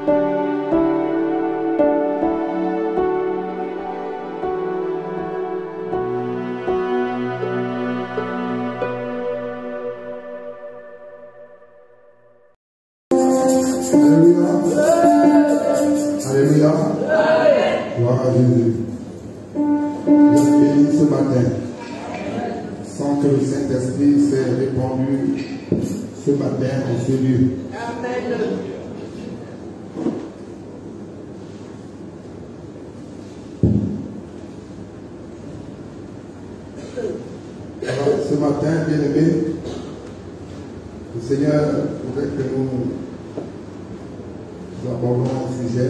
Alléluia. Gloire à Jésus. Je bénis ce matin, sans que le Saint-Esprit s'est répandu ce matin en ce lieu. Amen. Alors, ce matin, bien-aimés, le Seigneur voudrait que nous abordons un sujet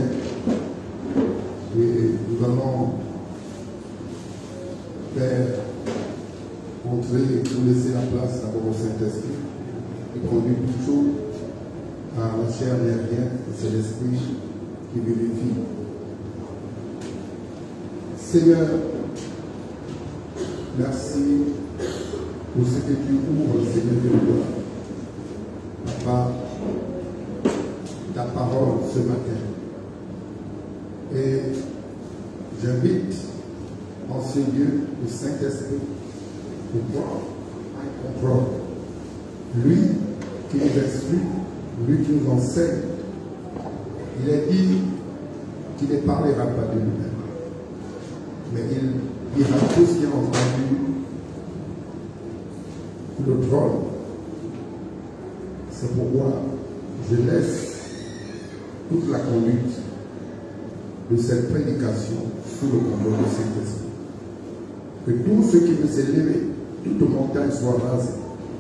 et nous allons faire entrer et nous laisser la place d'abord au Saint-Esprit et conduire toujours à la chair et à rien, c'est l'Esprit qui vérifie. Seigneur, merci pour ce que tu ouvres, Seigneur de gloire, par ta parole ce matin. Et j'invite en ce lieu le Saint-Esprit pour prendre un contrôle. Lui qui nous instruit, lui qui nous enseigne, il est dit qu'il ne parlera pas de lui-même, mais il dira tout ce qu'il a entendu sur le trône. C'est pourquoi je laisse toute la conduite de cette prédication sous le contrôle de Saint-Esprit. Que tout ce qui veut s'élever, toute montagne soit rasée.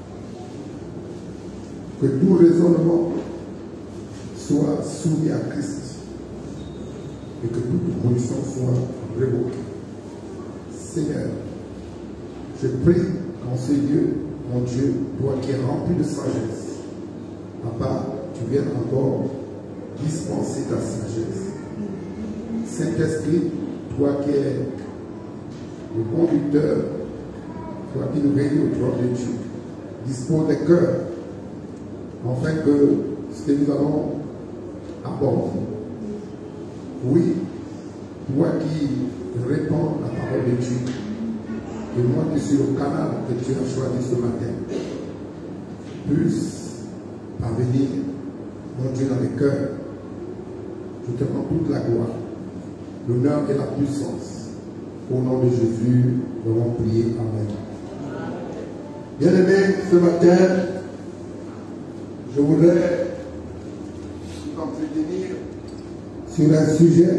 Que tout raisonnement soit soumis à Christ. Et que toute position soit révoquée. Seigneur, je prie en ce lieu, mon Dieu, toi qui es rempli de sagesse, Papa, tu viens encore dispenser ta sagesse. Saint-Esprit, toi qui es le conducteur, toi qui nous réunis au trône de Dieu, dispose des cœurs, afin que ce que nous allons aborder, oui, toi qui répands la parole de Dieu, et moi qui suis le canal que tu as choisi ce matin, puisse parvenir, mon Dieu, dans les cœurs. Je te rends toute la gloire, l'honneur et la puissance. Au nom de Jésus, nous allons prier. Amen. Bien-aimés, ce matin, je voudrais vous entretenir sur un sujet.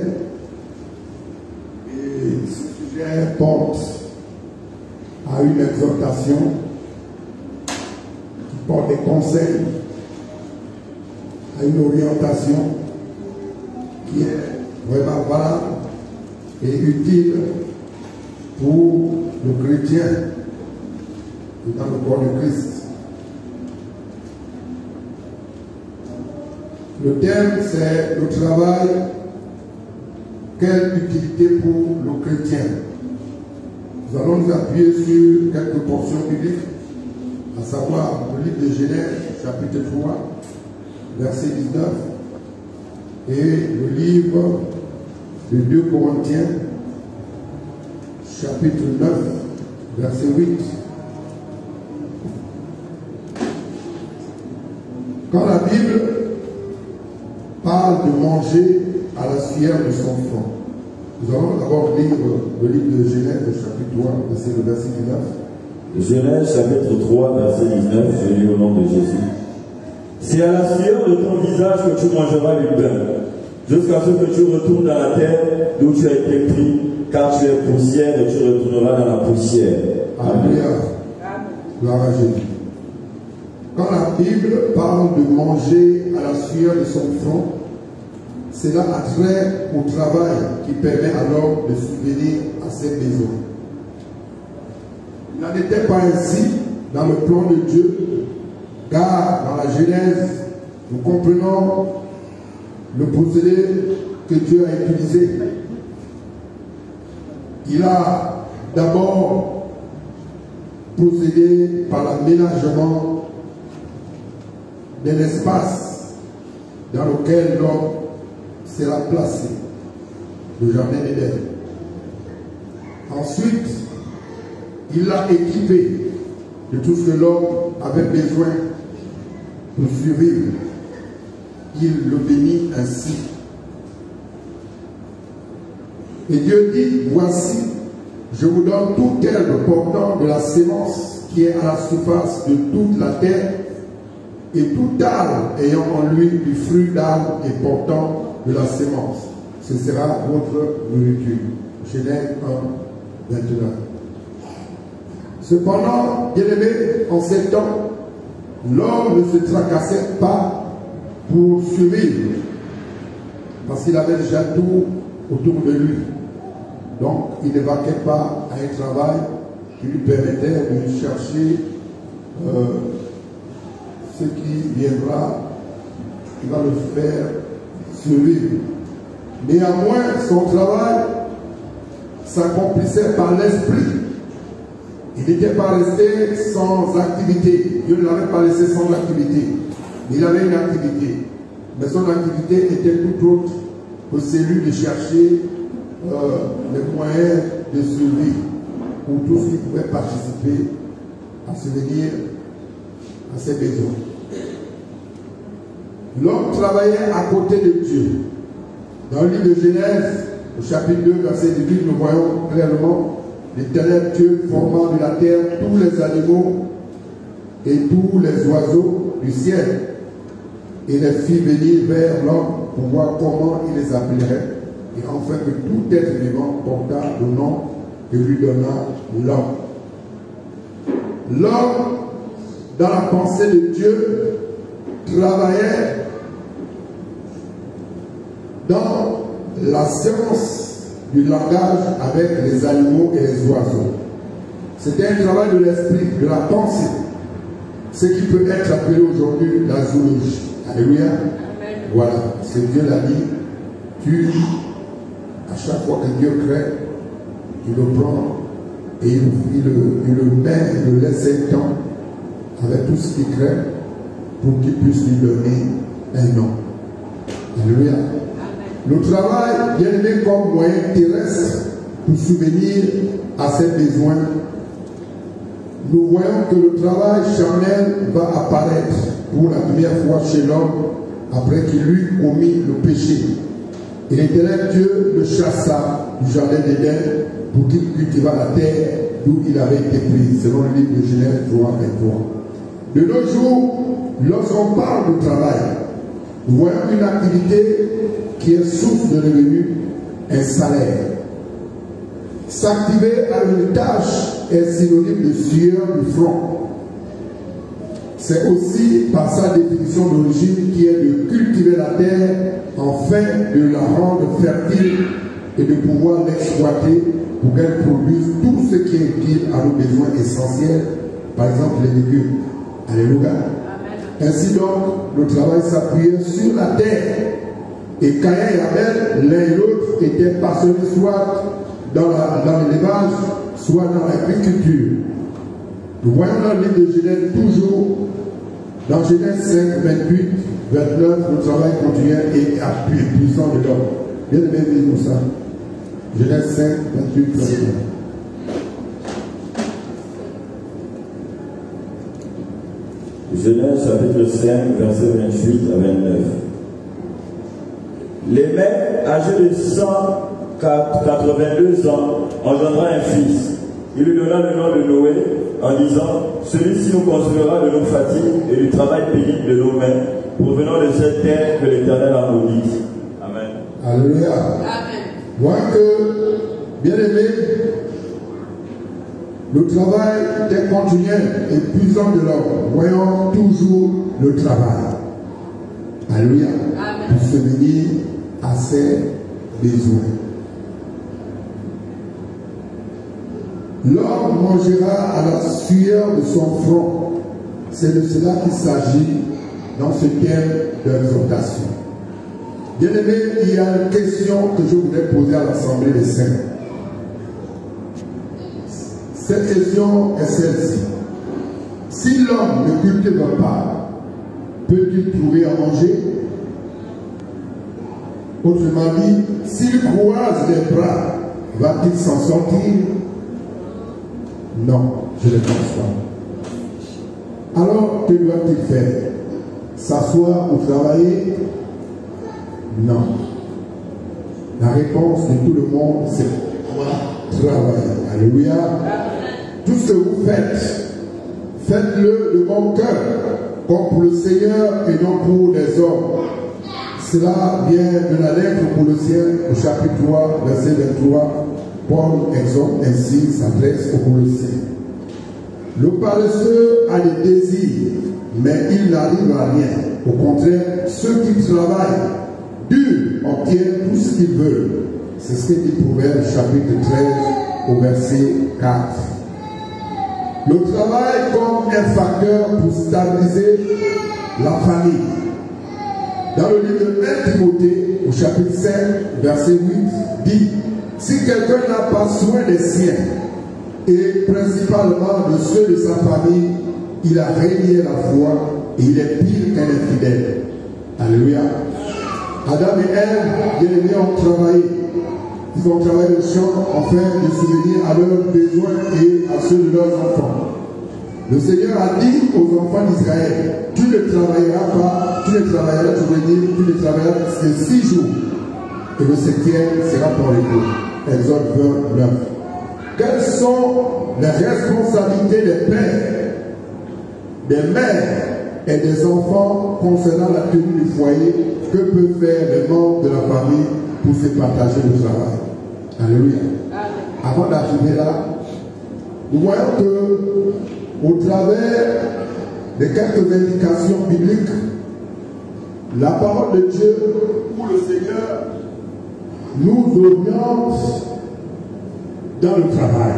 Et ce sujet porte à une exhortation, qui porte des conseils, à une orientation qui est vraiment valable et utile pour le chrétien et dans le corps de Christ. Le thème, c'est le travail. Quelle utilité pour le chrétien? Nous allons nous appuyer sur quelques portions bibliques, à savoir le livre de Genèse, chapitre 3, verset 19, et le livre de 2 Corinthiens, chapitre 9, verset 8. Quand la Bible parle de manger à la sueur de son front, nous allons d'abord lire le livre de Genèse, chapitre 3, verset 19. Genèse, chapitre 3, verset 19, je lis au nom de Jésus. C'est à la sueur de ton visage que tu mangeras du pain, jusqu'à ce que tu retournes dans la terre d'où tu as été pris, car tu es poussière et tu retourneras dans la poussière. Alléluia. Gloire à Jésus. Quand la Bible parle de manger à la sueur de son front, cela a trait au travail qui permet alors de subvenir à ses besoins. Il n'en était pas ainsi dans le plan de Dieu, car dans la Genèse, nous comprenons le procédé que Dieu a utilisé. Il a d'abord procédé par l'aménagement d'un espace dans lequel l'homme sera placé, le jardin d'Éden. Ensuite, il l'a équipé de tout ce que l'homme avait besoin pour survivre. Il le bénit ainsi. Et Dieu dit, voici, je vous donne toute herbe portant de la sémence qui est à la surface de toute la terre, et tout arbre ayant en lui du fruit d'arbre et portant de la sémence. Ce sera votre nourriture. Genèse 1, 29. Cependant, bien-aimé, en ces temps, l'homme ne se tracassait pas pour survivre, parce qu'il avait déjà tout autour de lui. Donc, il ne vaquait pas à un travail qui lui permettait de chercher ce qui viendra, qui va le faire survivre. Néanmoins, son travail s'accomplissait par l'esprit. Il n'était pas resté sans activité. Dieu ne l'avait pas laissé sans activité. Il avait une activité. Mais son activité était tout autre que celui de chercher les moyens de survie pour tout ce qui pouvait participer à subvenir à ses besoins. L'homme travaillait à côté de Dieu. Dans le livre de Genèse, au chapitre 2, verset 18, nous voyons clairement l'Éternel Dieu formant de la terre tous les animaux et tous les oiseaux du ciel, et les fit venir vers l'homme pour voir comment il les appellerait, et enfin que tout être vivant porta le nom que lui donna l'homme. L'homme, dans la pensée de Dieu, travaillait dans la science du langage avec les animaux et les oiseaux. C'était un travail de l'esprit, de la pensée, ce qui peut être appelé aujourd'hui la zoologie. Alléluia. Amen. Voilà, parce que Dieu l'a dit, à chaque fois que Dieu crée, il le prend et il le met, il le laisse un temps avec tout ce qu'il crée pour qu'il puisse lui donner un nom. Alléluia. Le travail, bien aimé comme moyen terrestre pour subvenir à ses besoins, nous voyons que le travail charnel va apparaître pour la première fois chez l'homme après qu'il eut commis le péché. Et l'Éternel Dieu le chassa du jardin d'Éden pour qu'il cultivât la terre d'où il avait été pris, selon le livre de Genèse 3, 23. De nos jours, lorsqu'on parle de travail, nous voyons une activité qui est source de revenus, un salaire. S'activer à une tâche est synonyme de sueur du front. C'est aussi par sa définition d'origine qui est de cultiver la terre afin de la rendre fertile et de pouvoir l'exploiter pour qu'elle produise tout ce qui est utile à nos besoins essentiels, par exemple les légumes. Alléluia. Ainsi donc, le travail s'appuyait sur la terre. Et Caïn et Abel, l'un et l'autre, étaient passionnés soit dans l'élevage, soit dans l'agriculture. Nous voyons dans le livre de Genèse toujours, dans Genèse 5, 28, 29, le travail continuel et puissant de l'homme. Bien aimé, disons ça. Genèse 5, 28, 29. Genèse chapitre 5, verset 28 à 29. Les mecs âgés de 182 ans engendra un fils. Il lui donna le nom de Noé en disant, celui-ci nous consolera de nos fatigues et du travail pénible de nos mains, provenant de cette terre que l'Éternel a maudite. Amen. Alléluia. Amen. Voyons que, bien aimé, le travail est continuel et puissant de l'homme. Voyons toujours le travail. Alléluia. Amen. Pour subvenir à ses besoins. L'homme mangera à la sueur de son front. C'est de cela qu'il s'agit dans ce thème d'exhortation. Bien aimé, il y a une question que je voudrais poser à l'Assemblée des Saints. Cette question est celle-ci. Si l'homme ne cultive pas, peut-il trouver à manger? Autrement dit, s'il croise les bras, va-t-il s'en sortir? Non, je ne pense pas. Alors, que doit-il faire? S'asseoir ou travailler? Non. La réponse de tout le monde, c'est travailler. Alléluia. Tout ce que vous faites, faites-le de bon cœur, comme pour le Seigneur et non pour les hommes. Cela vient de la lettre aux Colossiens, au chapitre 3, verset 23. Paul exhorte ainsi, s'adresse aux Colossiens. Le paresseux a des désirs, mais il n'arrive à rien. Au contraire, ceux qui travaillent dur obtiennent tout ce qu'ils veulent. C'est ce que dit Proverbe chapitre 13 au verset 4. Le travail comme un facteur pour stabiliser la famille. Dans le livre de 1 Timothée, au chapitre 5, verset 8, dit: si quelqu'un n'a pas soin des siens, et principalement de ceux de sa famille, il a renié la foi et il est pire qu'un infidèle. Alléluia. Adam et Ève, bien aimés, ont travaillé. Ils ont travaillé le champ afin de subvenir à leurs besoins et à ceux de leurs enfants. Le Seigneur a dit aux enfants d'Israël: tu ne travailleras pas, tu ne travailleras que 6 jours, et le 7e sera pour repos. Exode 29. Quelles sont les responsabilités des pères, des mères et des enfants concernant la tenue du foyer? Que peuvent faire les membres de la famille pour se partager le travail? Alléluia. Avant d'arriver là, nous voyons que, au travers de quelques indications bibliques, la parole de Dieu ou le Seigneur nous oriente dans le travail.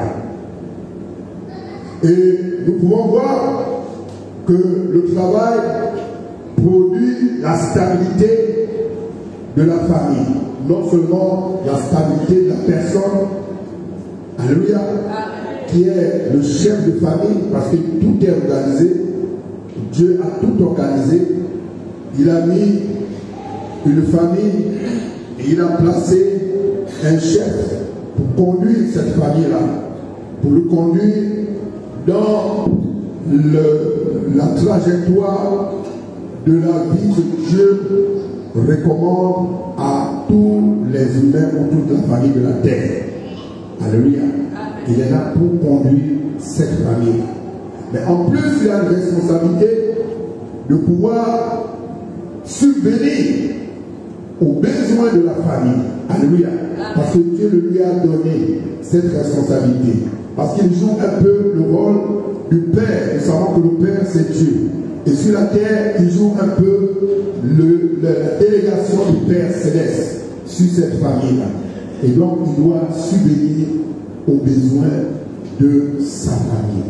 Et nous pouvons voir que le travail produit la stabilité de la famille. Non seulement la stabilité de la personne, alléluia, qui est le chef de famille, parce que tout est organisé. Dieu a tout organisé. Il a mis une famille et il a placé un chef pour conduire cette famille-là, pour le conduire dans la trajectoire de la vie que Dieu recommande à tous les humains ou toute la famille de la terre. Alléluia. Il est là pour conduire cette famille. Mais en plus, il a une responsabilité de pouvoir subvenir aux besoins de la famille. Alléluia. Parce que Dieu lui a donné cette responsabilité. Parce qu'il joue un peu le rôle du Père. Nous savons que le Père, c'est Dieu. Et sur la terre, il joue un peu la délégation du Père céleste sur cette famille-là. Et donc, il doit subvenir aux besoins de sa famille.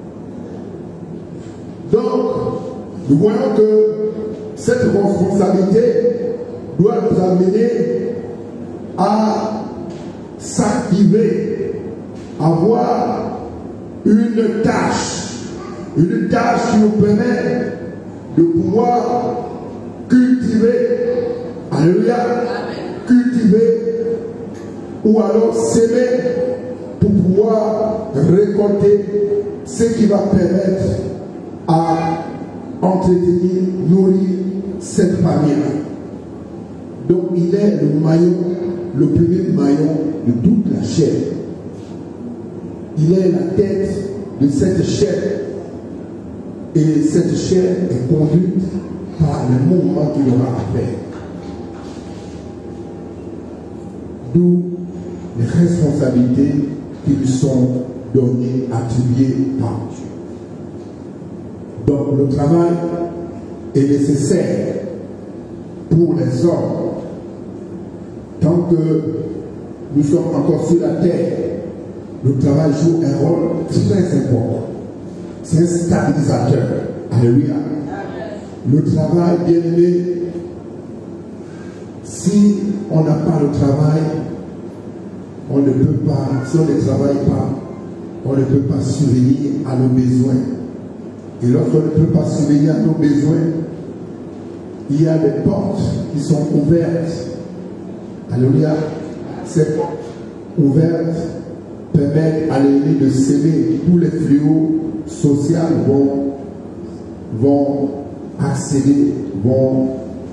Donc, nous voyons que cette responsabilité doit nous amener à s'activer, à avoir une tâche qui nous permet de pouvoir cultiver, alléluia, cultiver ou alors s'aimer pour pouvoir récolter ce qui va permettre à entretenir, nourrir cette famille-là. Donc il est le maillon, le premier maillon de toute la chair. Il est la tête de cette chair. Et cette chair est conduite par le mouvement qu'il aura à faire. D'où les responsabilités qui lui sont données, attribuées par Dieu. Donc le travail est nécessaire pour les hommes. Tant que nous sommes encore sur la terre, le travail joue un rôle très important. C'est un stabilisateur. Alléluia. Le travail, bien aimé, si on n'a pas le travail, on ne peut pas, si on ne travaille pas, on ne peut pas subvenir à nos besoins. Et lorsqu'on ne peut pas subvenir à nos besoins, il y a des portes qui sont ouvertes Alléluia. Cette porte ouverte permet à l'ennemi de s'aimer. Tous les fléaux sociaux vont accéder, vont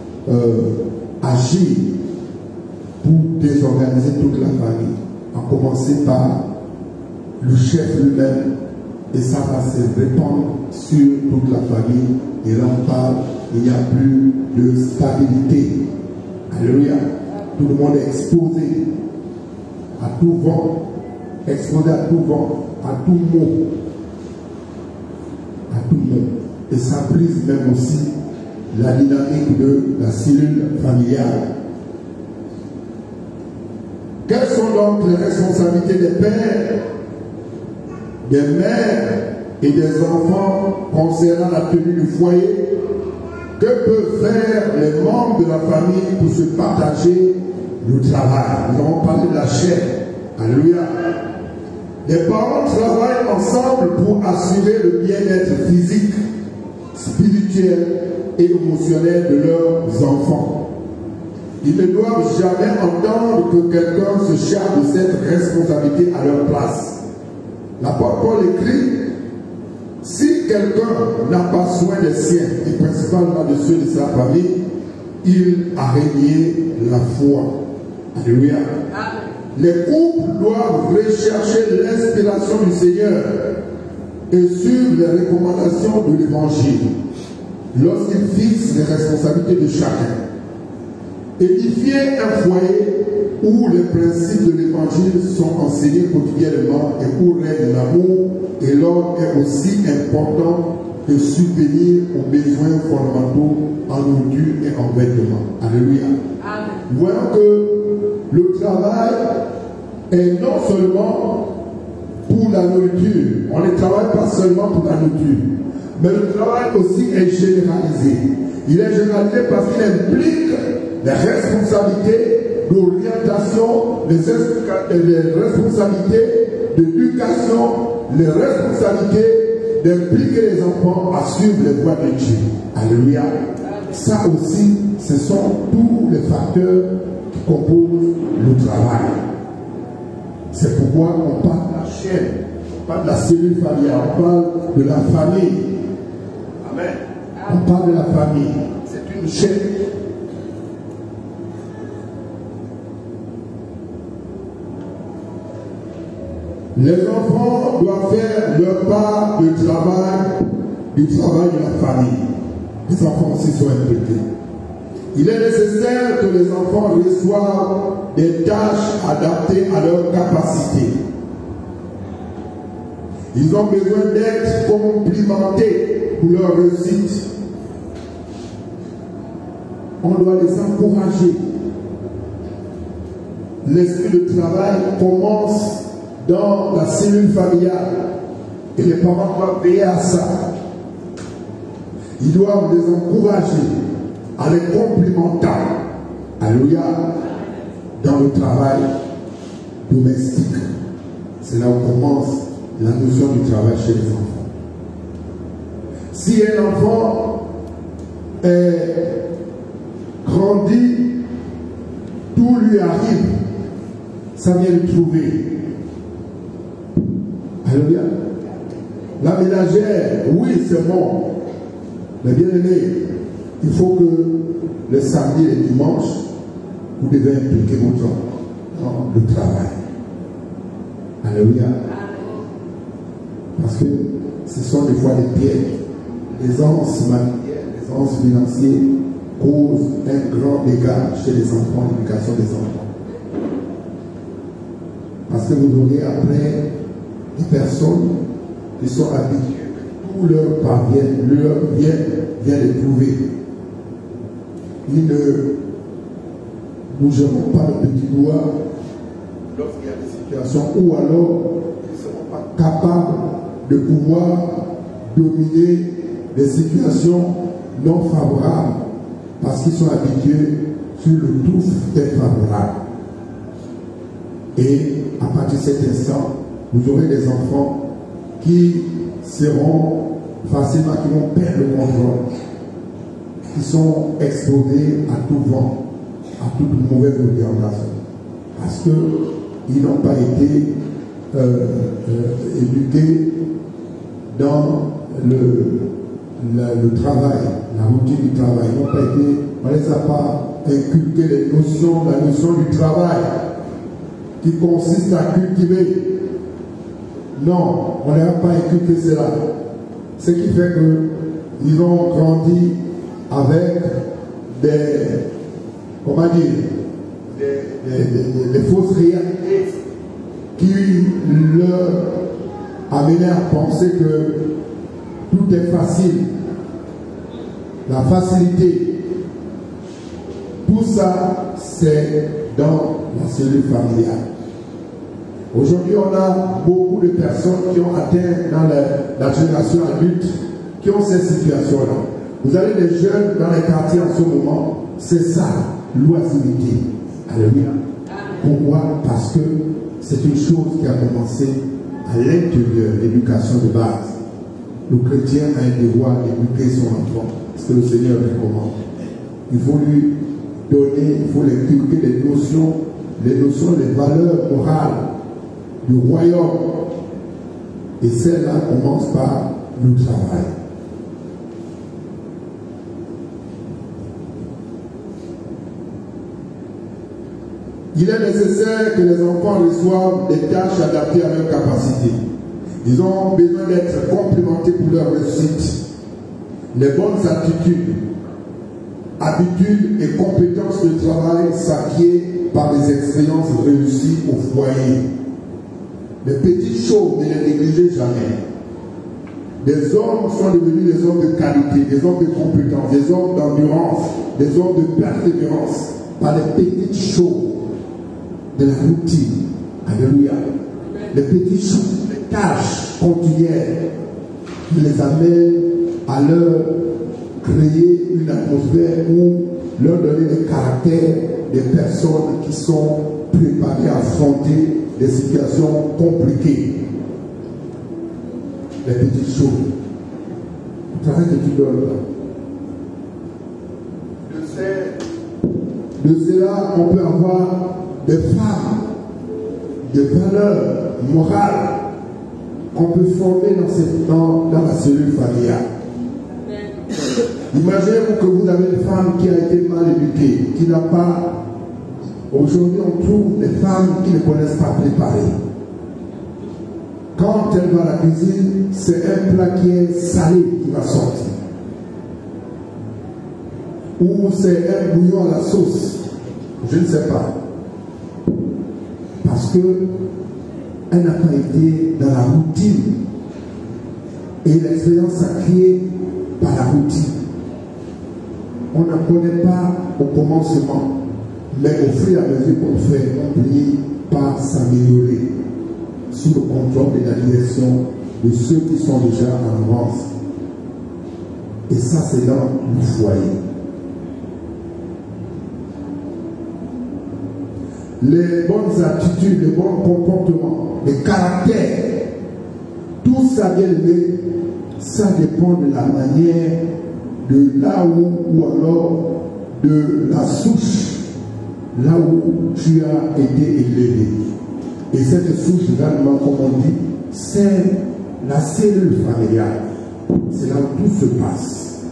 agir pour désorganiser toute la famille. À commencer par le chef lui-même, et ça va se répandre sur toute la famille. Et là on parle, il n'y a plus de stabilité. Alléluia. Tout le monde est exposé à tout vent, exposé à tout vent, à tout mot. À tout mot. Et ça brise même aussi la dynamique de la cellule familiale. Quelles sont donc les responsabilités des pères, des mères et des enfants concernant la tenue du foyer? Que peuvent faire les membres de la famille pour se partager le travail? Nous avons parlé de la chair. Alléluia. Les parents travaillent ensemble pour assurer le bien-être physique, spirituel et émotionnel de leurs enfants. Ils ne doivent jamais entendre que quelqu'un se charge de cette responsabilité à leur place. L'apôtre Paul écrit: si quelqu'un n'a pas soin des siens, et principalement de ceux de sa famille, il a régné la foi. Alléluia. Les couples doivent rechercher l'inspiration du Seigneur et suivre les recommandations de l'Évangile lorsqu'ils fixent les responsabilités de chacun. Édifier un foyer où les principes de l'Évangile sont enseignés quotidiennement et où règne l'amour et l'ordre est aussi important que subvenir aux besoins fondamentaux en nourriture et en vêtements. Alléluia. Nous voyons que le travail est non seulement pour la nourriture, on ne travaille pas seulement pour la nourriture, mais le travail aussi est généralisé. Il est généralisé parce qu'il implique les responsabilités d'orientation, les responsabilités d'éducation, les responsabilités d'impliquer les enfants à suivre les voies de Dieu. Alléluia. Ça aussi, ce sont tous les facteurs qui composent le travail. C'est pourquoi on parle de la chaîne, on parle de la cellule familiale, on parle de la famille. Amen. On parle de la famille. C'est une chaîne. Les enfants doivent faire leur part du travail de la famille. Les enfants aussi sont impliqués. Il est nécessaire que les enfants reçoivent des tâches adaptées à leurs capacités. Ils ont besoin d'être complimentés pour leur réussite. On doit les encourager. L'esprit de travail commence dans la cellule familiale et les parents doivent veiller à ça. Ils doivent les encourager à les complimenter. Alléluia. Dans le travail domestique. C'est là où commence la notion du travail chez les enfants. Si un enfant est grandi, tout lui arrive, ça vient le trouver. Alléluia. La ménagère, oui, c'est bon. Mais bien aimé, il faut que le samedi et le dimanche, vous devez impliquer votre dans le travail. Alléluia. Parce que ce sont des fois des pièges. Les anses matériels, les anses financiers causent un grand dégât chez les enfants, l'éducation des enfants. Parce que vous aurez après des personnes qui sont habituées, tout leur parvient, leur vient les trouver. Ils ne bougeront pas le petit doigt lorsqu'il y a des situations où alors ils ne seront pas capables de pouvoir dominer des situations non favorables parce qu'ils sont habitués sur le tout d'être favorables. Et à partir de cet instant, vous aurez des enfants qui seront facilement, qui vont perdre le contrôle, qui sont exposés à tout vent. à toute mauvaise orientation. Parce qu'ils n'ont pas été éduqués dans le travail, la routine du travail. Ils n'ont pas été, on ne les a pas inculqué la notion du travail qui consiste à cultiver. Non, on ne leur a pas inculqué cela. Ce qui fait qu'ils ont grandi avec des fausses réalités qui leur amenaient à penser que tout est facile. La facilité, tout ça, c'est dans la cellule familiale. Aujourd'hui, on a beaucoup de personnes qui ont atteint dans la génération adulte, qui ont cette situation-là. Vous avez des jeunes dans les quartiers en ce moment, c'est ça, l'oisiveté. Alléluia. Pourquoi? Parce que c'est une chose qui a commencé à l'intérieur, l'éducation de base. Le chrétien a un devoir d'éduquer son enfant. C'est ce que le Seigneur recommande. Il faut lui donner, il faut lui inculquer les notions, les valeurs morales du royaume. Et celle-là commence par le travail. Il est nécessaire que les enfants reçoivent des tâches adaptées à leurs capacités. Ils ont besoin d'être complimentés pour leur réussite. Les bonnes attitudes, habitudes et compétences de travail s'acquièrent par des expériences réussies au foyer. Les petites choses, ne les négligez jamais. Des hommes sont devenus des hommes de qualité, des hommes de compétence, des hommes d'endurance, des hommes de persévérance, par les petites choses de la routine. Alléluia. Les petites choses, les tâches continuelles qui les amènent à leur créer une atmosphère ou leur donner le caractère des personnes qui sont préparées à affronter des situations compliquées. Les petites choses. Le travail que tu donnes là. De cela, on peut avoir des femmes, des valeurs morales qu'on peut former dans la cellule familiale. Imaginez-vous que vous avez une femme qui a été mal éduquée, qui n'a pas... Aujourd'hui, on trouve des femmes qui ne connaissent pas préparer. Quand elle va à la cuisine, c'est un plat qui est salé qui va sortir. Ou c'est un bouillon à la sauce. Je ne sais pas. Parce qu'elle n'a pas été dans la routine. Et l'expérience s'acquiert par la routine. On n'en connaît pas au commencement. Mais au fur et à mesure qu'on fait, on finit par s'améliorer sous le contrôle et la direction de ceux qui sont déjà en avance. Et ça, c'est dans le foyer. Les bonnes attitudes, les bons comportements, les caractères, tout ça, bien aimé, ça dépend de la manière, de là où, ou alors de la souche, là où tu as été élevé. Et cette souche, également, comme on dit, c'est la cellule familiale. C'est là où tout se passe.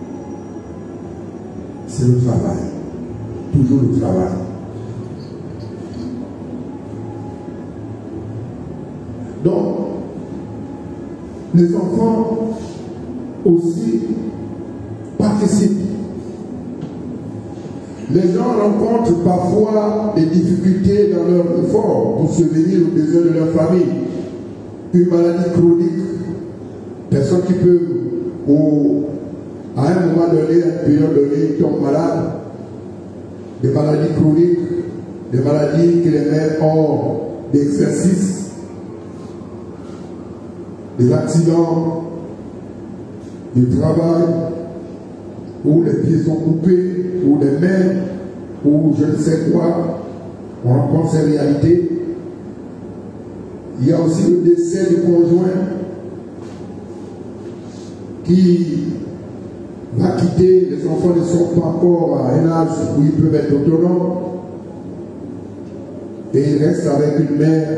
C'est le travail. Toujours le travail. Donc, les enfants aussi participent. Les gens rencontrent parfois des difficultés dans leur effort pour subvenir aux besoins de leur famille. Une maladie chronique, personne qui peut, à un moment donné, à une période donnée, tombe malade. Des maladies chroniques, des maladies qui les mettent hors d'exercice. Des accidents du travail, où les pieds sont coupés, ou les mains, ou je ne sais quoi, on rencontre ces réalités. Il y a aussi le décès du conjoint qui va quitter, les enfants ne sont pas encore à un âge où ils peuvent être autonomes, et il reste avec une mère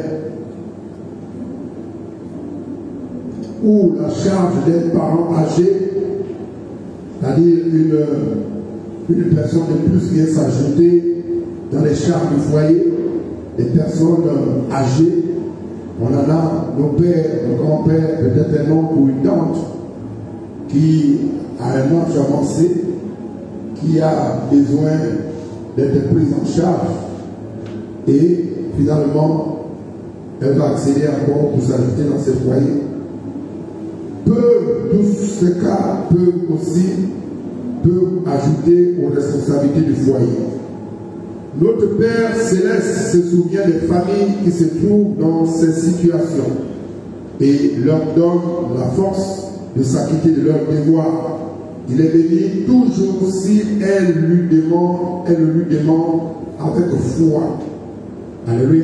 ou la charge d'un parent âgé, c'est-à-dire une personne de plus vient s'ajouter dans les charges du foyer, des personnes âgées. On en a nos pères, nos grands-pères, peut-être un oncle ou une tante qui a un âge avancé, qui a besoin d'être prise en charge, et finalement, elle va accéder encore pour s'ajouter dans ce foyer. Tous ces cas peuvent ajouter aux responsabilités du foyer. Notre Père Céleste se souvient des familles qui se trouvent dans ces situations et leur donne la force de s'acquitter de leurs devoirs. Il est béni toujours si elle lui demande avec foi. Alléluia.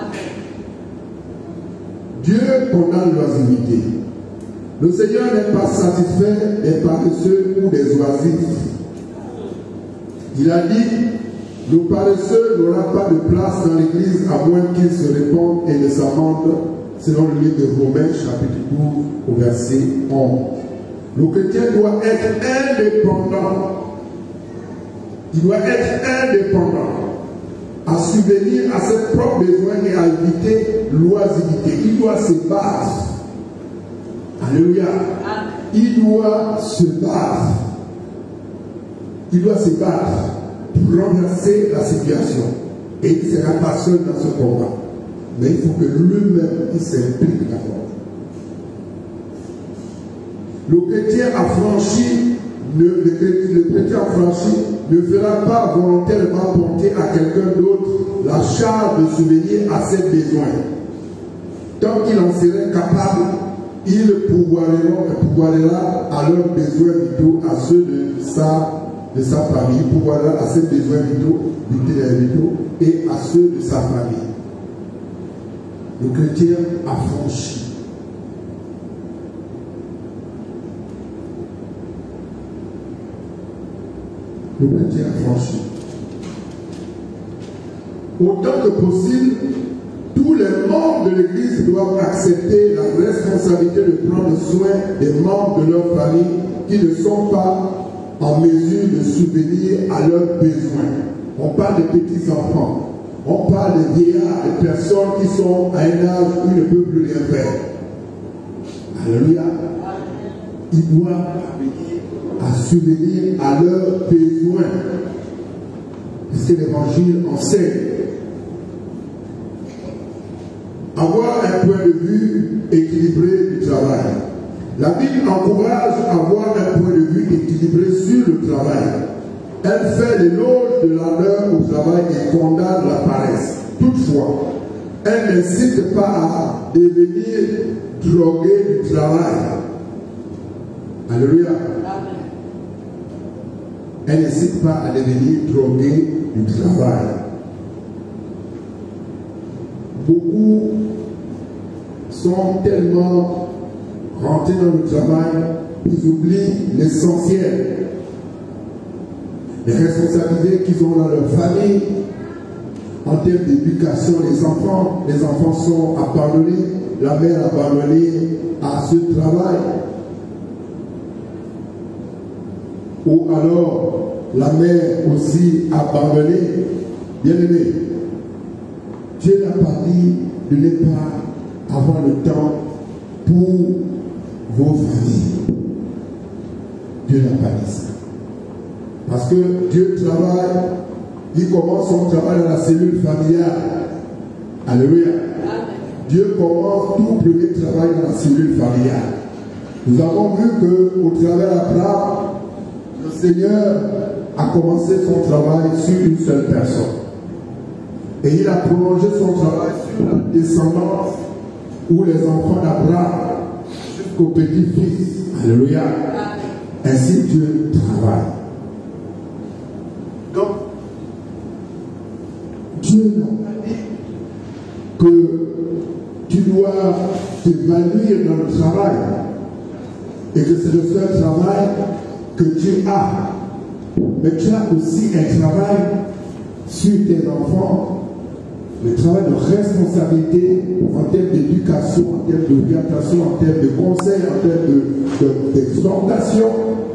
Dieu condamne l'oisiveté. Le Seigneur n'est pas satisfait des paresseux ou des oisifs. Il a dit, le paresseux n'aura pas de place dans l'église à moins qu'il se répande et ne s'amende, selon le livre de Romains, chapitre 12, au verset 11. Le chrétien doit être indépendant. Il doit être indépendant, à subvenir à ses propres besoins et à éviter l'oisiveté. Il doit se battre. Alléluia. Il doit se battre. Il doit se battre pour renverser la situation. Et il ne sera pas seul dans ce combat. Mais il faut que lui-même s'implique d'abord. Le chrétien affranchi ne fera pas volontairement porter à quelqu'un d'autre la charge de subvenir à ses besoins. Tant qu'il en serait capable, il pourvoira à leurs besoins vitaux, à ceux de sa famille, il pourvoira à ses besoins vitaux et à ceux de sa famille. Le chrétien affranchi. Le chrétien affranchi. Autant que possible, tous les membres de l'Église doivent accepter la responsabilité de prendre soin des membres de leur famille qui ne sont pas en mesure de subvenir à leurs besoins. On parle de petits enfants, on parle de vieillards, de personnes qui sont à un âge où ils ne peuvent plus rien faire. Alléluia. Ils doivent venir à subvenir à leurs besoins. C'est l'évangile enseigne. Avoir un point de vue équilibré du travail. La Bible encourage à avoir un point de vue équilibré sur le travail. Elle fait l'éloge de l'honneur au travail et condamne la paresse. Toutefois, elle n'incite pas à devenir drogué du travail. Alléluia. Elle n'incite pas à devenir drogué du travail. Beaucoup sont tellement rentrés dans le travail qu'ils oublient l'essentiel. Les responsabilités qu'ils ont dans leur famille, en termes d'éducation, les enfants sont abandonnés, la mère abandonnée à ce travail. Ou alors la mère aussi abandonnée. Bien-aimé, Dieu n'a pas dit de ne pas avoir le temps pour vos familles. Dieu n'a pas dit ça. Parce que Dieu travaille, il commence son travail dans la cellule familiale. Alléluia. Dieu commence tout premier travail dans la cellule familiale. Nous avons vu qu'au travers d'Abraham, le Seigneur a commencé son travail sur une seule personne. Et il a prolongé son travail sur la descendance ou les enfants d'Abraham jusqu'au petit-fils. Alléluia. Ainsi Dieu travaille. Donc, Dieu n'a pas dit que tu dois t'évanouir dans le travail et que c'est le seul travail que Dieu a. Mais tu as aussi un travail sur tes enfants, le travail de responsabilité en termes d'éducation, en termes d'orientation, en termes de conseil, en termes d'exhortation.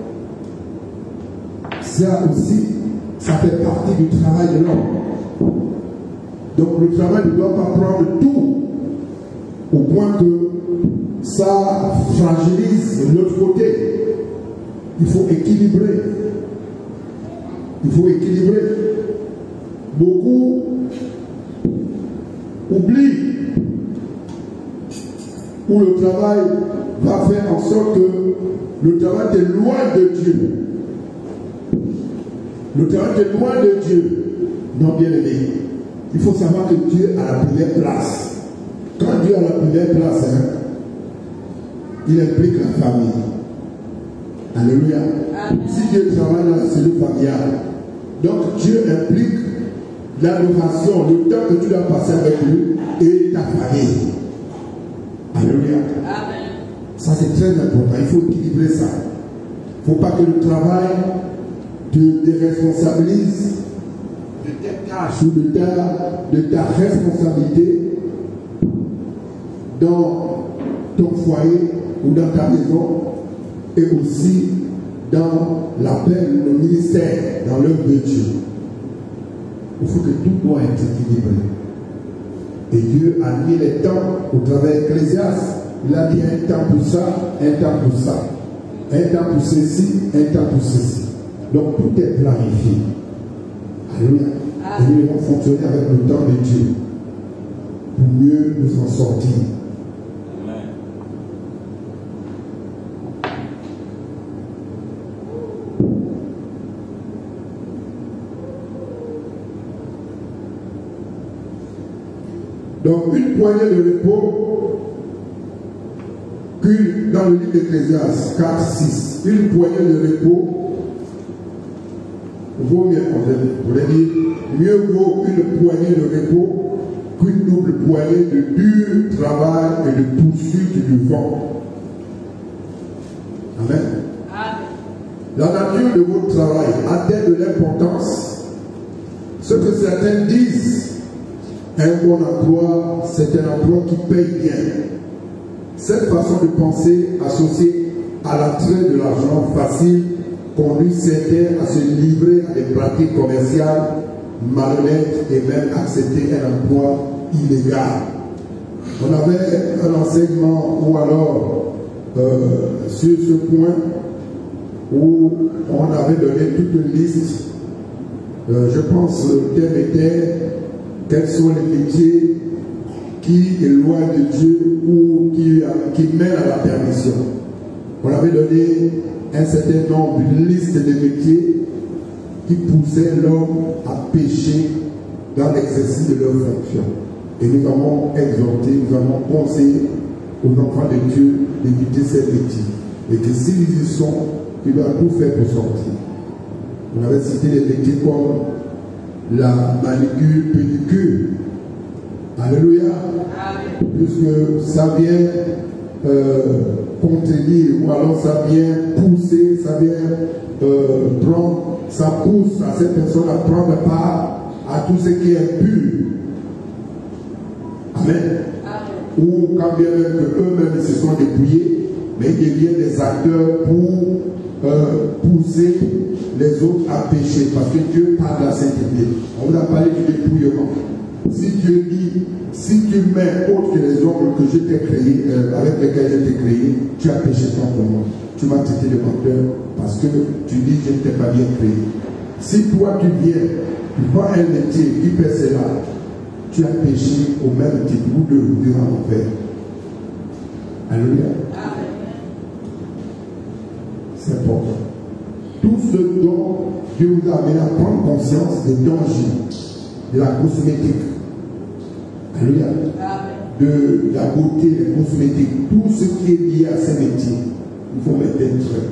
Ça aussi, ça fait partie du travail de l'homme. Donc le travail ne doit pas prendre tout au point que ça fragilise l'autre côté. Il faut équilibrer. Il faut équilibrer. Beaucoup oublient où le travail va faire en sorte que le travail est loin de Dieu. Le travail est loin de Dieu. Non, bien aimé. Il faut savoir que Dieu a la première place. Quand Dieu a la première place, il implique la famille. Alléluia. Si Dieu travaille dans la cellule familiale, donc Dieu implique l'adoration, le temps que tu dois passer avec lui et ta famille. Alléluia. Ça c'est très important. Il faut équilibrer ça. Il ne faut pas que le travail te déresponsabilise de tes tâches ou de ta responsabilité dans ton foyer ou dans ta maison et aussi dans l'appel, le ministère, dans l'œuvre de Dieu. Il faut que tout doit être équilibré. Et Dieu a mis les temps au travers d'Ecclésiaste. Il a dit un temps pour ça, un temps pour ça. Un temps pour ceci, un temps pour ceci. Donc tout est planifié. Alléluia. Et nous devons fonctionner avec le temps de Dieu pour mieux nous en sortir. Donc une poignée de repos, dans le livre d'Ecclésiaste 4-6, une poignée de repos vaut mieux, on pourrait dire, mieux vaut une poignée de repos qu'une double poignée de dur travail et de poursuite du vent. Amen. La nature de votre travail a-t-elle de l'importance? Ce que certains disent, un bon emploi, c'est un emploi qui paye bien. Cette façon de penser associée à l'attrait de l'argent facile conduit certains à se livrer à des pratiques commerciales malhonnêtes et même accepter un emploi illégal. On avait un enseignement ou alors sur ce point où on avait donné toute une liste. Je pense que le thème était quels sont les métiers qui éloignent de Dieu ou qui mènent à la perdition. On avait donné un certain nombre, une liste de métiers qui poussaient l'homme à pécher dans l'exercice de leur fonction. Et nous avons exhorté, nous avons conseillé aux enfants de Dieu d'éviter ces métiers. Et que s'ils y sont, ils doivent tout faire pour sortir. On avait cité des métiers comme la manicure, pédicure. Alléluia. Puisque ça vient contenir, ou alors ça vient pousser, ça vient prendre, ça pousse à cette personne à prendre part à tout ce qui est impur. Amen. Ou quand bien même eux-mêmes se sont dépouillés, mais ils deviennent des acteurs pour pousser les autres à pécher, parce que Dieu parle de la sainteté. On vous a parlé du dépouillement. Si Dieu dit, si tu mets autre que les hommes que je t'ai créé, avec lesquels je t'ai créé, tu as péché contre moi. Tu m'as traité de menteur parce que tu dis que je ne t'ai pas bien créé. Si toi tu viens, tu prends un métier qui fait cela, tu as péché au même titre, vous deux, vous direz mon Père. Alléluia. C'est important. Tout ce dont Dieu vous a amené à prendre conscience des dangers de la cosmétique. Alléluia. De la beauté, des cosmétiques, tout ce qui est lié à ces métiers, il faut mettre un trait.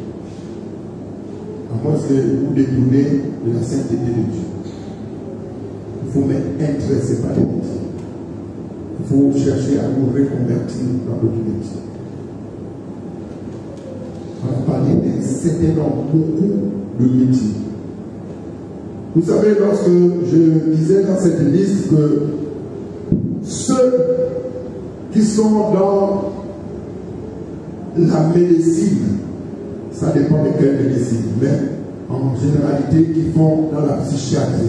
À moins que vous détournez de la sainteté de Dieu. Il faut mettre un trait, ce n'est pas les métiers. Il faut chercher à vous reconvertir dans d'autres métiers. On a parlé d'un certain nombre, beaucoup de métiers. Vous savez, lorsque je disais dans cette liste que ceux qui sont dans la médecine, ça dépend de quelle médecine, mais en généralité qui font dans la psychiatrie,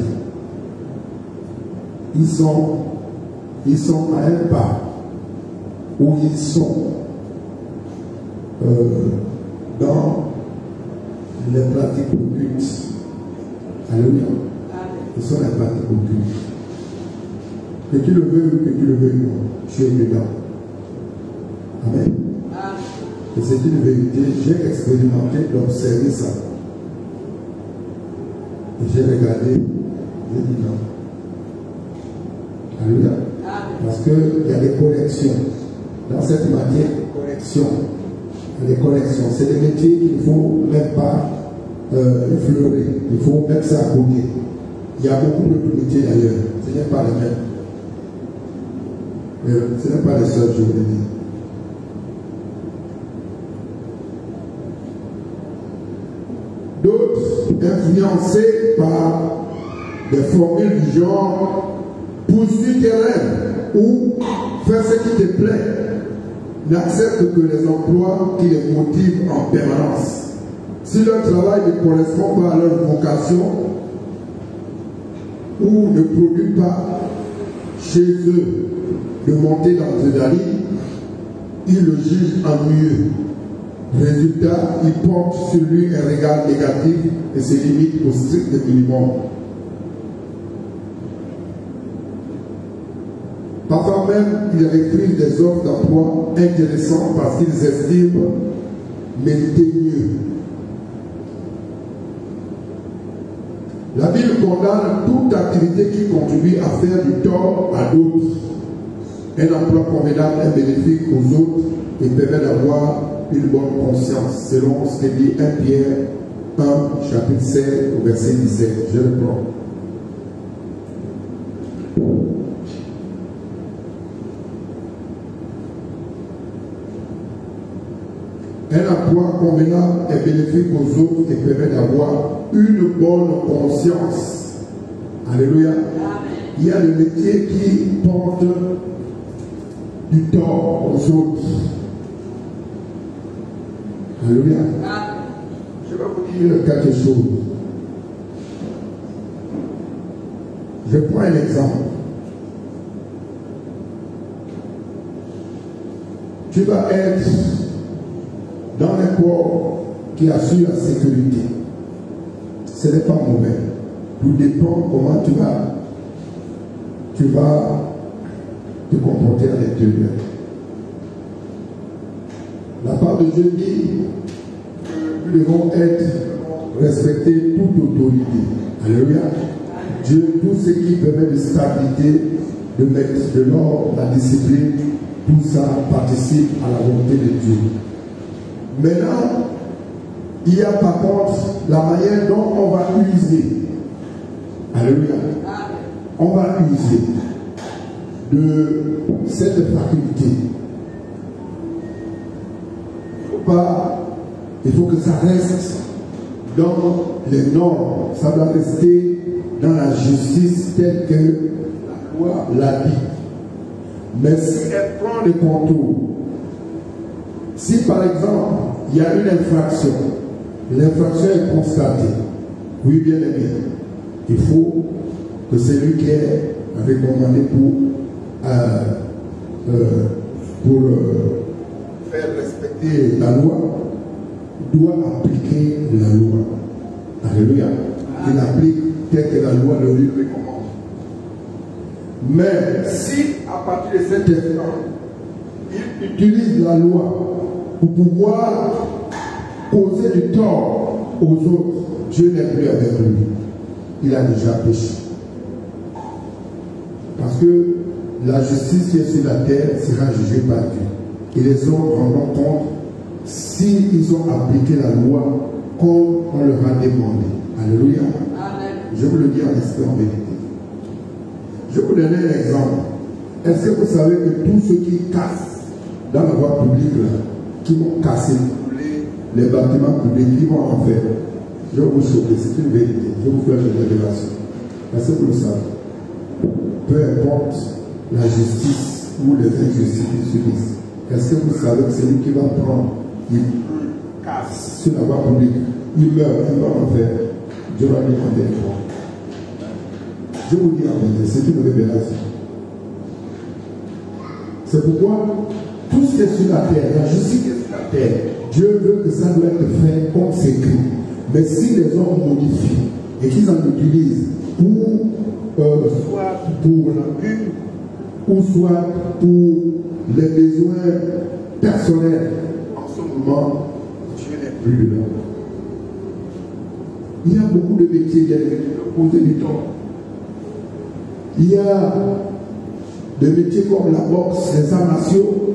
ils sont à un pas où ils sont dans les pratiques occultes. Alléluia. Ils sont les pratiques occultes. Que tu le veux ou que tu le veux non, tu es dedans. Amen. Et c'est une vérité, j'ai expérimenté d'observer ça. Et j'ai regardé, j'ai dit non. Alléluia. Parce qu'il y a des corrections. Dans cette matière, des corrections. C'est des métiers qu'il ne faut même pas effleurer. Il faut mettre ça à côté. Il y a beaucoup de métiers d'ailleurs. Ce n'est pas les mêmes. Ce n'est pas les seuls, je voulais dire. D'autres, influencés par des formules du genre poursuis tes rêves ou fais ce qui te plaît, n'acceptent que les emplois qui les motivent en permanence. Si leur travail ne correspond pas à leur vocation ou ne produit pas chez eux de monter dans le dali, ils le jugent ennuyeux. Résultat, ils portent sur lui un regard négatif et se limitent au strict minimum. Parfois même, ils refusent des offres d'emploi intéressantes parce qu'ils estiment mériter mieux. La Bible condamne toute activité qui contribue à faire du tort à d'autres. Un emploi convenable est bénéfique aux autres et permet d'avoir une bonne conscience, selon ce que dit 1 Pierre 1, chapitre 7, au verset 17. Je le prends. Un emploi convenable est bénéfique aux autres et permet d'avoir une bonne conscience. Alléluia. Il y a des métiers qui portent du tort aux autres. Alléluia. Je vais vous dire quelque chose. Je prends un exemple. Tu vas être dans les corps qui assurent la sécurité. Ce n'est pas mauvais. Tout dépend comment tu vas te comporter à l'intérieur. La part de Dieu dit que nous devons respecter toute autorité. Alléluia. Dieu, tout ce qui permet de stabilité, de mettre de l'ordre, la discipline, tout ça participe à la volonté de Dieu. Maintenant, il y a par contre la manière dont on va user. Alléluia. On va user de cette faculté. Il faut que ça reste dans les normes. Ça doit rester dans la justice telle que la loi l'a dit. Mais si elle prend des contours, si par exemple il y a une infraction, l'infraction est constatée, oui bien aimé, il faut que celui qui est recommandé pour faire respecter la loi doit appliquer la loi. Alléluia. Il applique tel que la loi le lui recommande. Mais si à partir de cet instant, il utilise la loi pour pouvoir causer du tort aux autres, Dieu n'est plus avec lui. Il a déjà péché. Parce que la justice qui est sur la terre sera jugée par Dieu. Et les hommes rendront compte s'ils ont appliqué la loi comme on leur a demandé. Alléluia. Amen. Je vous le dis en esprit en vérité. Je vais vous donner un exemple. Est-ce que vous savez que tous ceux qui cassent dans la voie publique, là, qui vont casser les bâtiments publics qui vont en faire. Je vais vous choquer, c'est une vérité. Je vais vous faire une révélation. Parce que vous le savez. Peu importe la justice ou les injustices qu'ils subissent. Est-ce que vous savez que c'est lui qui va prendre, il casse sur la voie publique, il meurt, il va en faire. Dieu va lui demander une fois. Je vous dis en vérité, c'est une révélation. C'est pourquoi tout ce qui est sur la terre, la justice qui est sur la terre, Dieu veut que ça doit être fait comme c'est écrit. Mais si les hommes modifient et qu'ils en utilisent soit pour l'appui ou soit pour les besoins personnels, en ce moment, Dieu n'est plus là. Il y a beaucoup de métiers qui ont posé du temps. Il y a des métiers comme la boxe, les arts martiaux.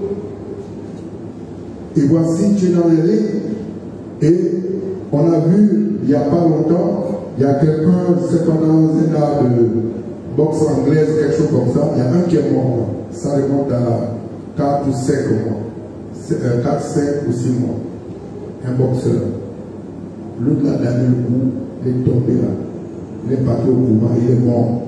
Et voici, tu es dans les rings. Et on a vu, il n'y a pas longtemps, il y a quelqu'un, c'est pendant un art de boxe anglaise, quelque chose comme ça, il y a un qui est mort. Ça remonte à 4 ou 5 mois. 4, 5 ou 6 mois. Un boxeur. L'autre l'a donné le coup, il est tombé là. Il est parti au combat, il est mort.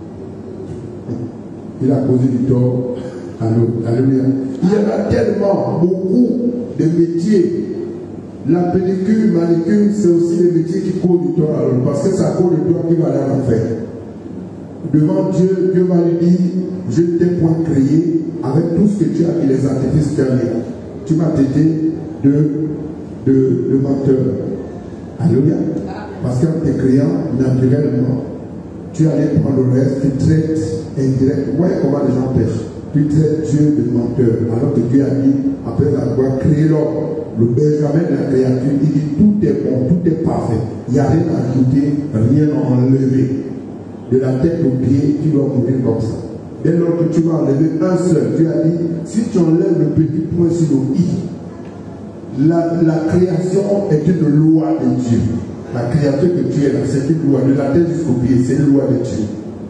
Il a causé du tort à l'autre. Alléluia. Il y en a tellement, beaucoup de métiers. La pédicure, manicure, c'est aussi des métiers qui causent du tort à l'autre. Parce que ça cause du tort qui va aller en enfer. Devant Dieu, Dieu va lui dire, je t'ai point créé avec tout ce que tu as et les artifices que tu as mis. Tu m'as traité de menteur. Alléluia. Parce qu'en te créant naturellement, tu allais prendre le reste, tu traites indirect. Ouais, comment les gens pêchent. Tu traites Dieu de menteur. Alors que Dieu a dit, après avoir créé l'homme, le Benjamin de la créature, il dit tout est bon, tout est parfait. Il n'y a rien à ajouter, rien à enlever. De la tête aux pieds, tu dois mourir comme ça. Dès lors que tu vas enlever un seul, Dieu a dit, si tu enlèves le petit point sur le i, la création est une loi de Dieu. La créature que tu es là, c'est une loi. De la tête jusqu'au pied, c'est une loi de Dieu.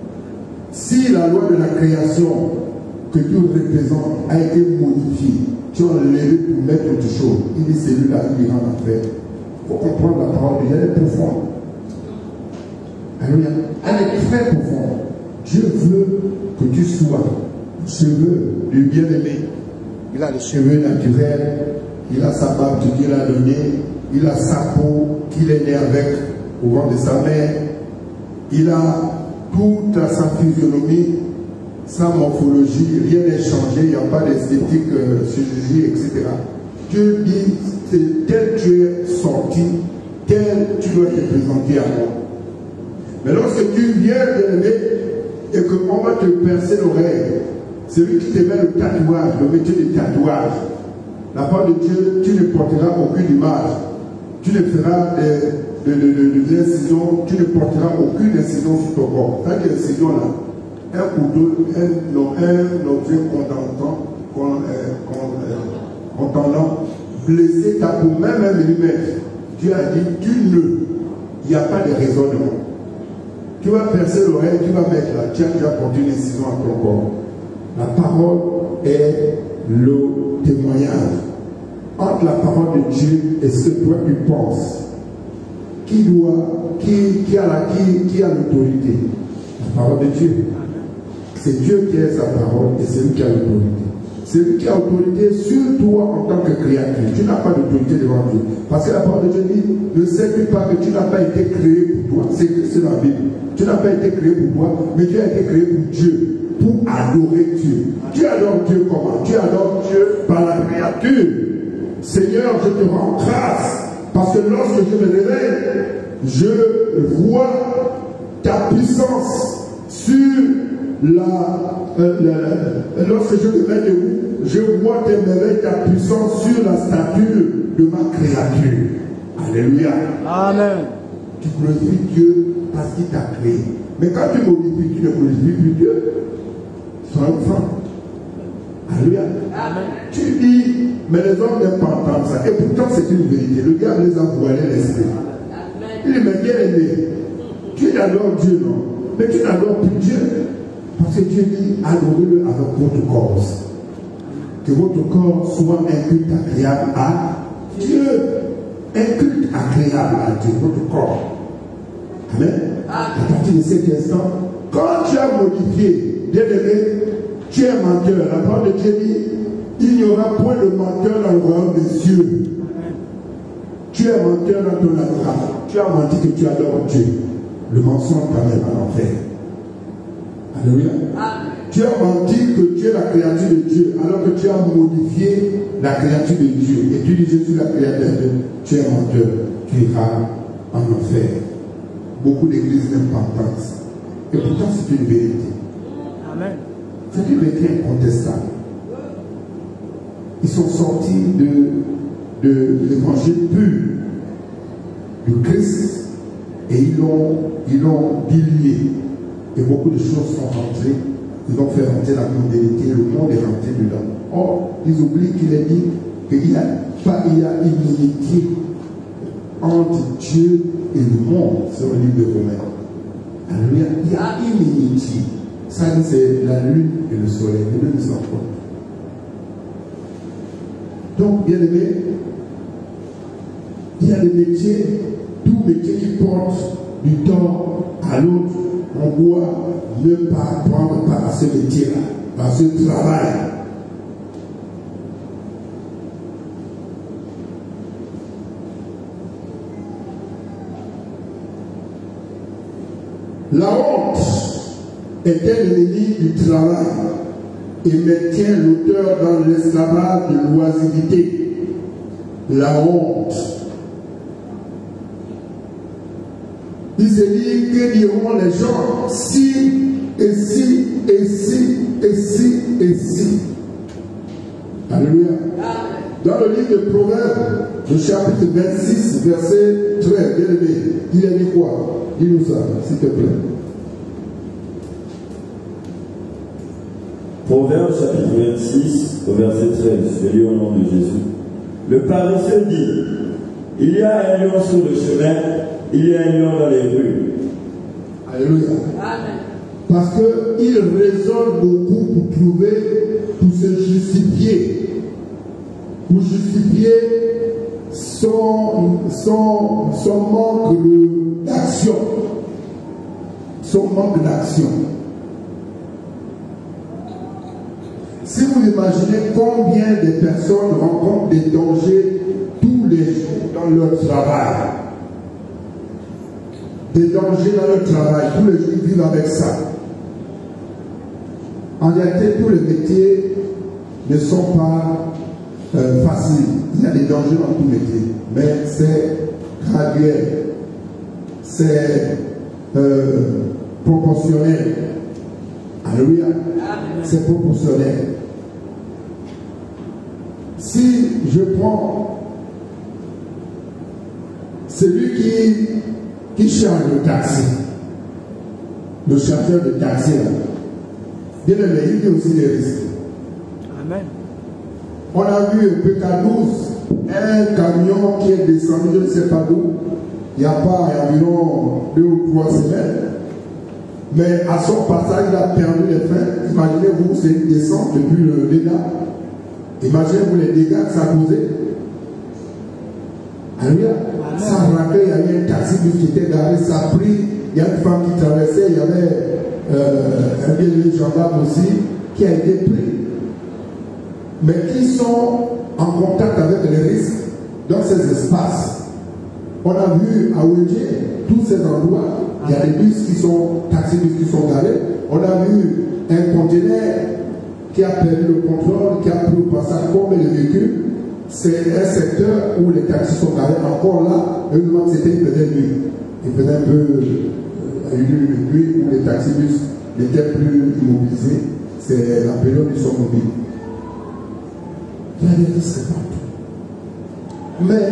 Si la loi de la création que tu représentes a été modifiée, tu as enlevé pour mettre autre chose, il dit celui-là, il ira en enfer. Il faut comprendre la parole de Dieu, elle est profonde. Alléluia. Elle est très profonde. Dieu veut que tu sois cheveux du bien-aimé. Il a les cheveux naturels, il a sa barbe que Dieu l'a donnée, il a sa peau qu'il est né avec au ventre de sa mère, il a toute sa physionomie, sa morphologie, rien n'est changé, il n'y a pas d'esthétique, chirurgie, etc. Dieu dit, c'est tel tu es sorti, tel tu dois te présenter à moi. Mais lorsque tu viens de l'aimer et qu'on va te percer l'oreille, celui qui te met le tatouage, le métier de tatouage, la part de Dieu, tu ne porteras aucune image, tu ne feras des incisions, tu ne porteras aucune incision sur ton corps. Tant que l'incision là, un couteau, un objet contendant, blesser ta peau, même un millimètre. Dieu a dit, il n'y a pas de raisonnement. Tu vas percer l'oreille, tu vas mettre là, tu as porté une incision à ton corps. La parole est le témoignage entre la parole de Dieu et ce que toi tu penses. Qui a l'autorité? La parole de Dieu. C'est Dieu qui est sa parole et c'est lui qui a l'autorité. C'est lui qui a l'autorité sur toi en tant que créature. Tu n'as pas d'autorité devant Dieu. Parce que la parole de Dieu dit, ne sais-tu pas que tu n'as pas été créé pour toi. C'est dans la Bible. Tu n'as pas été créé pour toi, mais tu as été créé pour Dieu, pour adorer Dieu. Tu adores Dieu comment? Tu adores Dieu par la créature. Seigneur, je te rends grâce, parce que lorsque je me réveille, je vois ta puissance sur lorsque je me mets debout, je vois tes merveilles, ta puissance sur la stature de ma créature. Alléluia. Amen. Tu glorifies Dieu parce qu'il t'a créé. Mais quand tu modifies, tu ne glorifies plus Dieu. Sois un franc. Alléluia. Amen. Tu dis, mais les hommes n'aiment pas entendre ça. Et pourtant, c'est une vérité. Le diable les a voilés l'esprit. Il dit, mais bien aimé, tu adores Dieu, non? Mais tu n'adores plus Dieu. Parce que Dieu dit, adorez-le avec votre corps. Que votre corps soit un culte agréable à Dieu. un culte agréable à Dieu, notre corps. Amen. À partir de cet instant, quand tu as modifié, bien aimé, tu es menteur. La parole de Dieu dit, il n'y aura point de menteur dans le royaume des cieux. Tu es menteur dans ton adoration. Tu as menti que tu adores Dieu. Le mensonge t'amène à l'enfer. Alléluia. Tu as menti que tu es la créature de Dieu, alors que tu as modifié la créature de Dieu. Et tu dis, je suis la créature de Dieu. Tu es menteur. Tu iras en enfer. Beaucoup d'églises n'aiment pas entendre ça. Et pourtant, c'est une vérité. Amen. C'est une vérité incontestable. Ils sont sortis de l'évangile pur du Christ et ils l'ont dilué. Et beaucoup de choses sont rentrées. Ils ont fait rentrer la mondialité. Le monde est rentré dedans. Or, ils oublient qu'il est dit qu'il y a inimitié entre Dieu et le monde, sur le livre de Romains. Alléluia. Il y a inimitié. Ça, c'est la lune et le soleil. Les deux ne sont pas. Donc, bien aimé, il y a des métiers, tout métier qui porte du temps à l'autre, on doit ne pas prendre part à ce métier-là, à ce travail. La honte est un ennemi du travail et maintient l'auteur dans l'esclavage de l'oisiveté. La honte. Il se dit, que diront les gens si, et si, et si, et si, et si. Alléluia. Dans le livre de Proverbes, le chapitre 26, verset 13, bien aimé, il a dit quoi? Dis-nous ça, s'il te plaît. Proverbes chapitre 26, au verset 13, je lis au nom de Jésus. Le paresseux dit, il y a un lion sur le chemin, il y a un lion dans les rues. Alléluia. Amen. Parce qu'il raisonne beaucoup pour se justifier. Pour justifier son manque d'action. Son manque d'action. Si vous imaginez combien de personnes rencontrent des dangers tous les jours dans leur travail, des dangers dans leur travail, tous les jours ils vivent avec ça. En réalité, tous les métiers ne sont pas faciles. Il y a des dangers dans tous les métiers, mais c'est graduel, c'est proportionnel. Alléluia. C'est proportionnel. Si je prends celui qui charge le taxi, le chauffeur de taxi, bien aimé, il y a aussi des risques. Amen. On a vu un PK12, un camion qui est descendu, je ne sais pas d'où, il n'y a pas environ 2 ou 3 semaines. Mais à son passage, il a perdu les freins. Imaginez-vous, c'est une descente depuis le dégât. Imaginez-vous les dégâts que ça a causé. Alléluia. Ça me rappelle, il y avait un taxi qui était garé, ça a pris. Il y a une femme qui traversait, il y avait un bien gendarme aussi qui a été pris. Mais qui sont en contact avec les risques dans ces espaces. On a vu à Ouédié, tous ces endroits. Il y a des bus qui sont, taxi-bus qui sont garés. On a vu un conteneur qui a perdu le contrôle, qui a pris le passage comme les véhicules. C'est un secteur où les taxis sont garés. Encore là, le moment c'était une petite nuit. Il faisait un peu une nuit où les taxi-bus n'étaient plus immobilisés. C'est la période du sont mobiles. Il y a des risques partout. Mais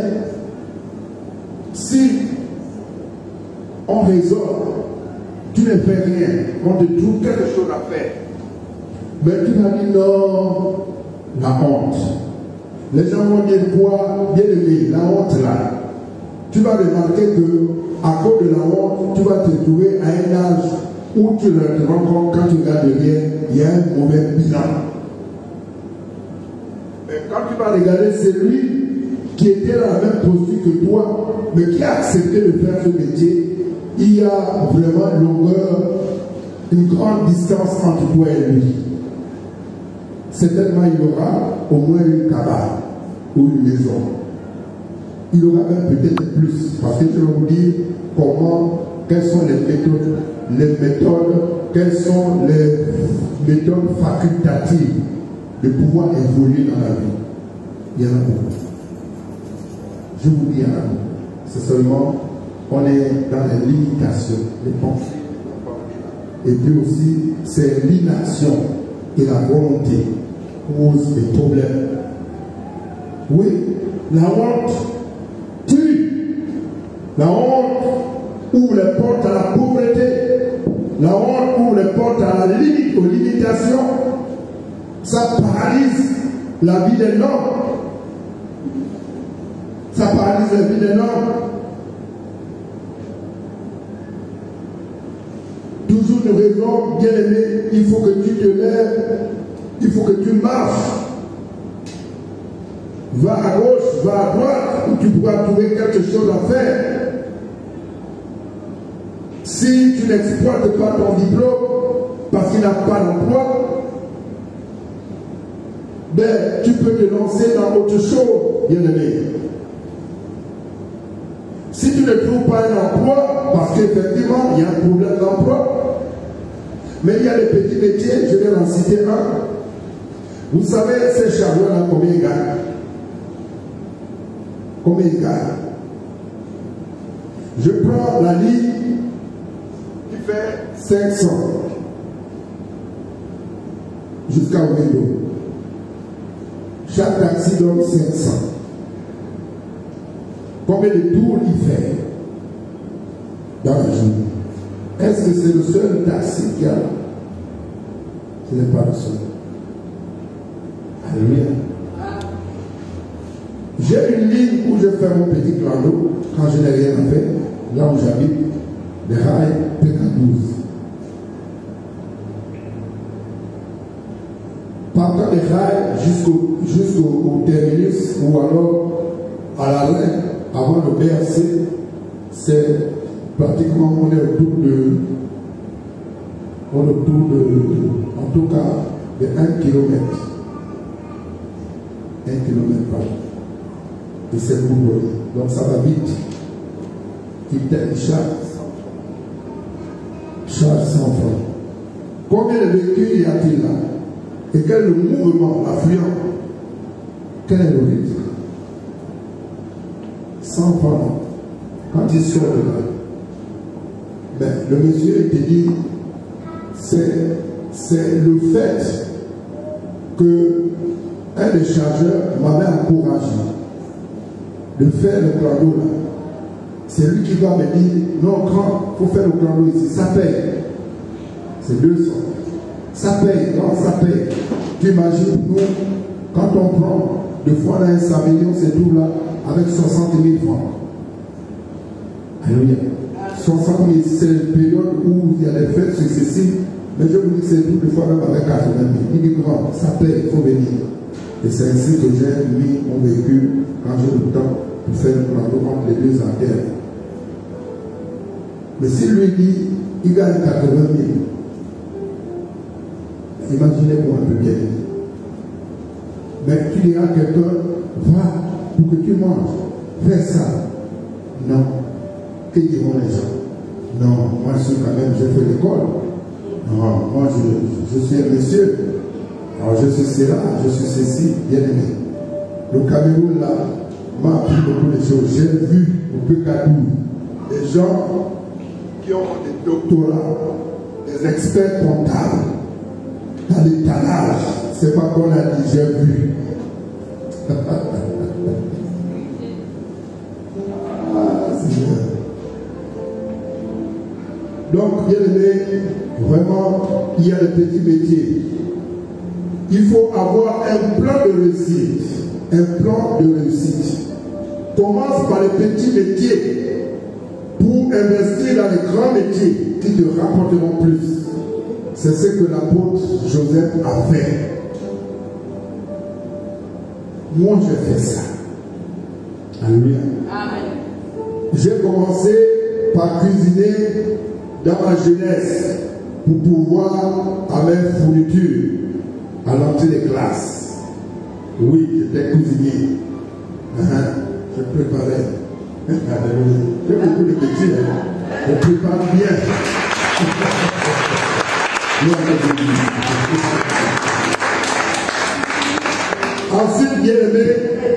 si on raisonne, tu ne fais rien, on te trouve quelque chose à faire. Mais tu vas dire non, la honte. Les gens vont dire quoi? Bien aimé, la honte là. Tu vas remarquer que à cause de la honte, tu vas te trouver à un âge où tu te rends compte quand tu regardes derrière, il y a un mauvais bilan. Et quand tu vas regarder celui qui était dans la même posture que toi, mais qui a accepté de faire ce métier, il y a vraiment une grande distance entre toi et lui. Certainement, il aura au moins une cabane ou une maison. Il aura même peut-être plus, parce que je vais vous dire quelles sont les méthodes, quelles sont les méthodes facultatives de pouvoir évoluer dans la vie. Il y en a beaucoup. Je vous dis, c'est seulement, on est dans les limitations, les pensées. Et puis aussi, c'est l'inaction et la volonté posent des problèmes. Oui, la honte tue. La honte ouvre les portes à la pauvreté. La honte ouvre les portes à la limite, aux limitations. Ça paralyse la vie d'un homme. Ça paralyse la vie d'un homme. Toujours nous rêvons, bien aimé, il faut que tu te lèves, il faut que tu marches. Va à gauche, va à droite, où tu pourras trouver quelque chose à faire. Si tu n'exploites pas ton diplôme, parce qu'il n'a pas d'emploi, ben, tu peux te lancer dans autre chose, bien aimé. Si tu ne trouves pas un emploi, parce qu'effectivement, il y a un problème d'emploi, mais il y a des petits métiers, je vais en citer un. Vous savez, ces chariots-là, combien ils gagnent? Combien ils gagnent? Je prends la ligne qui fait 500 jusqu'à Ouédo. Chaque taxi donne 500. Combien de tours il fait dans la journée? Est-ce que c'est le seul taxi qu'il y a là? Ce n'est pas le seul. Alléluia. J'ai une ligne où je fais mon petit clando quand je n'ai rien à faire, là où j'habite, les rails PK12. Partant des rails jusqu'au terminus ou alors à l'arrêt, avant le BRC, c'est pratiquement, on est autour de, en tout cas, de 1 km. 1 km par an. Et c'est bourreau. Donc ça va vite. Il charge 100 francs. Combien de véhicules y a-t-il là? Et quel est le mouvement, l'affluent? Quel est le rythme? 100 francs. Quand il sort de là, ben, le monsieur te dit, c'est le fait que un des chargeurs m'avait encouragé de faire le clando là. C'est lui qui va me dire, non, quand il faut faire le clando ici, ça paye. C'est 200. Ça paye, non, ça paye. Tu imagines, nous, quand on prend, deux fois là, un samedi, on se trouve là avec 60 000 francs. Alléluia. 60 000, c'est une période où il y a des fêtes successives, mais je vous dis que c'est tout, des fois même avec 80 000. Il dit, grand, ça paye, il faut venir. Et c'est ainsi que j'ai mis mon véhicule quand j'ai le temps pour faire le plateau entre les deux artères. Mais si lui dit, il gagne 80 000, imaginez-moi un peu bien. Mais tu diras à quelqu'un, va pour que tu manges, fais ça. Non. Que diront les gens? Non, moi je suis quand même, j'ai fait l'école. Non, moi je suis un monsieur. Alors je suis cela, je suis ceci, bien aimé. Le Cameroun là m'a appris beaucoup de choses. J'ai vu au Pécadou des gens qui ont des doctorats, des experts comptables dans l'étalage. C'est pas qu'on a dit, j'ai vu. Donc, bien aimé, vraiment, il y a des petits métiers. Il faut avoir un plan de réussite. Un plan de réussite. Commence par les petits métiers pour investir dans les grands métiers qui te rapporteront plus. C'est ce que l'apôtre Joseph a fait. Moi, je fais ça. Alléluia. J'ai commencé par cuisiner dans ma jeunesse pour pouvoir avoir fourniture à l'entrée des classes. Oui, j'étais cuisinier. Je préparais. J'ai beaucoup de petits. Je prépare bien. Ensuite, bien aimé,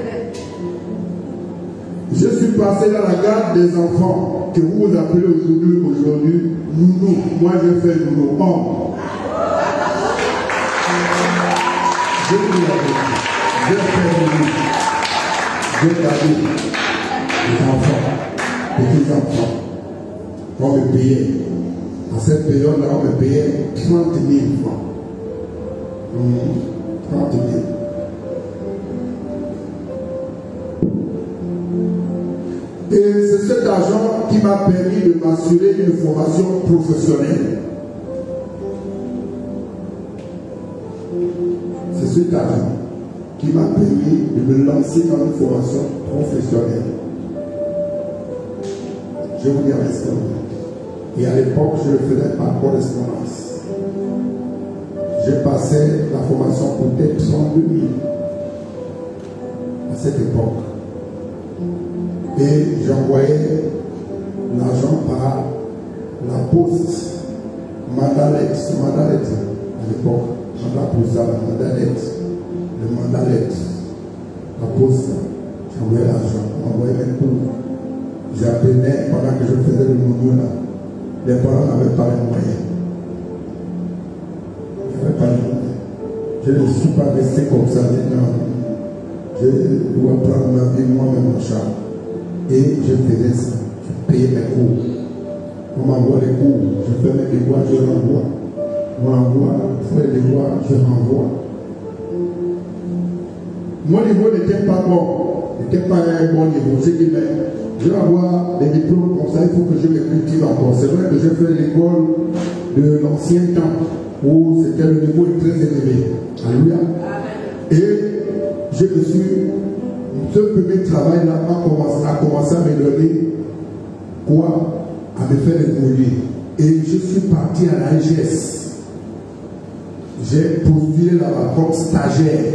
je suis passé dans la garde des enfants que vous appelez aujourd'hui nounou. Moi, je fais nounou. Je vous l'ai dit. Je fais nounou. Je gardé les enfants, petits enfants. On me payait. À cette période-là, on me payait 30 000 francs. 30 000. Et c'est cet argent qui m'a permis de m'assurer une formation professionnelle. C'est cet argent qui m'a permis de me lancer dans une formation professionnelle. Je vous dis en instant. Et à l'époque, je le faisais par correspondance. Je passais la formation pour peut-être 32 000 à cette époque. Et j'envoyais l'argent par la poste, mandat lettre à l'époque, mandat postal, mandat lettre, le mandat lettre, la poste, j'envoyais l'argent, j'envoyais mes cours. J'apprenais pendant que je faisais le mouvement là. Les parents n'avaient pas les moyens. Ils n'avaient pas les moyens. Je ne suis pas resté comme ça. Je dois prendre ma vie moi-même en charge. Et je faisais ça. Je payais mes cours. On m'envoie les cours. Je fais mes devoirs, je renvoie. On m'envoie, je fais les devoirs, je renvoie. Mon niveau n'était pas bon. N'était pas un bon niveau. C'est que je vais avoir des diplômes comme ça, il faut que je me cultive encore. C'est vrai que j'ai fait l'école de l'ancien temps où c'était le niveau très élevé. Alléluia. Et je me suis, ce premier travail-là a commencé à me donner quoi? À me faire évoluer. Et je suis parti à la l'AGS. J'ai postulé là-bas comme stagiaire.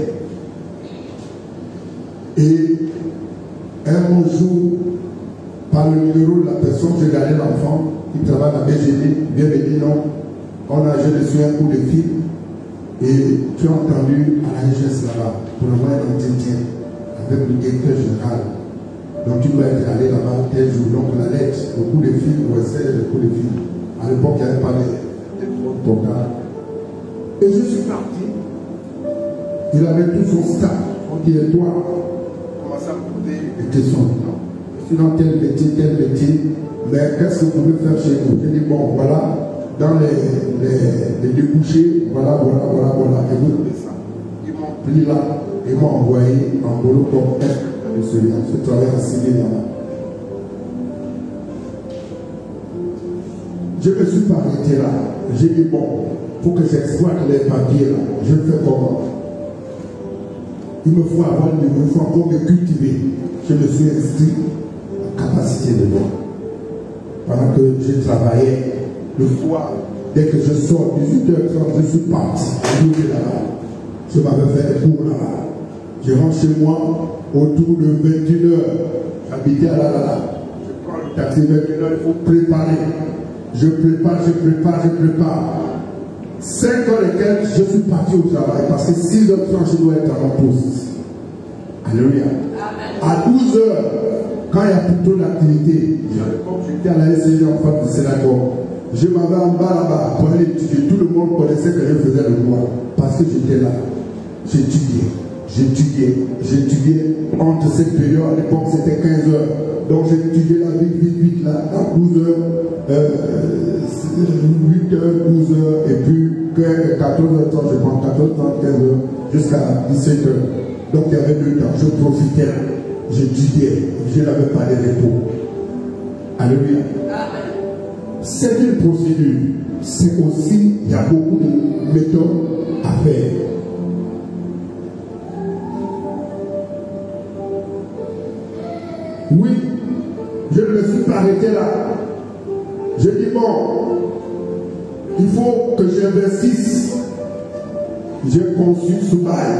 Et un bon jour, par le numéro de la personne, j'ai gardé l'enfant qui travaille à la BGD, bien me dit non, j'ai reçu un coup de fil et tu as entendu à la l'AGS là-bas pour avoir un entretien avec le directeur général. Donc tu dois être allé là-bas tel jour. Donc la lettre, le coup de fil, ou essayer le coup de fil. À l'époque, il n'y avait pas de portable. Et je suis parti. Il avait tout son staff. On dit, et toi, commence à me poser des questions. Je suis dans tel métier, mais qu'est-ce que vous pouvez faire chez vous? Je dis, bon, voilà, dans les débouchés, voilà, et vous avez ça. Ils m'ont pris là, et m'ont envoyé en boulot comme de celui-là. Je travaille en civil là-bas. Je ne me suis pas arrêté là. J'ai dit, bon, il faut que j'exploite les papiers là. Je le fais comment? Il me faut avoir il me faut encore me cultiver. Je me suis inscrit en capacité de droit. Pendant que je travaillais le soir, dès que je sors 18h30, je suis parti. Je m'avais fait des cours là-bas. Je rentre chez moi autour de 21h. J'habitais à la. Je prends le taxi 21h, il faut préparer. Je prépare. 5 heures et quelques, je suis parti au travail parce que 6h30, je dois être à mon poste. Alléluia. À 12h, quand il y a plutôt d'activité, j'étais à la SCG en face du Sénator. Je m'avais en bas là-bas pour aller étudier. Tout le monde connaissait que je faisais le droit parce que j'étais là. J'étudiais entre cette période, à l'époque c'était 15 heures. Donc j'étudiais la vie vite là, à 12 heures, 8 heures, 12 heures, et puis 14h30, je prends 14h30, 15 heures, jusqu'à 17 heures. Donc il y avait 2 temps, je profitais, j'étudiais, je n'avais pas de repos. Alléluia. C'est une procédure, c'est aussi, il y a beaucoup de méthodes à faire. suis pas arrêté là. Je dis bon, il faut que j'investisse. J'ai conçu sous bail.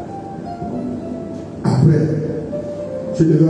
Après, je devais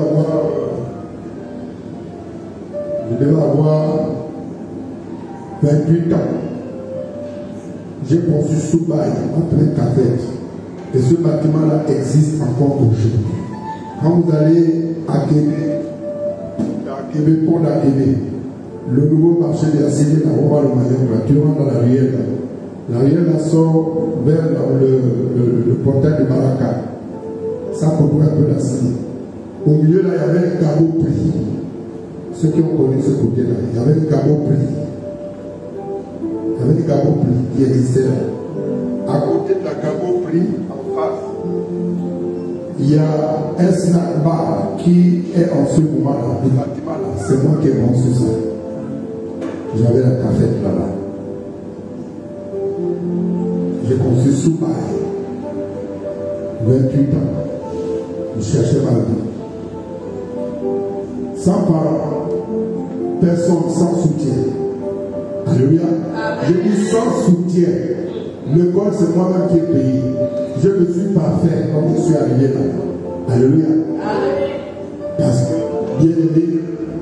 avoir 28 ans. J'ai conçu sous bail après Capet. Et ce bâtiment-là existe encore aujourd'hui. Quand vous allez à Québec, pont d'Akébé, le nouveau marché de la cité, la Roma, le Mayenne, tu rentres dans la rivière. La rivière sort vers le portail de Baraka. Ça couvre un peu la cité. Au milieu, là, il y avait un cabot pris. Ceux qui ont connu ce côté-là, il y avait un cabot pris. Il y avait un cabot pris qui existait là. À côté de la cabot pris, en face, il y a un snack bar qui est en ce moment-là. Le bâtiment là, c'est moi qui ai conçu ça. J'avais la cafette là-bas. J'ai conçu sous bail. 28 ans. Je cherchais ma vie. Sans parents, personne, sans soutien. Alléluia. Je dis sans soutien. L'école, c'est moi-même qui ai payé. Je ne suis pas fait comme je suis arrivé là. Alléluia. Parce que, bien aimé,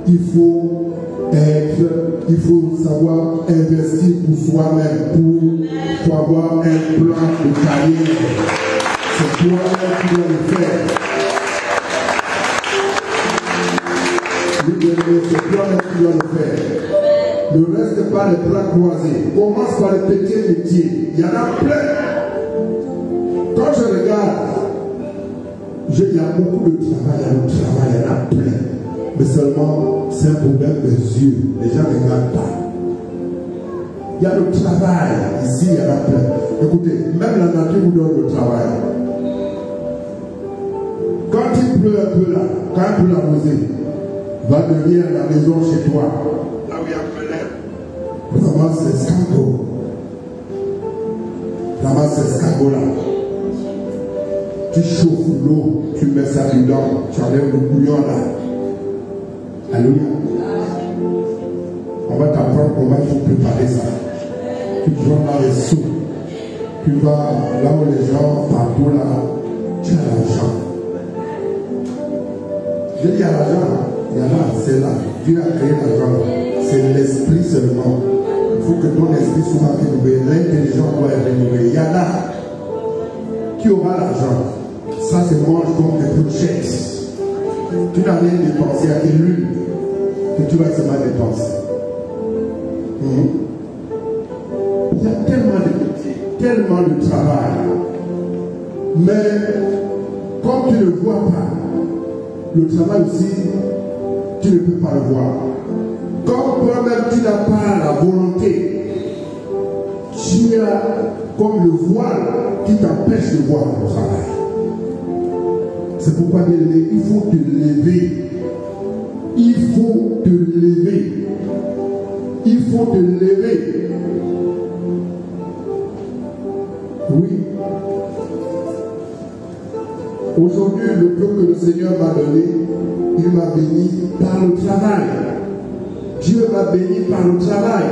il faut savoir investir pour soi-même, pour avoir un plan de carrière. C'est toi-même qui dois le faire. C'est toi-même qui dois le faire. Ne reste pas les bras croisés. Commence par les petits métiers. Il y en a plein. Quand je regarde, il y a beaucoup de travail, il y en a plein. Mais seulement, c'est un problème des yeux. Les gens ne regardent pas. Il y a le travail. Ici, il y en a plein. Écoutez, même la nature vous donne le travail. Quand il pleut un peu là, quand il pleut la rosée, va devenir la maison chez toi. Là où il y a plein d'air. Ramasse l'escargot. Ramasse l'escargot là. Tu chauffes l'eau, tu mets ça dedans, tu enlèves le bouillon là. Alléluia. On va t'apprendre comment il faut préparer ça. Tu vas dans les sous. Tu vas là où les gens, partout là, tu as l'argent. Je dis à l'argent, il y en a, c'est là. Dieu a créé l'argent. C'est l'esprit seulement. Il faut que ton esprit soit rénové. L'intelligence doit être rénovée. Il y en a qui aura l'argent. Ça, c'est mange comme des projets. Tu n'as rien dépensé à l'une que tu vas seulement dépenser. Il y a tellement de métiers, tellement de travail. Mais comme tu ne vois pas, le travail aussi, tu ne peux pas le voir. Comme toi-même tu n'as pas la volonté, tu as comme le voile qui t'empêche de voir le travail. C'est pourquoi, bien aimé, il faut te lever. Il faut te lever. Il faut te lever. Oui. Aujourd'hui, le peu que le Seigneur m'a donné, il m'a béni par le travail. Dieu m'a béni par le travail.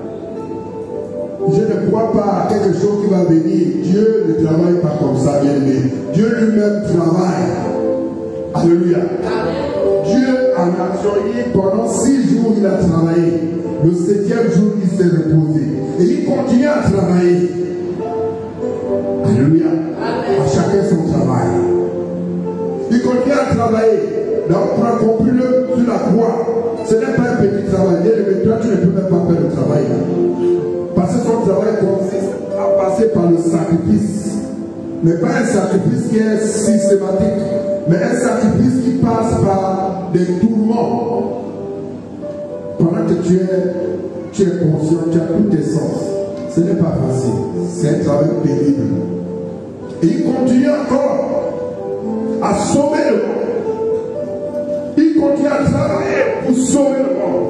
Je ne crois pas à quelque chose qui va venir. Dieu ne travaille pas comme ça, bien aimé. Dieu lui-même travaille. Alléluia. Dieu en a travaillé pendant 6 jours, il a travaillé. Le 7e jour, il s'est reposé. Et il continue à travailler. Alléluia. À chacun son travail. Il continue à travailler. Donc, pour accomplir sur la croix, ce n'est pas un petit travail. Mais toi, tu ne peux même pas faire le travail. Parce que son travail consiste à passer par le sacrifice. Mais pas un sacrifice qui est systématique, mais un sacrifice qui passe par des tourments. Pendant que tu es conscient, tu as tous tes sens. Ce n'est pas facile. C'est un travail pénible. Et il continue encore à sauver le monde. Il continue à travailler pour sauver le monde.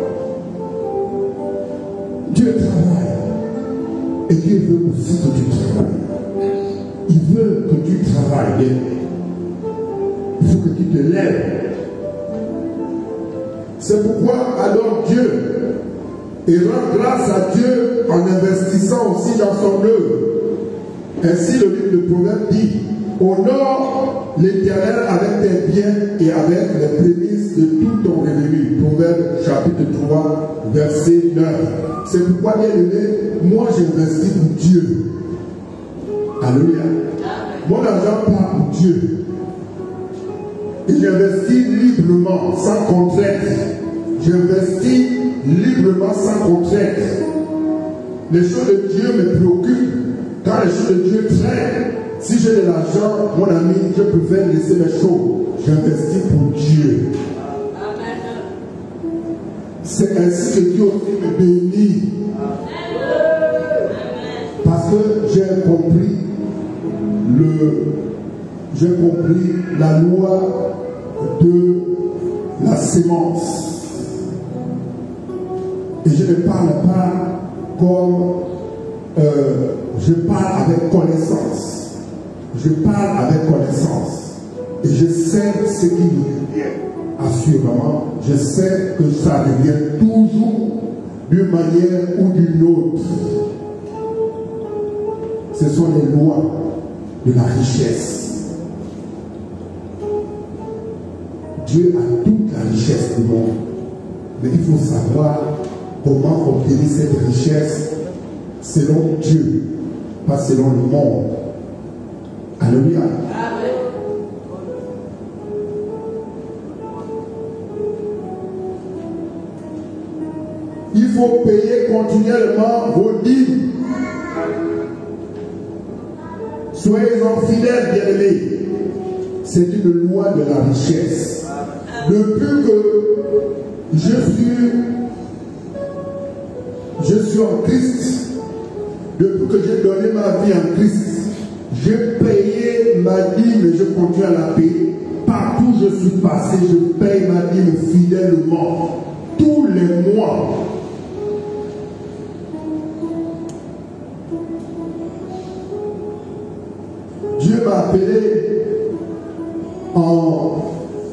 Dieu travaille. Et Dieu veut aussi que tu travailles. Il veut que tu travailles bien. Il faut que tu te lèves. C'est pourquoi adore Dieu et rend grâce à Dieu en investissant aussi dans son œuvre. Ainsi le livre de Proverbes dit: honore l'Éternel avec tes biens et avec les prémices de tout ton revenu. Proverbes chapitre 3, verset 9. C'est pourquoi, bien aimé, moi j'investis pour Dieu. Alléluia. Mon argent part pour Dieu. Et j'investis librement, sans contrainte. J'investis librement, sans contrainte. Les choses de Dieu me préoccupent. Quand les choses de Dieu traînent, si j'ai de l'argent, mon ami, je préfère laisser les choses. J'investis pour Dieu. C'est ainsi que Dieu me bénit. Parce que j'ai compris la loi de la sémence. Et je ne parle pas comme je parle avec connaissance. Je parle avec connaissance. Et je sais ce qui me revient. Assurément, je sais que ça revient toujours d'une manière ou d'une autre. Ce sont les lois de la richesse. Dieu a toute la richesse du monde. Mais il faut savoir comment obtenir cette richesse selon Dieu, pas selon le monde. Alléluia. Il faut payer continuellement vos dîmes. Soyez-en fidèles, bien-aimés. C'est une loi de la richesse. Depuis que je suis en Christ, depuis que j'ai donné ma vie en Christ, j'ai payé ma dîme et je continue à la payer. Partout où je suis passé, je paye ma dîme fidèlement. Tous les mois. Dieu m'a appelé en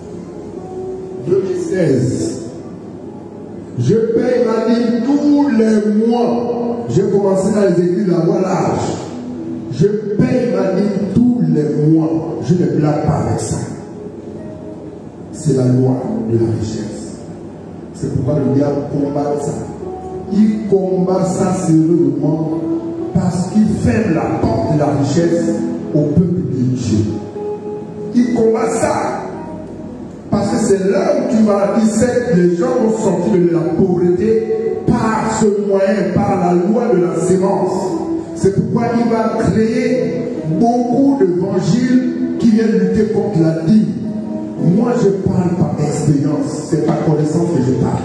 2016. Je paye ma dîme tous les mois. J'ai commencé dans les églises à avoir l'âge. Je paye ma dîme tous les mois. Je ne blague pas avec ça. C'est la loi de la richesse. C'est pourquoi le diable combat ça. Il combat ça sérieusement parce qu'il ferme la porte de la richesse au peuple de Dieu. Il combat ça parce que c'est là où tu vas dire que les gens vont sortir de la pauvreté par ce moyen, par la loi de la sémence. C'est pourquoi il va créer beaucoup d'évangiles qui viennent lutter contre la dîme. Moi je parle par expérience, c'est par connaissance que je parle.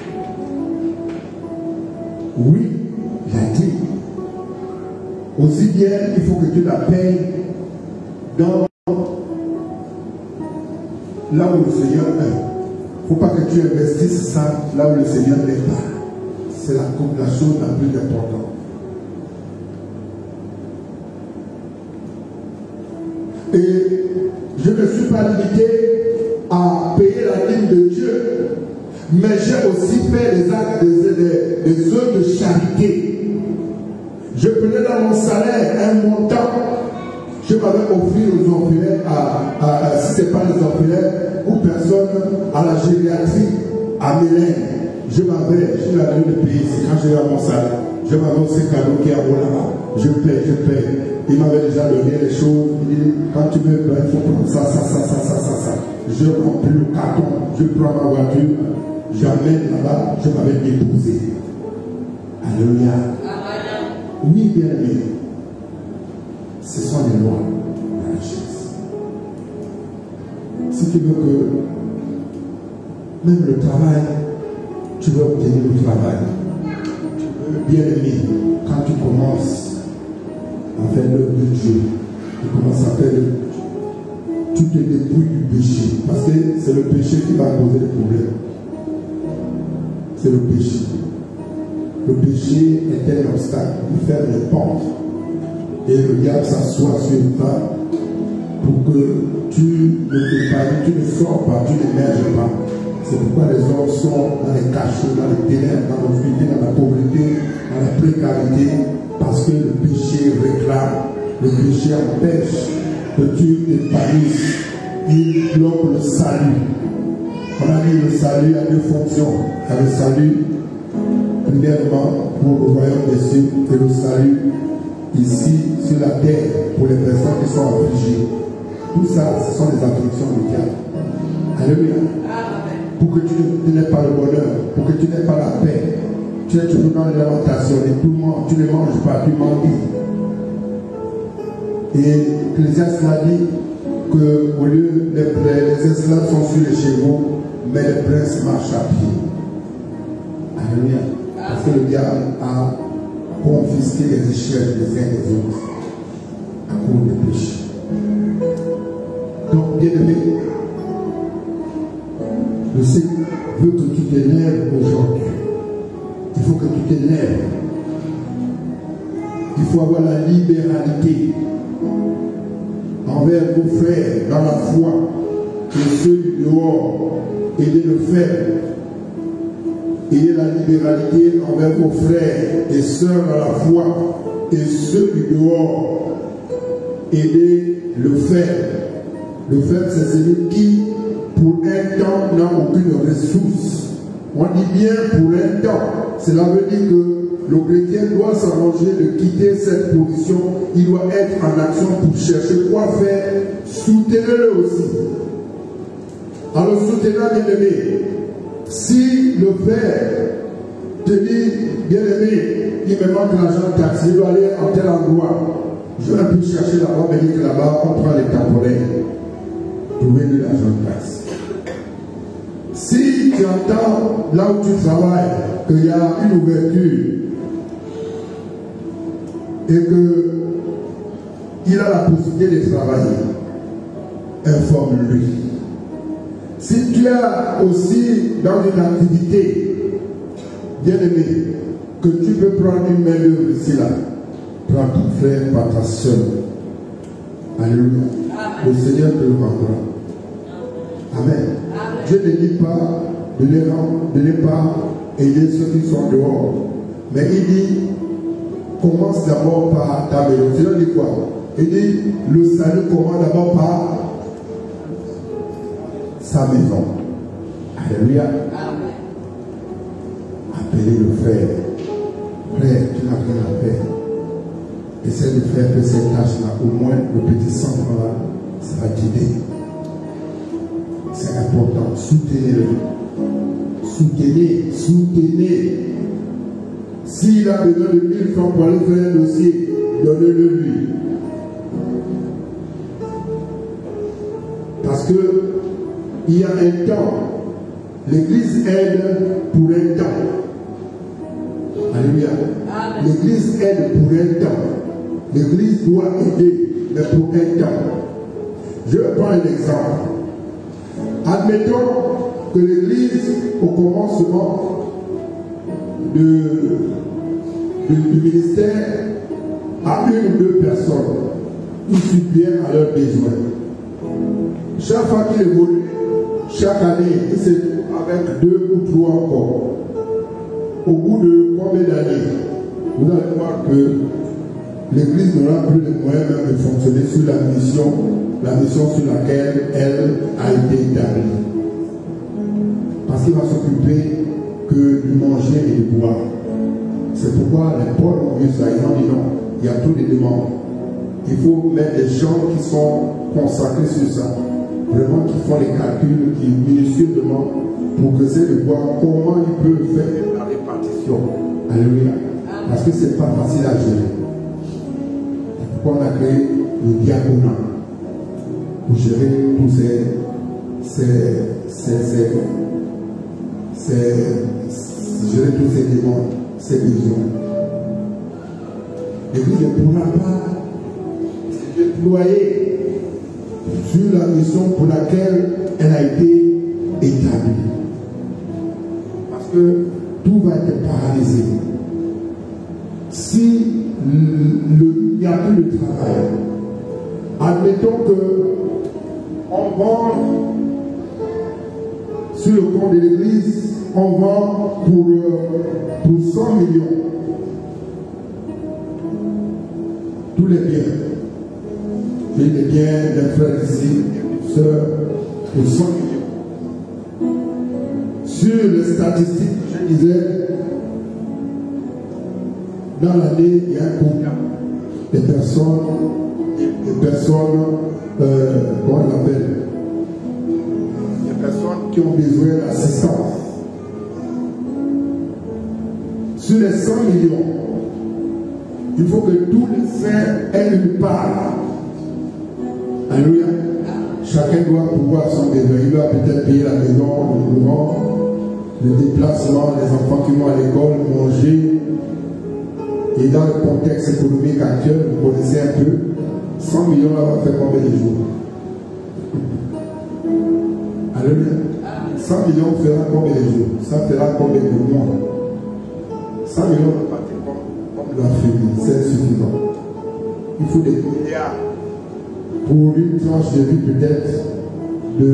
Oui, la dîme. Aussi bien, il faut que tu la payes dans là où le Seigneur est. Il ne faut pas que tu investisses ça là où le Seigneur n'est pas. C'est la chose la plus importante. Et je ne suis pas limité à payer la dîme de Dieu, mais j'ai aussi fait des actes, des œuvres de charité. Je prenais dans mon salaire un montant. Je m'avais offert aux orphelins, si ce n'est pas les orphelins, ou personnes à la gériatrie, à Mélène. Je l'avais de payer. C'est quand j'ai eu mon salaire. Je m'avais aussi cadeau qui est à là-bas. Je paye. Il m'avait déjà donné les choses. Il dit, quand tu veux, il faut prendre ça. Je remplis le carton, je prends ma voiture, j'amène là-bas, je m'avais déposé. Alléluia. Oui, bien aimé. Ce sont les lois de la richesse. Si tu veux que même le travail, tu veux obtenir le travail. Tu veux bien aimé, quand tu commences à faire l'œuvre de Dieu, tu commences à faire tu te débrouilles du péché. Parce que c'est le péché qui va poser le problème. C'est le péché. Le péché est un obstacle. Il ferme les portes. Et le diable s'assoit sur une femme pour que tu ne te parles, tu ne sors pas, tu ne merges pas. C'est pourquoi les hommes sont dans les cachots, dans les ténèbres, dans l'obscurité, dans la pauvreté, dans la précarité, parce que le péché réclame, le péché empêche que tu t'épanouisses. Il bloque le salut. On a dit le salut a deux fonctions. Il y a le salut, premièrement, pour le royaume des cieux, et le salut ici sur la terre pour les personnes qui sont affligées. Tout ça, ce sont des afflictions du diable. Alléluia. Pour que tu n'aies pas le bonheur, pour que tu n'aies pas la paix, tu es toujours dans l'alimentation et tout le monde, tu ne manges pas, tu manges. Et Ecclésiaste m'a dit qu'au lieu, les esclaves sont sur les chevaux, mais les princes marchent à pied. Alléluia. Parce que le diable a confisqué les richesses des uns et des autres à cause des péchés. Donc, bien aimé, le Seigneur veut que tu t'élèves aujourd'hui. Il faut que tu t'élèves. Il faut avoir la libéralité envers vos frères dans la foi et ceux du dehors. Aidez le faire. Ayez la libéralité envers vos frères et sœurs dans la foi et ceux du dehors. Aidez le faire. Le faire, c'est celui qui, pour un temps, n'a aucune ressource. On dit bien pour un temps. Cela veut dire que le chrétien doit s'arranger de quitter cette position. Il doit être en action pour chercher quoi faire. Soutenez-le aussi. Alors soutenez-le, bien-aimé. Si le frère te dit, bien-aimé, il me manque l'argent de taxi, il doit aller en tel endroit. Je vais un peu chercher là-bas, mais dit que là-bas, on prend les temporaires. Trouvez-lui l'argent de taxi. Si tu entends là où tu travailles qu'il y a une ouverture et qu'il a la possibilité de travailler, informe-lui. Si tu es aussi dans une activité, bien aimé, que tu peux prendre une main d'œuvre ici là, prends ton frère, pas ta soeur. Alléluia. Le Seigneur te le rendra. Amen. Dieu ne dit pas de ne pas aider ceux qui sont dehors. Mais il dit, commence d'abord par ta maison. C'est là dit quoi? Il dit, le salut commence d'abord par sa maison. Alléluia. Appelez le frère. Frère, tu n'as rien à faire. Essaie de faire que cette tâche-là, au moins le petit sang-là, ça va t'aider. C'est important. Soutenez-le. Soutenez. S'il a besoin de 1000 francs pour aller faire un dossier, donnez-le lui. Parce que il y a un temps, l'Église aide pour un temps. Alléluia. L'Église aide pour un temps. L'Église doit aider, mais pour un temps. Je vais prendre un exemple. Admettons que l'Église, au commencement du ministère, a une ou deux personnes qui subviennent à leurs besoins. Chaque fois qu'il évolue, chaque année, il se trouve avec 2 ou 3 encore. Au bout de combien d'années, vous allez voir que l'Église n'aura plus les moyens même de fonctionner sur la mission sur laquelle elle a été établie. Parce qu'il va s'occuper que de manger et de boire. C'est pourquoi les Paul ont vu ça. Ils ont dit non, il y a tous les demandes. Il faut mettre des gens qui sont consacrés sur ça. Vraiment qui font les calculs, qui minutieusement pour que c'est de voir comment ils peuvent faire la répartition. Alléluia. Parce que c'est pas facile à gérer. C'est pourquoi on a créé le diaconat pour gérer tous gérer tous ces demandes, ces besoins. L'Église ne pourra pas se déployer sur la mission pour laquelle elle a été établie. Parce que tout va être paralysé. Si il n'y a plus de travail, admettons que on vend sur le compte de l'église, on vend pour 100 millions. Tous les biens. J'ai des biens d'un frère ici, d'une soeur, pour 100 millions. Sur les statistiques, je disais, dans l'année, il y a un combien de personnes, comment on l'appelle, des personnes qui ont besoin d'assistance. Sur les 100 millions, il faut que tous les saints aient une part. Alléluia. Chacun doit pouvoir son besoin. Il doit peut-être payer la maison, le courant, le déplacement, les enfants qui vont à l'école, manger. Et dans le contexte économique actuel, vous connaissez un peu, 100 millions là va faire combien de jours? Alléluia. 100 millions fera combien de jours? Ça fera combien de mois? 100 millions ne pas comme la famille, c'est insuffisant. Il faut des milliards pour une tranche de vie peut-être de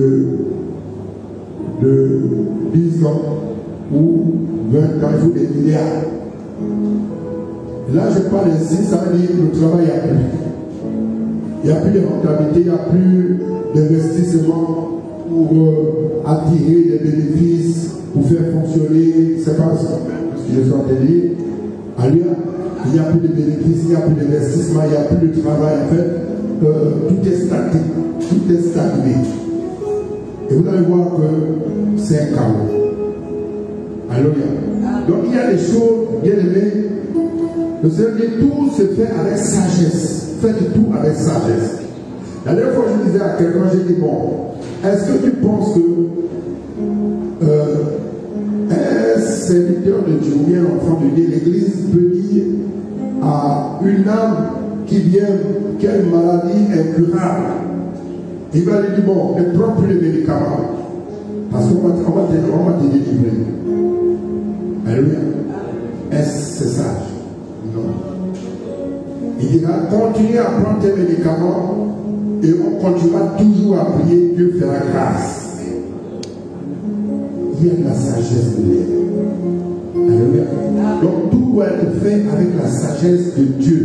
10 ans ou 20 ans, il faut des milliards. Là, je parle ici, ça veut dire que le travail, il n'y a plus de rentabilité, il n'y a plus d'investissement pour attirer des bénéfices, pour faire fonctionner, c'est pas ce que je suis en train de dire. Alléluia. Il n'y a plus de bénéfices, il n'y a plus d'investissement, il n'y a plus de travail. En fait, tout est statique, tout est stagné. Et vous allez voir que c'est un chaos. Alléluia. Donc il y a des choses, bien aimées. Le Seigneur dit tout se fait avec sagesse. Faites tout avec sagesse. La dernière fois, je disais à quelqu'un, j'ai dit, bon, est-ce que tu penses que un serviteur de Dieu, ou un enfant de Dieu, l'église peut dire à une âme qui vient, quelle maladie incurable, il va lui dire, bon, ne prends plus les médicaments, parce qu'on va te délivrer. Alléluia. Est-ce que c'est sage? Non. Il dira, continue à prendre tes médicaments et on continuera toujours à prier, Dieu fera grâce. Il y a de la sagesse de Dieu. Alléluia. Donc tout doit être fait avec la sagesse de Dieu.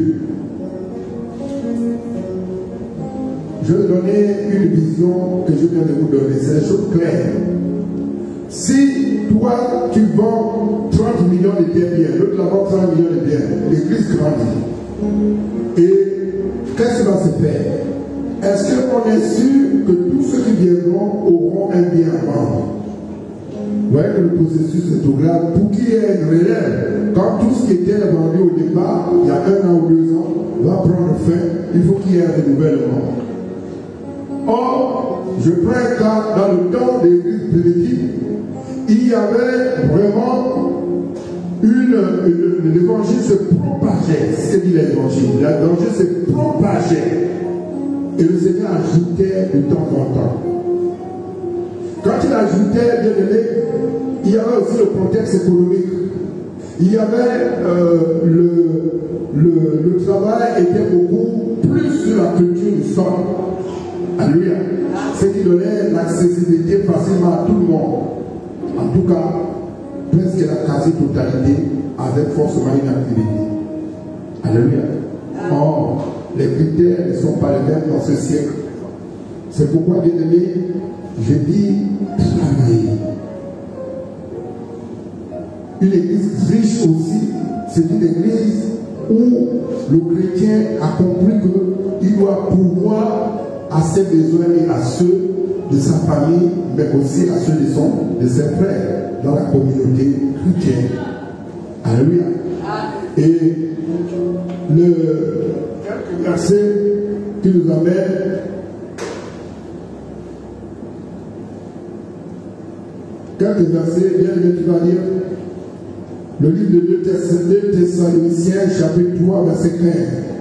Je vais donner une vision que je viens de vous donner. C'est des choses claires. Si toi tu vends 30 millions de biens, l'autre là vend 30 millions de biens, l'église grandit. Et qu'est-ce qui va se faire? Est-ce qu'on est sûr que tous ceux qui viendront auront un bien à vendre? Vous voyez que le processus est tout grave. Pour qu'il y ait une relève, quand tout ce qui était vendu au départ, il y a 1 an ou 2 ans, va prendre fin, il faut qu'il y ait un renouvellement. Or, je prends un cas dans le temps des églises primitives, il y avait vraiment l'évangile se propageait. C'est ce que dit l'évangile. L'évangile se propageait. Et le Seigneur ajoutait de temps en temps. Quand il ajoutait, bien aimé, il y avait aussi le contexte économique. Il y avait le travail était beaucoup plus sur la culture du sol. Alléluia. Ce qui donnait l'accessibilité facilement à tout le monde. En tout cas, presque la quasi-totalité avec forcément une activité. Alléluia. Or, les critères ne sont pas les mêmes dans ce siècle. C'est pourquoi, bien aimé, je dis travailler. Une église riche aussi, c'est une église où le chrétien a compris qu'il doit pourvoir à ses besoins et à ceux de sa famille, mais aussi à ceux de ses frères dans la communauté chrétienne. Alléluia. Et quelques versets qui nous amènent quelques versets, bien aimé, tu vas lire le livre de 2 Thessaloniciens, chapitre 3, verset 15.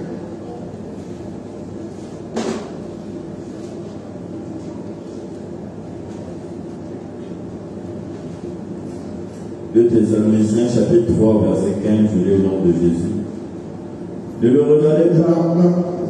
Thessaloniciens chapitre 3 verset 15, je lis au nom de Jésus. Ne le regardez pas.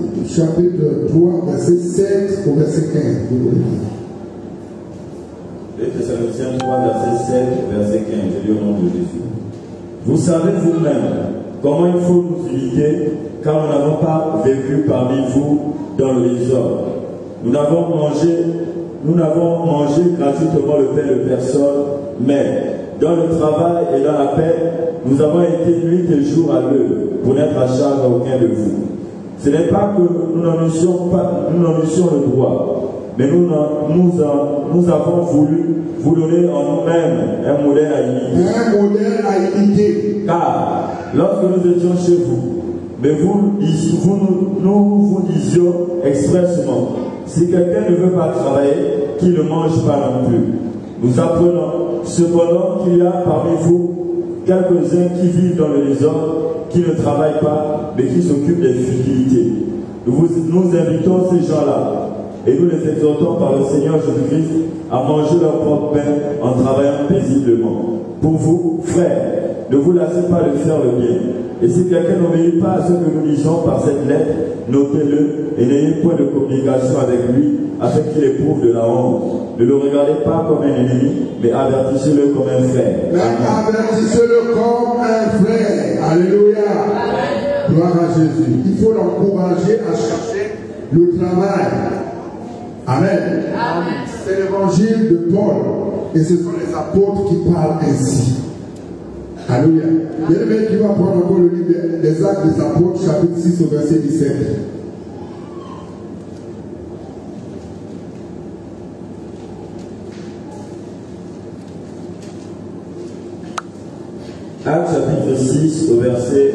Chapitre 3 verset 7 au verset 15. 2 Thessaloniciens 3, verset 7, verset 15. Je lis au nom de Jésus. Vous savez vous-même comment il faut nous imiter, car nous n'avons pas vécu parmi vous dans le désordre. Nous n'avons mangé gratuitement le pain de personne, mais dans le travail et dans la paix, nous avons été nuit et jour à l'œuvre pour n'être à charge à aucun de vous. Ce n'est pas que nous n'en eussions le droit, mais nous avons voulu vous donner en nous-mêmes un modèle à imiter. Un modèle à imiter. Car lorsque nous étions chez vous, mais nous vous disions expressement, si quelqu'un ne veut pas travailler, qu'il ne mange pas non plus. Nous apprenons cependant qu'il y a parmi vous quelques-uns qui vivent dans le désordre, qui ne travaillent pas, mais qui s'occupent des futilités. Nous invitons ces gens-là et nous les exhortons par le Seigneur Jésus-Christ à manger leur propre pain en travaillant paisiblement. Pour vous, frères, ne vous lassez pas de faire le bien. Et si quelqu'un n'obéit pas à ce que nous disons par cette lettre, notez-le et n'ayez point de communication avec lui, afin qu'il éprouve de la honte. Ne le regardez pas comme un ennemi, mais avertissez-le comme un frère. Mais avertissez-le comme un frère. Alléluia. Gloire à Jésus. Il faut l'encourager à chercher le travail. Amen. C'est l'évangile de Paul. Et ce sont les apôtres qui parlent ainsi. Alléluia. Il y a le mec qui va prendre encore le livre des Actes des Apôtres, chapitre 6 au verset 17. Actes chapitre 6 au verset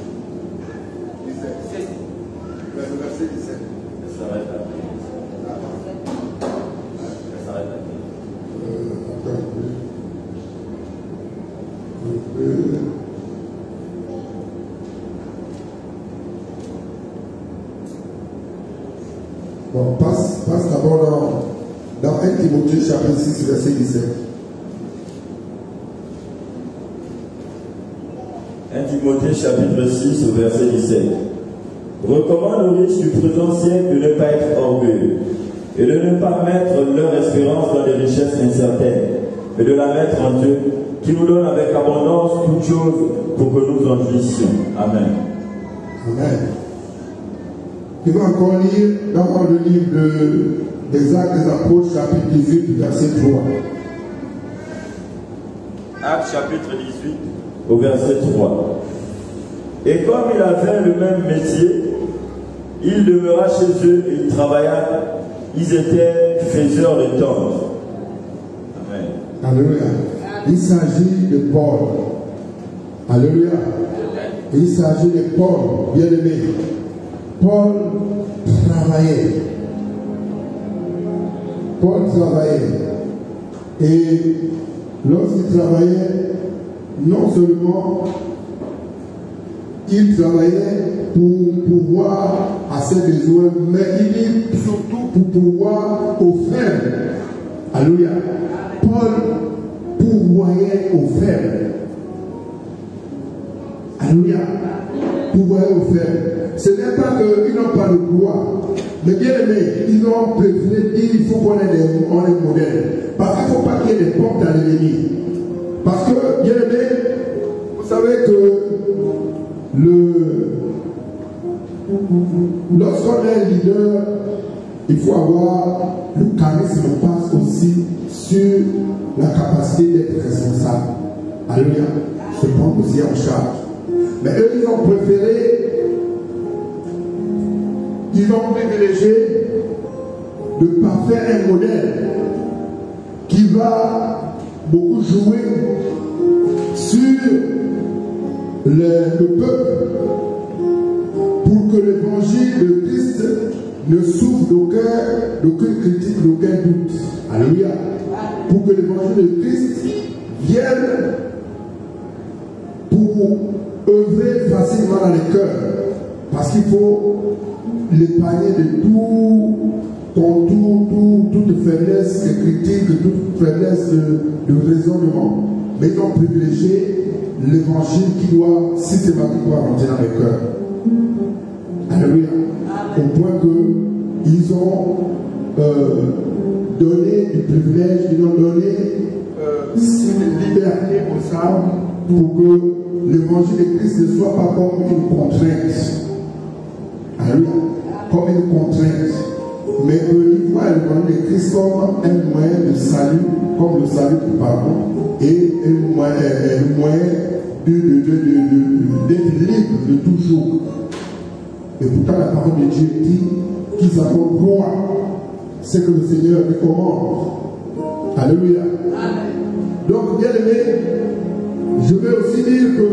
17. Ça s'arrête là. Ça s'arrête là. Bon, passe d'abord dans 1 Timothée chapitre 6 verset 17. 1 Timothée chapitre 6 au verset 17. Recommande aux riches du présent siècle de ne pas être orgueilleux et de ne pas mettre leur espérance dans des richesses incertaines, mais de la mettre en Dieu, qui nous donne avec abondance toutes choses pour que nous en jouissions. Amen. Amen. Je vais encore lire dans le livre des Actes des Apôtres, chapitre 18, verset 3. Actes chapitre 18 au verset 3. Et comme il avait le même métier, il demeura chez eux et il travailla. Ils étaient faiseurs de tentes. Amen. Alléluia. Il s'agit de Paul. Alléluia. Il s'agit de Paul, bien aimé. Paul travaillait. Paul travaillait. Et lorsqu'il travaillait, non seulement il travaillait pour pouvoir à ses besoins, mais il dit surtout pour pouvoir aux faibles. Alléluia. Paul pourvoyait aux faibles. Alléluia. Pourvoyait aux faibles. Ce n'est pas qu'ils n'ont pas de gloire, mais bien aimé, ils ont préféré dire qu'il faut qu'on ait des modèles. Parce qu'il ne faut pas qu'il y ait des portes à l'ennemi. Parce que, bien aimé, vous savez que lorsqu'on est leader, il faut avoir le charisme passe aussi sur la capacité d'être responsable. Alléluia. Se prendre aussi en charge. Mais eux, ils ont privilégié de ne pas faire un modèle qui va beaucoup jouer sur le peuple pour que l'évangile de Christ ne souffre d'aucune critique, d'aucun doute. Alléluia. Pour que l'évangile de Christ vienne pour œuvrer facilement dans les cœurs. Parce qu'il faut l'épargner de toute faiblesse de critique, de toute faiblesse de raisonnement. Mais ils ont privilégié l'évangile qui doit systématiquement rentrer dans les cœurs. Alléluia. Au point qu'ils ont donné du privilège, ils ont donné une liberté aux âmes pour que l'évangile de Christ ne soit pas comme une contrainte. Alléluia. Comme une contrainte. Mais qu'ils voient l'évangile de Christ comme un moyen de salut, comme le salut du pardon, et un moyen d'être libre de tout jour. Et pourtant la parole de Dieu dit qu'ils avons droit. C'est que le Seigneur recommande. Alléluia. Donc, bien aimé, je veux aussi dire que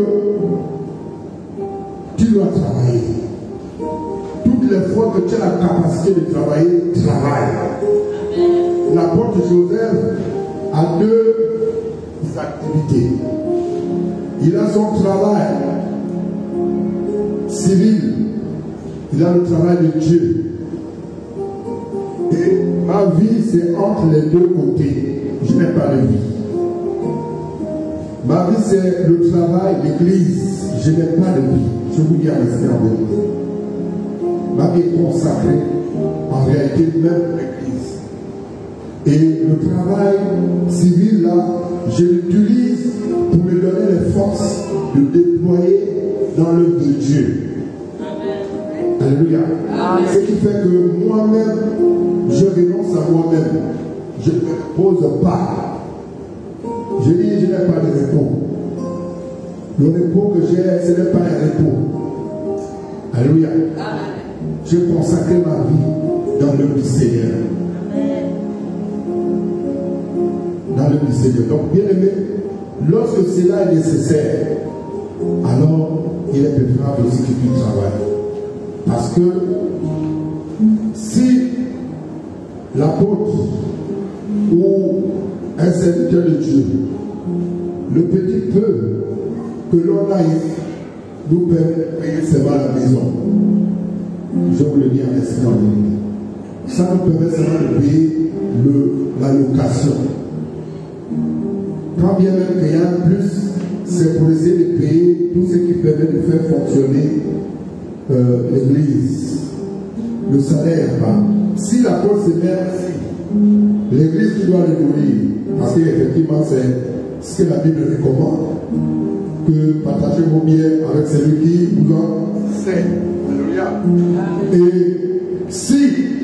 tu dois travailler. Toutes les fois que tu as la capacité de travailler, travaille. L'apôtre Joseph a deux activités. Il a son travail civil, il a le travail de Dieu. Et ma vie, c'est entre les deux côtés. Je n'ai pas de vie. Ma vie, c'est le travail, l'église. Je n'ai pas de vie. Je vous dis à rester en vérité. Ma vie est consacrée, en réalité, même à l'église. Et le travail civil, là, je l'utilise pour me donner les forces de déployer dans l'œuvre de Dieu. Alléluia. Ce qui fait que moi-même, je renonce à moi-même. Je ne me repose pas. Je dis, je n'ai pas de repos. Le repos que j'ai, ce n'est pas un repos. Alléluia. J'ai consacré ma vie dans l'œuvre du Seigneur. Dans l'œuvre du Seigneur. Donc, bien aimé, lorsque cela est nécessaire, alors il est préférable aussi que tu travailles. Parce que si l'apôtre ou un serviteur de Dieu, le petit peu que l'on a nous permet de payer seulement la maison, je vous le dis en instant, ça nous permet seulement de payer la location. Quand bien même qu'il y a un plus, c'est pour essayer de payer tout ce qui permet de faire fonctionner l'église. Le salaire, si la cause se met ainsi, l'église qui doit le nourrir, parce qu'effectivement c'est ce que la Bible recommande, que partagez vos biens avec celui qui vous en sait. Alléluia. Et si,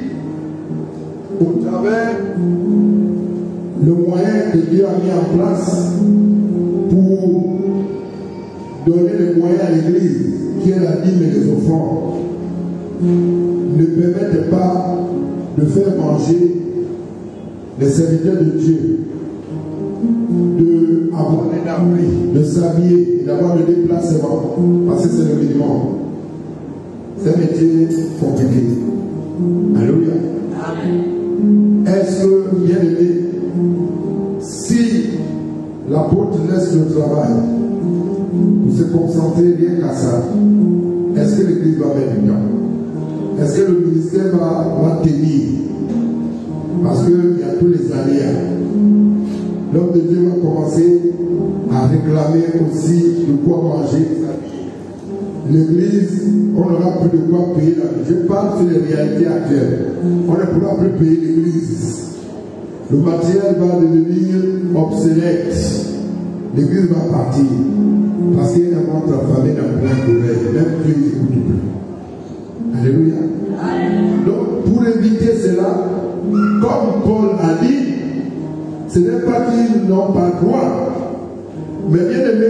au travers le moyen que Dieu a mis en place pour donner les moyens à l'église, qui est la dîme et les offrandes, ne permettent pas de faire manger les serviteurs de Dieu, d'avoir un abri, de s'habiller, d'avoir le déplacement, parce que c'est le minimum. C'est un métier compliqué. Alléluia. Est-ce que, bien aimé, si l'apôtre laisse le travail pour se concentrer rien qu'à ça, est-ce que l'église va mettre du temps? Est-ce que le ministère va tenir? Parce qu'il y a tous les aléas. L'homme de Dieu va commencer à réclamer aussi de quoi manger. L'église, on n'aura plus de quoi payer la vie. Je parle sur les réalités actuelles. On ne pourra plus payer l'église. Le matériel va devenir obsolète. L'église va partir. Parce qu'il y a un autre famille dans plein d'oreilles. Même Dieu n'écoute plus. Alléluia. Donc, pour éviter cela, comme Paul a dit, ce n'est pas qu'ils n'ont pas droit. Mais bien aimé,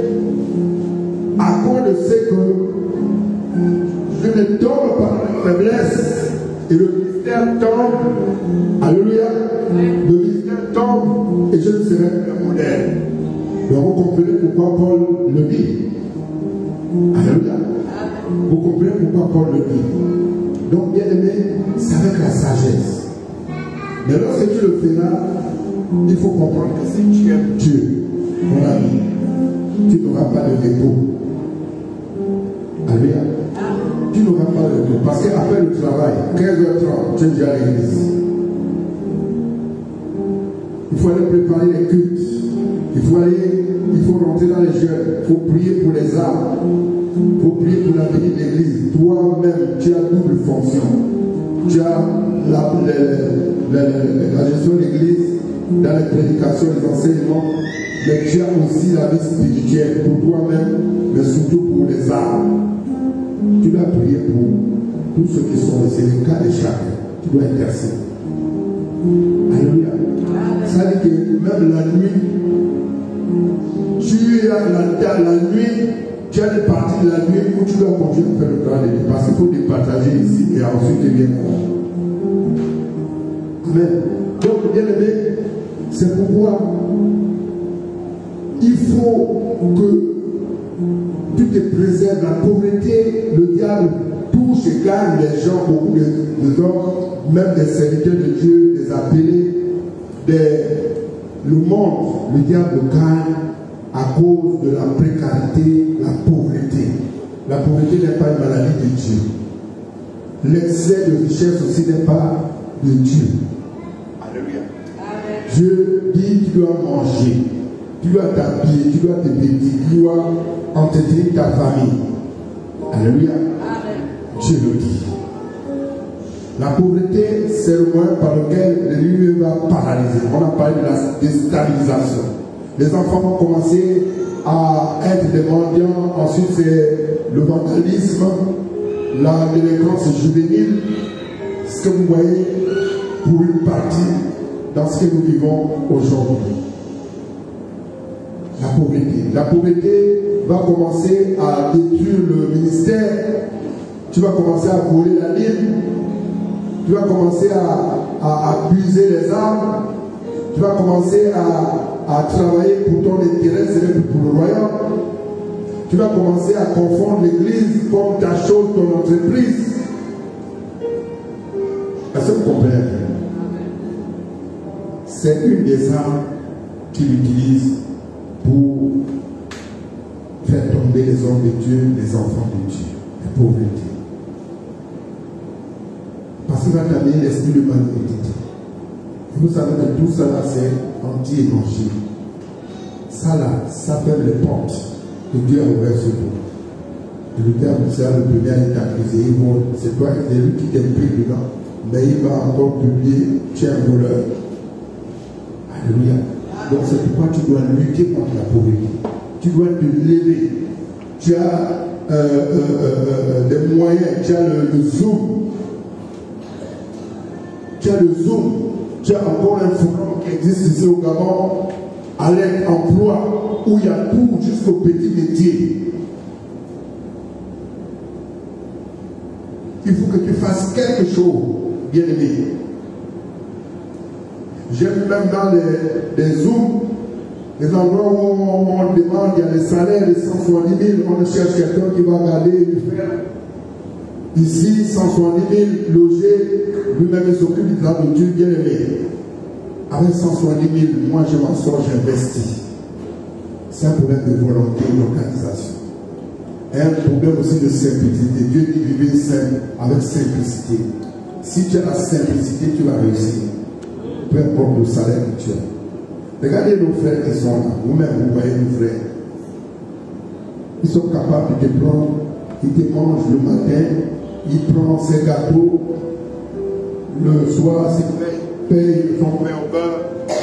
à quoi de ce que je ne tombe pas dans la faiblesse et le ministère tombe, alléluia, le ministère tombe et je ne serai plus un modèle. Donc vous comprenez pourquoi Paul le dit. Alléluia. Vous comprenez pourquoi Paul le dit. Donc bien aimé, c'est avec la sagesse. Mais lorsque tu le fais là, il faut comprendre que si tu aimes Dieu, mon ami, tu n'auras pas de repos. Alléluia. Tu n'auras pas de repos. Parce qu'après le travail, 15h30, tu es déjà à l'église. Il faut aller préparer les cultes. Il faut rentrer dans les jeunes. Il faut prier pour les âmes. Il faut prier pour l'avenir de l'église. Toi-même, tu as double fonction. Tu as la gestion de l'église, dans les prédications, les enseignements, mais tu as aussi la vie spirituelle pour toi-même, mais surtout pour les âmes. Tu dois prier pour tous ceux qui sont ici, les cas de chacun. Tu dois intercéder. Alléluia. Ça veut dire que même la nuit, tu as la nuit, tu as une partie de la nuit où tu dois continuer à faire le travail de Dieu. Parce qu'il faut départager ici et ensuite tu viens voir. Amen. Donc, bien aimé, c'est pourquoi il faut que tu te préserves la pauvreté. Le diable touche et gagne les gens, beaucoup de hommes, même des serviteurs de Dieu, des appelés, le monde. Le diable gagne à cause de la précarité, la pauvreté. La pauvreté n'est pas une maladie de Dieu. L'excès de richesse aussi n'est pas de Dieu. Alléluia. Dieu dit tu dois manger, tu dois t'habiller, tu dois te vêtir, tu dois entretenir ta famille. Alléluia. Dieu le dit. La pauvreté, c'est le moyen par lequel l'ennemi va paralyser. On a parlé de la déstabilisation. Les enfants vont commencer à être des mendiants, ensuite c'est le vandalisme, la délinquance juvénile, ce que vous voyez pour une partie dans ce que nous vivons aujourd'hui. La pauvreté. La pauvreté va commencer à détruire le ministère, tu vas commencer à voler la ligne, tu vas commencer à abuser les armes, tu vas commencer à travailler pour ton intérêt, ce n'est plus pour le royaume. Tu vas commencer à confondre l'église comme ta chose, ton entreprise. Est-ce que vous comprenez? C'est une des armes qu'il utilise pour faire tomber les hommes de Dieu, les enfants de Dieu, la pauvreté. Parce qu'il va t'amener l'esprit de malhonnêteté. Vous savez que tout ça là, c'est anti-évangile. Ça là, ça fait les portes que Dieu a ouvert sur vous. Et le diable, c'est le premier à t'accuser. C'est toi, c'est lui qui t'est pris dedans. Mais il va encore publier, tu es un voleur. Alléluia. Donc c'est pourquoi tu dois lutter contre la pauvreté. Tu dois te lever. Tu as des moyens, tu as le Zoom. Tu as le Zoom. Tu as encore un forum qui existe ici au Gabon, à l'aide emploi, où il y a tout jusqu'au petit métier. Il faut que tu fasses quelque chose, bien aimé. J'aime même dans les Zooms, les endroits où on demande, il y a des salaires de 170 000, on cherche quelqu'un qui va regarder et lui faire. Ici, 170 000 logés, lui-même il s'occupe du travail de Dieu, bien aimé. Avec 170 000, moi je m'en sors, j'investis. C'est un problème de volonté, d'organisation. Et un problème aussi de simplicité. Dieu dit vivez simple, avec simplicité. Si tu as la simplicité, tu vas réussir. Peu importe le salaire que tu as. Regardez nos frères qui sont là. Vous-même, vous voyez nos frères. Ils sont capables de te prendre. Ils te mangent le matin. Ils prennent ses gâteaux. Le soir, s'il paye son pain au beurre.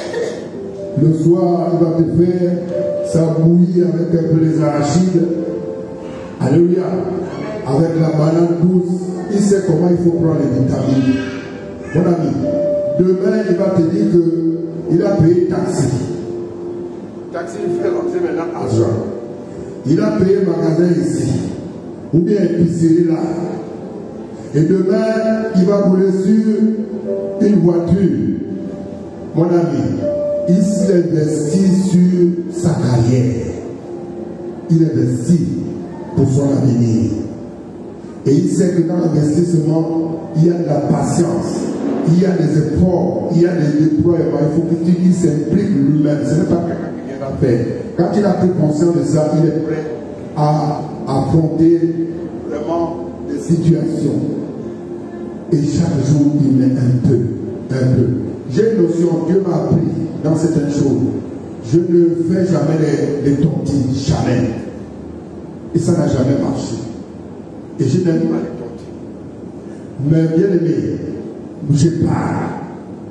Le soir, il va te faire sa bouillie avec un peu les arachides. Alléluia. Avec la banane douce. Il sait comment il faut prendre les vitamines. Mon ami, demain, il va te dire qu'il a payé taxi. Taxi, il fait rentrer maintenant argent. Il a payé magasin ici. Ou bien épicerie là. Et demain, il va rouler sur une voiture. Mon ami, il s'investit sur sa carrière. Il investit pour son avenir. Et il sait que dans l'investissement, il y a de la patience, il y a des efforts, il y a des déploiements. Il faut que il s'implique lui-même. Ce n'est pas quelqu'un qui vient à faire. Quand il a pris conscience de ça, il est prêt à affronter vraiment des situations. Et chaque jour, il met un peu. J'ai une notion, Dieu m'a appris dans certaines choses. Je ne fais jamais les tontines, jamais. Et ça n'a jamais marché. Et je n'aime pas les tontines. Mais bien aimé, je pars.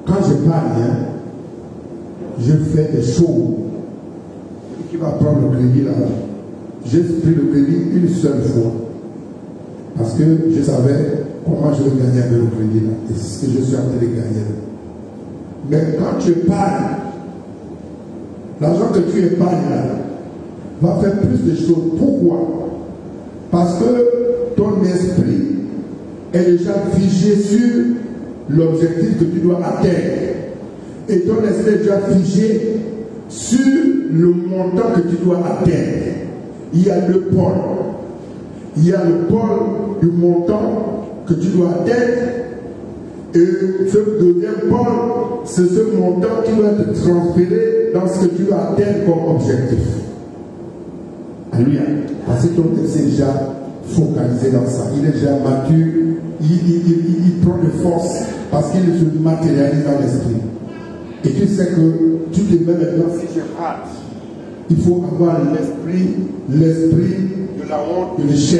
quand j'épargne, hein, je fais des choses. Qui va prendre le crédit là? J'ai pris le crédit une seule fois. Parce que je savais comment je vais gagner avec le crédit là. Et c'est ce que je suis en train de gagner. Mais quand tu épargnes, l'argent que tu épargnes là va faire plus de choses. Pourquoi? Parce que ton esprit est déjà figé sur l'objectif que tu dois atteindre. Et ton esprit est déjà figé sur le montant que tu dois atteindre. Il y a deux pôles. Il y a le pôle du montant que tu dois atteindre. Et ce deuxième pôle, c'est ce montant qui doit être transféré dans ce que tu dois atteindre comme objectif. Alléluia. Parce que ton esprit est déjà focalisé dans ça. Il est déjà mature. Il prend de force parce qu'il se matérialise dans l'esprit. Et tu sais que tu te mets maintenant si j'ai hâte. Il faut avoir l'esprit de la honte de l'échec.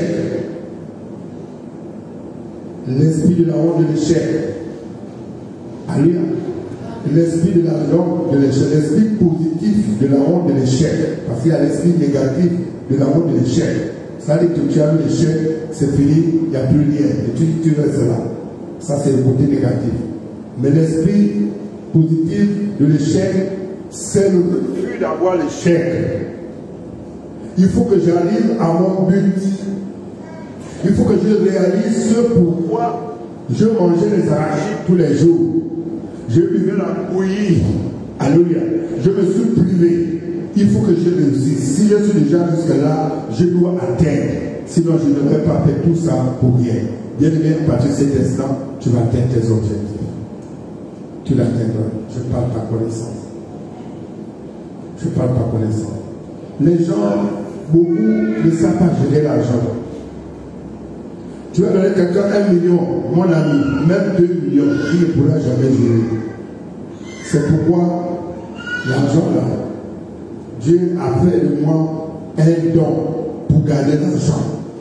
L'esprit de la honte de l'échec. Alléluia. L'esprit de la honte de l'échec. L'esprit positif de la honte de l'échec. Parce qu'il y a l'esprit négatif de la honte de l'échec. C'est-à-dire que tu as eu l'échec, c'est fini, il n'y a plus rien. Et tu restes là. Ça, c'est le côté négatif. Mais l'esprit positif de l'échec, c'est le refus d'avoir l'échec. Il faut que j'arrive à mon but. Il faut que je réalise ce pourquoi je mangeais les arachides tous les jours. Je buvais la bouillie. Alléluia. Je me suis privé. Il faut que je réussisse. Si je suis déjà jusque-là, je dois atteindre. Sinon, je ne devrais pas faire tout ça pour rien. Bien aimé, à partir de cet instant, tu vas atteindre tes objectifs. Tu l'atteindras. Je parle par connaissance. Je parle par connaissance. Les gens, beaucoup ne savent pas gérer l'argent. Tu vas donner quelqu'un 1 million, mon ami, même 2 millions, il ne pourra jamais gérer. C'est pourquoi l'argent là, Dieu a fait de moi un don pour garder l'argent.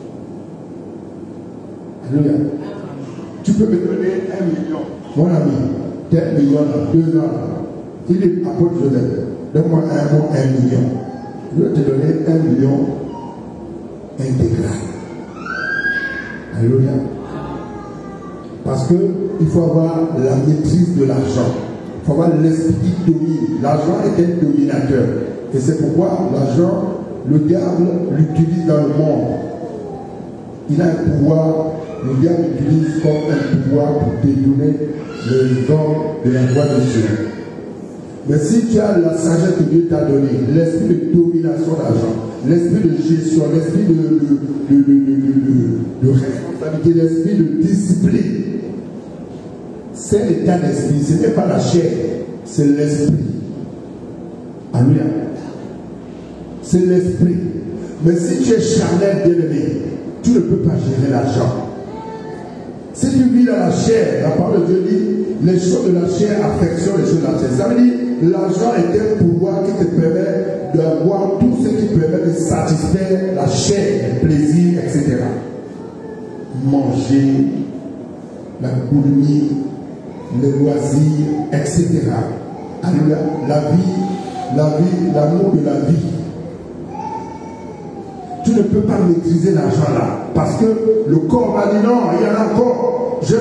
Alléluia. Tu peux me donner 1 million, mon ami, tel million là, 2 ans. Il est apôtre Joseph. Donne-moi 1 million. Je vais te donner 1 million intégral. Alléluia. Parce qu'il faut avoir la maîtrise de l'argent. Il faut avoir l'esprit qui domine. L'argent est un dominateur. Et c'est pourquoi l'argent, le diable l'utilise dans le monde. Il a un pouvoir, le diable l'utilise comme un pouvoir pour détourner les hommes de la voie de Dieu. Mais si tu as la sagesse que Dieu t'a donnée, l'esprit de domination d'argent, l'esprit de gestion, l'esprit de responsabilité, l'esprit de discipline, c'est l'état d'esprit, ce n'est pas la chair, c'est l'esprit. Alléluia. C'est l'esprit. Mais si tu es charnel, bien-aimé, tu ne peux pas gérer l'argent. Si tu vis dans la chair, la parole de Dieu dit, les choses de la chair affectionnent les choses de la chair. Ça veut dire, l'argent est un pouvoir qui te permet d'avoir tout ce qui permet de satisfaire la chair, les plaisirs, etc. Manger, la boulimie, les loisirs, etc. Alléluia. L'amour de la vie. Tu ne peux pas maîtriser l'argent là. Parce que le corps va dire non, il y en a encore. Je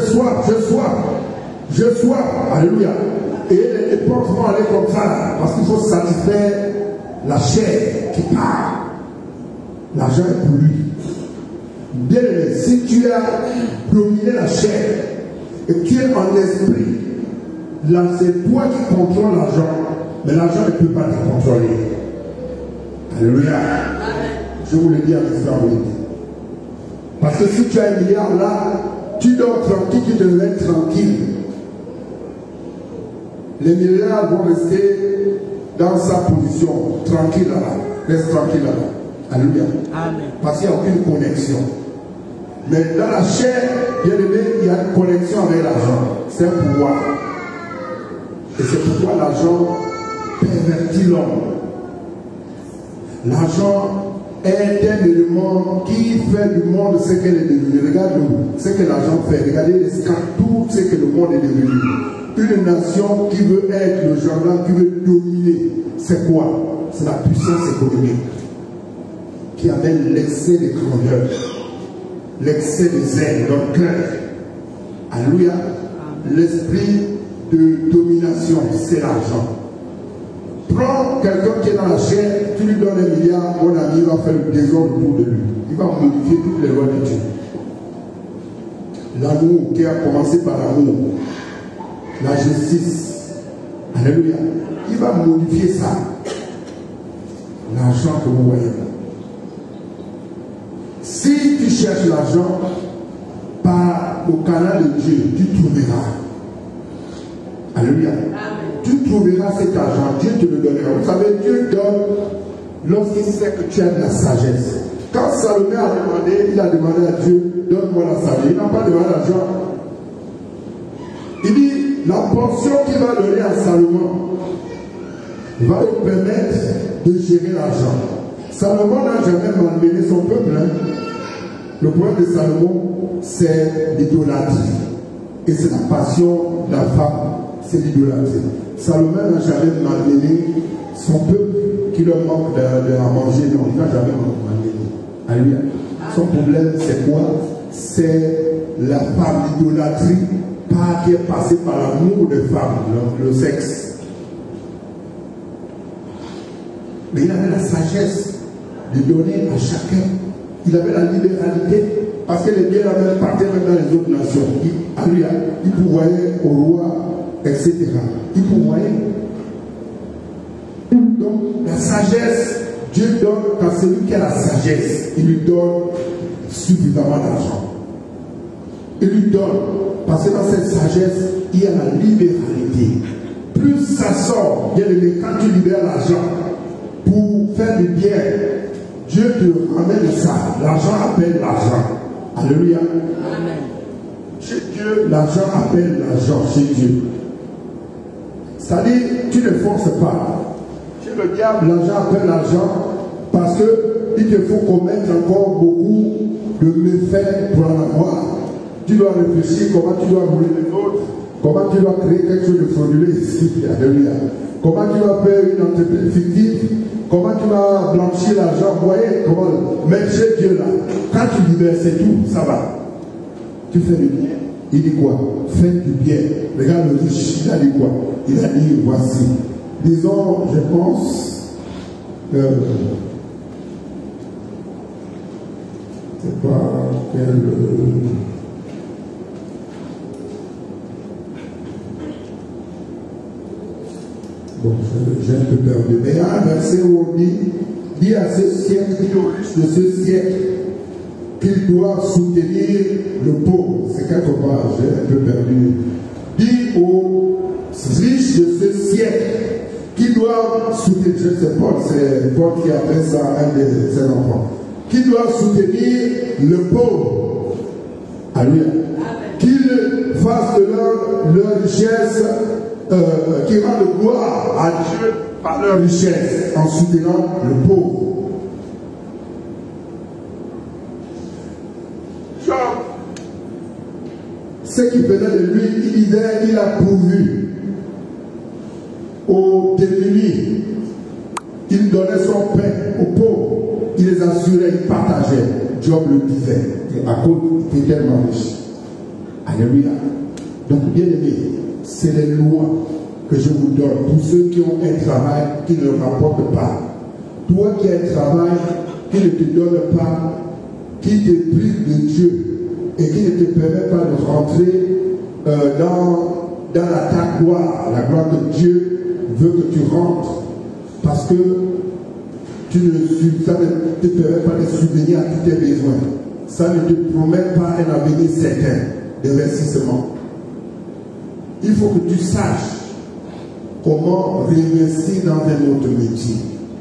sois. Alléluia. Et les dépenses vont aller comme ça là. Parce qu'il faut satisfaire la chair qui part. L'argent est pour lui. Bien aimé, si tu as dominé la chair et tu es en esprit, là c'est toi qui contrôles l'argent. Mais l'argent ne peut pas te contrôler. Alléluia. Je vous le dis avec vérité. Parce que si tu as 1 milliard là, tu dors tranquille, tu devrais être tranquille. Les milliards vont rester dans sa position, tranquille là. Reste tranquille là. Alléluia. Amen. Parce qu'il n'y a aucune connexion. Mais dans la chair, bien aimé, il y a une connexion avec l'argent. C'est un pouvoir. Et c'est pourquoi l'argent pervertit l'homme. L'argent est un élément qui fait du monde ce qu'elle est devenue. Regarde ce que l'argent fait. Regardez les scans, tout ce que le monde est devenu. Une nation qui veut être le gendarme, qui veut dominer, c'est quoi? C'est la puissance économique qui amène l'excès de grandeur, l'excès de zèle, d'orgueil. Alléluia. L'esprit de domination, c'est l'argent. Prends quelqu'un qui est dans la chair, tu lui donnes 1 milliard, mon ami va faire le désordre autour de lui. Il va modifier toutes les lois de Dieu. L'amour qui a commencé par l'amour, la justice, alléluia, il va modifier ça. L'argent que vous voyez là. Si tu cherches l'argent par le canal de Dieu, tu trouveras. Alléluia. Tu trouveras cet argent, Dieu te le donnera. Vous savez, Dieu donne lorsqu'il sait que tu as de la sagesse. Quand Salomé a demandé, il a demandé à Dieu, donne-moi la sagesse. Il n'a pas demandé l'argent. Il dit, la portion qu'il va donner à Salomon va lui permettre de gérer l'argent. Salomon n'a jamais malmené son peuple. Le problème de Salomon, c'est l'idolâtrie. Et c'est la passion de la femme, c'est l'idolâtrie. Salomon n'a jamais malmené son peuple qui leur manque de manger. Non, il n'a jamais malmené. Alléluia. Son problème, c'est quoi? C'est la femme, l'idolâtrie, qui est passée par l'amour des femmes, le sexe. Mais il avait la sagesse de donner à chacun. Il avait la libéralité, parce que les biens avaient partaient même dans les autres nations. Il pourvoyait au roi, etc. Il pourvoyait. Donc, la sagesse, Dieu donne, quand c'est lui qui a la sagesse, il lui donne suffisamment d'argent. Il lui donne, parce que dans cette sagesse, il y a la libéralité. Plus ça sort, bien aimé, quand tu libères l'argent pour faire du bien, Dieu te ramène ça. L'argent appelle l'argent. Alléluia. Amen. Chez Dieu, l'argent appelle l'argent. Chez Dieu. C'est-à-dire, tu ne forces pas. Chez le diable, l'argent appelle l'argent parce qu'il te faut commettre encore beaucoup de méfaits pour en avoir. Tu dois réfléchir comment tu dois voler les autres, comment tu dois créer quelque chose de frauduleux ici. Alléluia. Comment tu vas faire une entreprise fictive. Comment tu vas blanchir l'argent? Vous voyez comment? Mais chez Dieu là, quand tu libères, c'est tout, ça va. Tu fais du bien. Il dit quoi? Fais du bien. Regarde le riche, il a dit quoi? Il a dit voici. Disons, je pense, c'est pas quel. Bon, j'ai un peu perdu. Mais il y a un verset où on dit à ce siècle, dit aux riches de ce siècle, qu'ils doivent soutenir le pauvre. C'est quelque part, j'ai un peu perdu. Dit aux riches de ce siècle, qu'ils doivent soutenir, c'est Paul qui a fait ça à un de ses enfants, qu'ils doivent soutenir le pauvre. Alléluia. Qu'ils fassent de leur richesse qui rendent gloire à Dieu par leur richesse en soutenant le pauvre. Job, ce qui venait de lui, il disait, il a pourvu aux démunis, il donnait son pain aux pauvres, il les assurait, il partageait. Job le disait, et à cause il était tellement riche. Alléluia. Donc bien aimé, c'est les lois que je vous donne pour ceux qui ont un travail qui ne rapporte pas. Toi qui as un travail qui ne te donne pas, qui te prive de Dieu et qui ne te permet pas de rentrer dans ta gloire, la gloire que Dieu veut que tu rentres, parce que ça ne te permet pas de subvenir à tous tes besoins. Ça ne te promet pas un avenir certain d'investissement. Il faut que tu saches comment réinvestir dans un autre métier.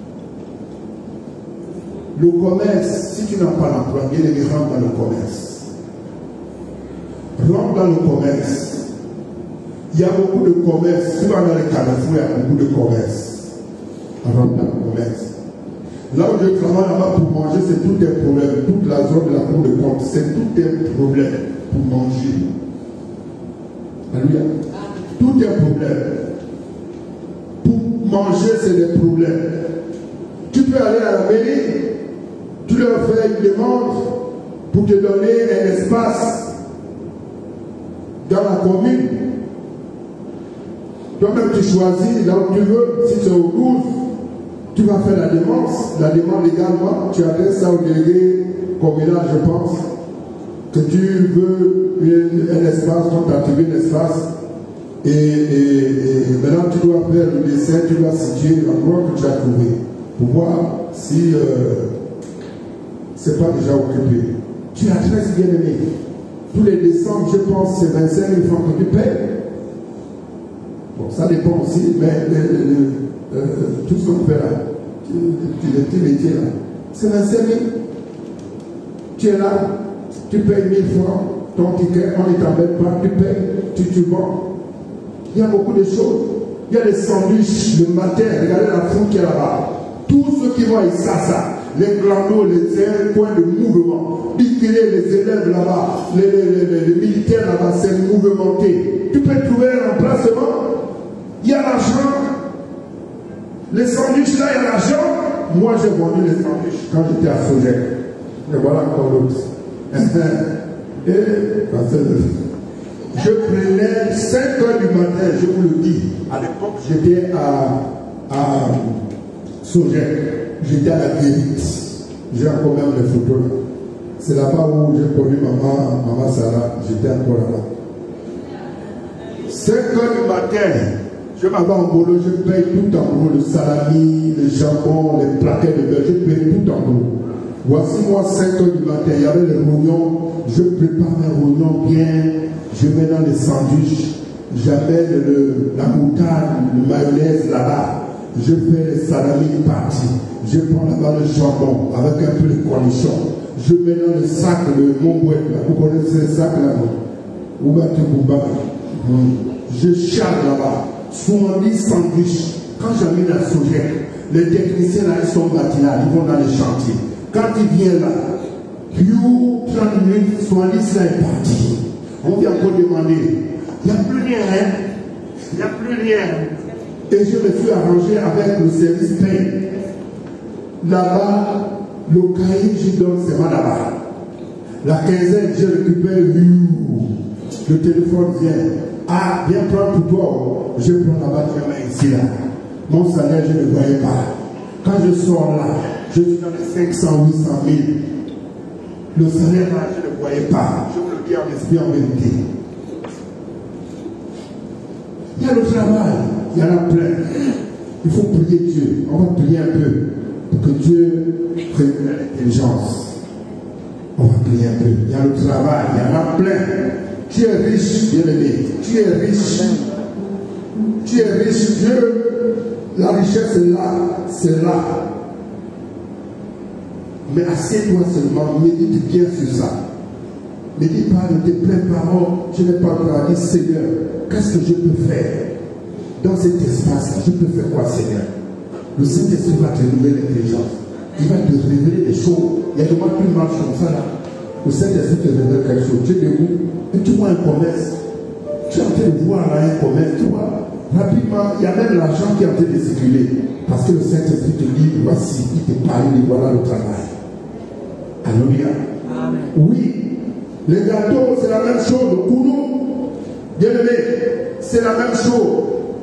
Le commerce, si tu n'as pas l'emploi, bien aimé, rentre dans le commerce. Rentre dans le commerce. Il y a beaucoup de commerce. Tu vas dans le Carrefour, il y a beaucoup de commerce. Rentre dans le commerce. Là où je travaille là-bas pour manger, c'est tout un problème. Toute la zone de la Cour de compte, c'est tout un problème pour manger. Alléluia. Tout un problème. Pour manger, c'est des problèmes. Tu peux aller à la mairie, tu leur fais une demande pour te donner un espace dans la commune. Toi-même, tu choisis là où tu veux. Si c'est au 12, tu vas faire la demande légalement. Tu adresses ça au délégué communal, je pense, que tu veux un espace, donc tu as trouvé un espace. Et maintenant, tu dois faire le dessin, tu dois situer l'endroit que tu as trouvé pour voir si c'est pas déjà occupé. Tu adresses, bien aimé. Tous les décembre, je pense, c'est 25 000 francs que tu payes. Bon, ça dépend aussi, mais tout ce qu'on fait là, les petits métiers là, c'est 25 000. Tu es là, tu payes 1000 francs, ton ticket, on ne t'embête pas, tu payes, tu vends. Il y a beaucoup de choses. Il y a des sandwichs le matin, regardez la foule qui est là-bas. Tous ceux qui voient ça, les glandos, c'est un point de mouvement. Les élèves là-bas, les militaires là-bas, c'est mouvementé. Tu peux trouver un emplacement. Il y a l'argent. Les sandwichs là, il y a l'argent. Moi, j'ai vendu les sandwichs quand j'étais à Sogec. Et voilà encore l'autre. Je prenais 5 heures du matin, je vous le dis. À l'époque, j'étais à Sogec. J'étais à la Guérite. J'ai encore même les photos là. C'est là-bas où j'ai connu maman Sarah. J'étais encore là-bas. 5 heures du matin, je m'en vais en boulot, je paye tout en gros, le salami, le jambon, les plaquettes de beurre, je paye tout en gros. Voici moi 5 heures du matin, il y avait les rognons, je prépare mes rognons bien, je mets dans les sandwichs, j'amène la moutarde, le mayonnaise là-bas, je fais les salami partis, je prends là-bas le jambon avec un peu de cornichon, je mets dans le sac de mon boîte là, vous connaissez le sac là, je charge là-bas. 70 sandwichs. Quand j'amène à Sogec, les techniciens là, ils sont bâtis là, ils vont dans les chantiers. Quand ils viennent là, 30 minutes, 70 là est parti. On vient encore demander. Il n'y a plus rien, hein? Il n'y a plus rien. Et je me suis arrangé avec le service paye. Là-bas, le cahier, je donne, c'est moi là-bas. La quinzaine, je récupère, le téléphone vient. Ah, viens prendre pour toi. Je prends là-bas, je mets ici là. Mon salaire, je ne le voyais pas. Quand je sors là, je suis dans les 500, 800 000. Le salaire là, je ne le voyais pas. Je vous le dis en esprit, en vérité. Il y a le travail, il y en a plein. Il faut prier Dieu. On va prier un peu pour que Dieu révèle l'intelligence. On va prier un peu. Il y a le travail, il y en a plein. Tu es riche, bien-aimé. Tu es riche. Tu es riche. Dieu, la richesse est là. C'est là. Mais assieds-toi seulement. Médite bien sur ça. Médite pas, ne te plains pas. Oh, je n'ai pas le droit. Dis, Seigneur, qu'est-ce que je peux faire dans cet espace-là? Je peux faire quoi, Seigneur? Le Saint-Esprit va te révéler l'intelligence. Il va te révéler des choses. Il y a des gens qui marchent comme ça là. Le Saint-Esprit te révèle quelque chose. Tu es debout. Et tu vois un commerce, tu es en train de voir là un commerce, tu vois, rapidement, il y a même l'argent qui est en train de circuler. Parce que le Saint-Esprit te dit, voici, il te parle, et voilà le travail. Alléluia. Oui, les gâteaux, c'est la même chose, le kourou, bien aimé, c'est la même chose.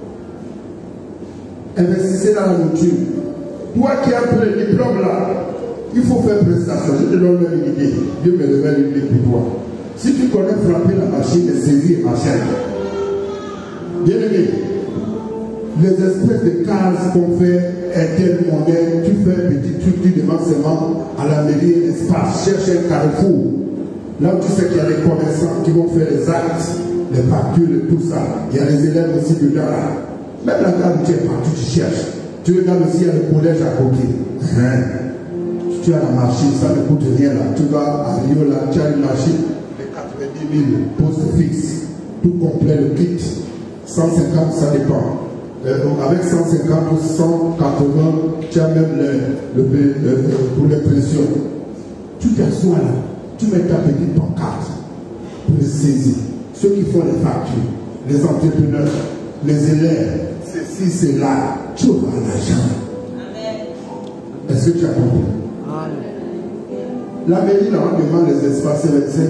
Investissez dans la nourriture. Toi qui as pris le diplôme là, il faut faire prestation. Je te donne même une idée. Dieu me révèle une idée pour toi. Si tu connais frapper la machine et saisir ma chaîne, bien aimé, les espèces de cases qu'on fait intermonnaie, tu fais un petit truc, tu demandes seulement à la mairie un espace, cherche un carrefour. Là où tu sais qu'il y a des commerçants qui vont faire les actes, les factures et tout ça. Il y a les élèves aussi dedans là. Même la case où tu es partout, tu cherches. Tu regardes aussi, il y a le collège à côté. Tu as la machine, ça ne coûte rien là. Tu vas à Rio là, tu as une machine. 90 000 postes fixes, tout complet, le kit, 150, ça dépend. avec 150 ou 180, tu as même pour les pressions. Tu t'assois là, tu mets ta petite pancarte pour les saisir. Ceux qui font les factures, les entrepreneurs, les élèves, ceci, c'est là, tu auras l'argent. Est-ce que tu as compris? La mairie, là, on demande les espaces, c'est 25 000.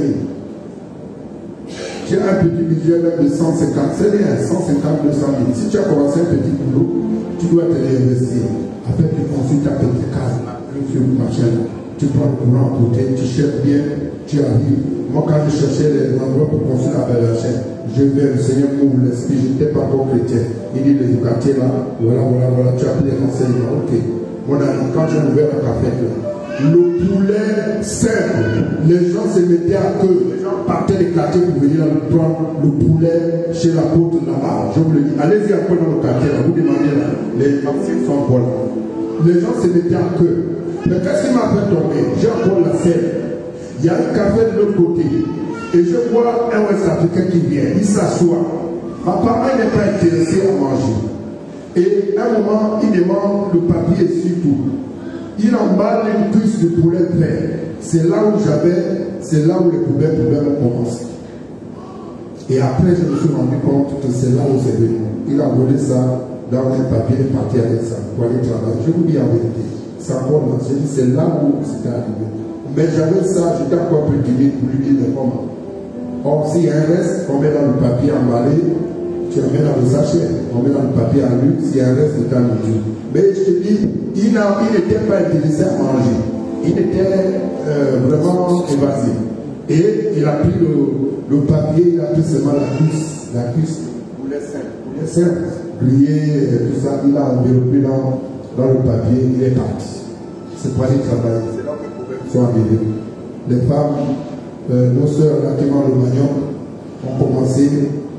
Tu as un petit budget même de 150, c'est rien, 150, 200 000. Si tu as commencé un petit boulot, tu dois te réinvestir. Après, tu construis ta petite case, plus sur le machin, tu prends le courant à côté, tu cherches bien, tu arrives. Moi, quand je cherchais les endroits pour construire la belle chaîne, je vais, le Seigneur m'ouvre l'esprit, je n'étais pas encore chrétien. Il dit, les quartiers là, voilà, tu as pris les renseignements, ok. Mon ami, quand j'ai ouvert la café là, le poulet simple, les gens se mettaient à queue, les gens partaient des quartiers pour venir prendre le poulet chez l'apôtre là-bas. Je vous le dis, allez-y encore dans le quartier, là, vous demandez là, les vaccins sont encore là. Les gens se mettaient à queue. Mais qu'est-ce qui m'a fait tomber? J'ai encore la scène. Il y a un café de l'autre côté. Et je vois un Ouest africain qui vient, il s'assoit. Apparemment, il n'est pas intéressé à manger. Et à un moment, il demande le papier surtout. Il emballe une cuisse de poulet prêt. C'est là où c'est là où les poubelles ont commencé. Et après, je me suis rendu compte que c'est là où c'est venu. Il a volé ça dans un papier et parti avec ça pour aller travailler. Je vous dis en vérité, c'est encore là. J'ai dit, c'est là où c'était arrivé. Mais j'avais ça, j'étais encore plus timide pour lui dire comment. Or, s'il y a un reste, on met dans le papier emballé, tu en mets dans le sachet, on met dans le papier à lui, s'il y a un reste, c'est à mesure. Mais je te dis, il n'était pas intéressé à manger. Il était vraiment évasé. Et il a pris le papier, il a pris seulement la cuisse, poulet simple, grillé, tout ça, il a enveloppé dans le papier, il est parti. C'est pour aller travailler. C'est là que les problèmes sont arrivés. Les femmes, nos sœurs là qui mangent le manioc, ont commencé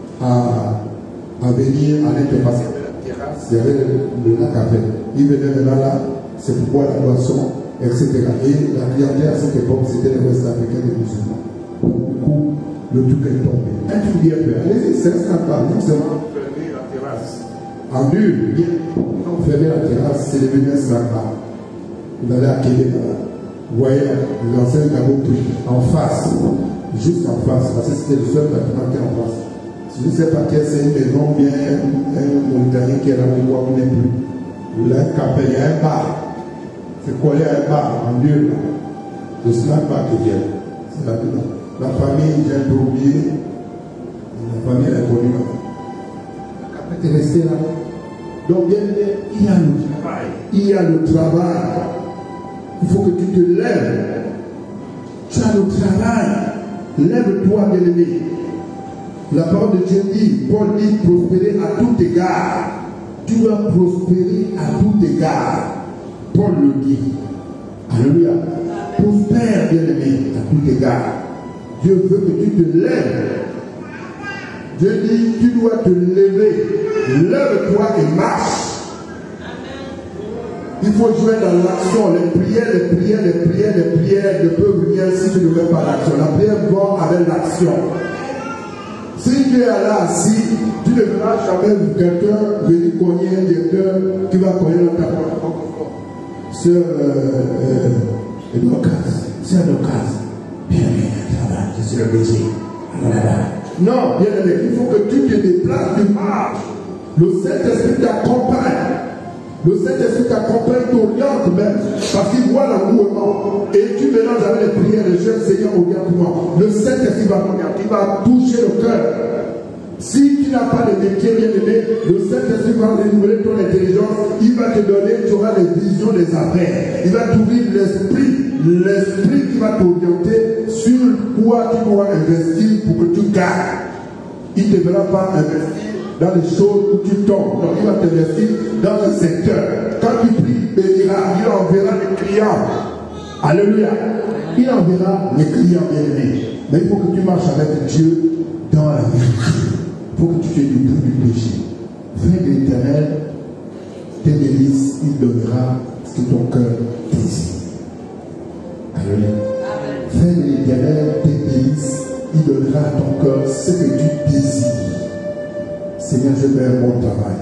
à venir à l'interface de la terrasse, il y avait le lac à faire. Ils venaient maintenant là, c'est pourquoi la boisson, etc. Et la clientèle à cette époque, c'était les Ouest-Africains des musulmans. Du coup, le truc est tombé. Un truc bien fait. Allez-y, c'est un scandale. Non seulement fermer la terrasse. En nul, bien. Non, fermer la terrasse, c'est devenu un scandale. Vous allez à Québec, vous voyez l'ancien Kabuki en face, juste en face, parce que c'était le seul bâtiment qui est en face. Je ne sais pas quelle c'est une maison, bien un Mauritanien qui est là pour voir, on n'est plus. Il a un café, il y a un bar. C'est collé à un bar, en Dieu, là. Le snack bar qui vient. C'est là-dedans. La famille, j'ai un peu oublié. La famille, elle est connue là. La café est restée là. Donc, bien, il y a le travail. Il y a le travail. Il faut que tu te lèves. Tu as le travail. Lève-toi, bien-aimé. La parole de Dieu dit, Paul dit, prospérer à tout égard. Tu dois prospérer à tout égard. Paul le dit. Alléluia. Prospère, bien-aimé, à tout égard. Dieu veut que tu te lèves. Dieu dit, tu dois te lever. Lève-toi et marche. Il faut jouer dans l'action. Les prières ne peuvent venir si tu ne mets pas l'action. La prière va avec l'action. Si tu es là assis, tu ne verras jamais quelqu'un venir cogner, quelqu'un qui va cogner dans ta porte. Sœur Sœur Docas, bien, travail, je suis le baiser. Non, bien aimé, il faut que tu te déplaces, tu marches. Le Saint-Esprit t'accompagne. Le Saint-Esprit t'accompagne, t'oriente même, parce qu'il voit l'engouement. Et tu mélanges avec les prières, les jeunes Seigneur, oriente-moi. Le Saint-Esprit va t'orienter, il va toucher le cœur. Si tu n'as pas de métier bien aimé, le Saint-Esprit va renouveler ton intelligence, il va te donner, tu auras les visions des après. Il va t'ouvrir l'esprit qui va t'orienter sur quoi tu dois investir pour que tu gagnes. Il ne te verra pas investir dans les choses où tu tombes. Donc il va t'investir dans un secteur. Quand tu pries, il enverra les clients. Alléluia. Il enverra les clients bien-aimés. Mais il faut que tu marches avec Dieu dans la vérité. Il faut que tu te débrouilles du péché. Fais de l'Éternel tes délices, il donnera ce que ton cœur désire. Alléluia. Fais de l'Éternel tes délices, il donnera à ton cœur ce que tu désires. Seigneur, je fais un bon travail.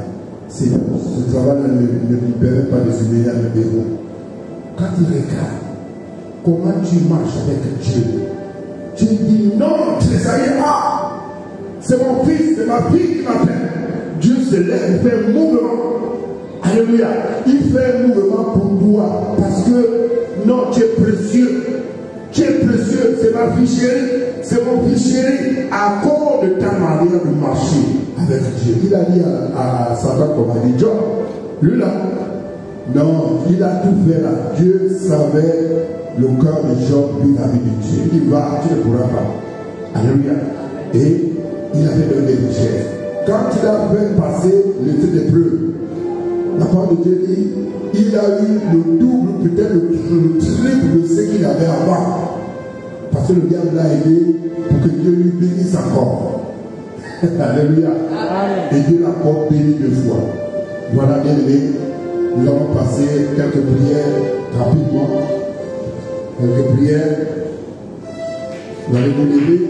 ce travail ne lui permet pas de se mêler à mes bureau. Quand il regarde comment tu marches avec Dieu, tu dis non, c'est mon fils, c'est ma fille qui m'appelle. Dieu se lève, il fait un mouvement. Alléluia. Il fait un mouvement pour toi parce que non, tu es précieux. Tu es précieux, c'est ma fille chérie, c'est mon fils chéri. À cause de ta manière de marcher avec Dieu. Il a dit à Satan, comme a dit John, lui là, non, il a tout fait là. Dieu savait le cœur de Job vis-à-vis de Dieu. Il dit, va, tu ne pourras pas. Alléluia. Et il avait donné des richesses. Quand il a fait passer le temps d'épreuve, la parole de Dieu dit, il a eu le double, peut-être le triple de ce qu'il avait avant. Parce que le diable l'a aidé pour que Dieu lui bénisse encore. Alléluia. Et Dieu l'a encore béni 2 fois. Voilà, bien aimé. Nous allons passer quelques prières rapidement. Quelques prières. Vous allez vous lever.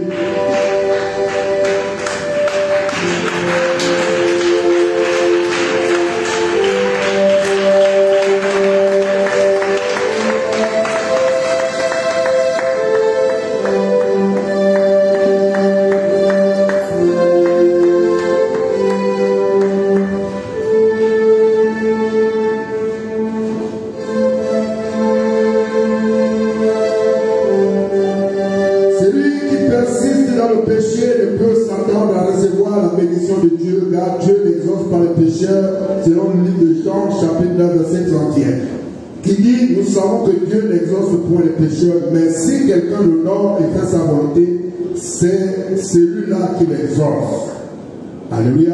Selon le livre de Jean, chapitre 9, verset 31, qui dit, nous savons que Dieu n'exauce pour les pécheurs, mais si quelqu'un l'honore et fait sa volonté, c'est celui-là qui l'exauce. Alléluia.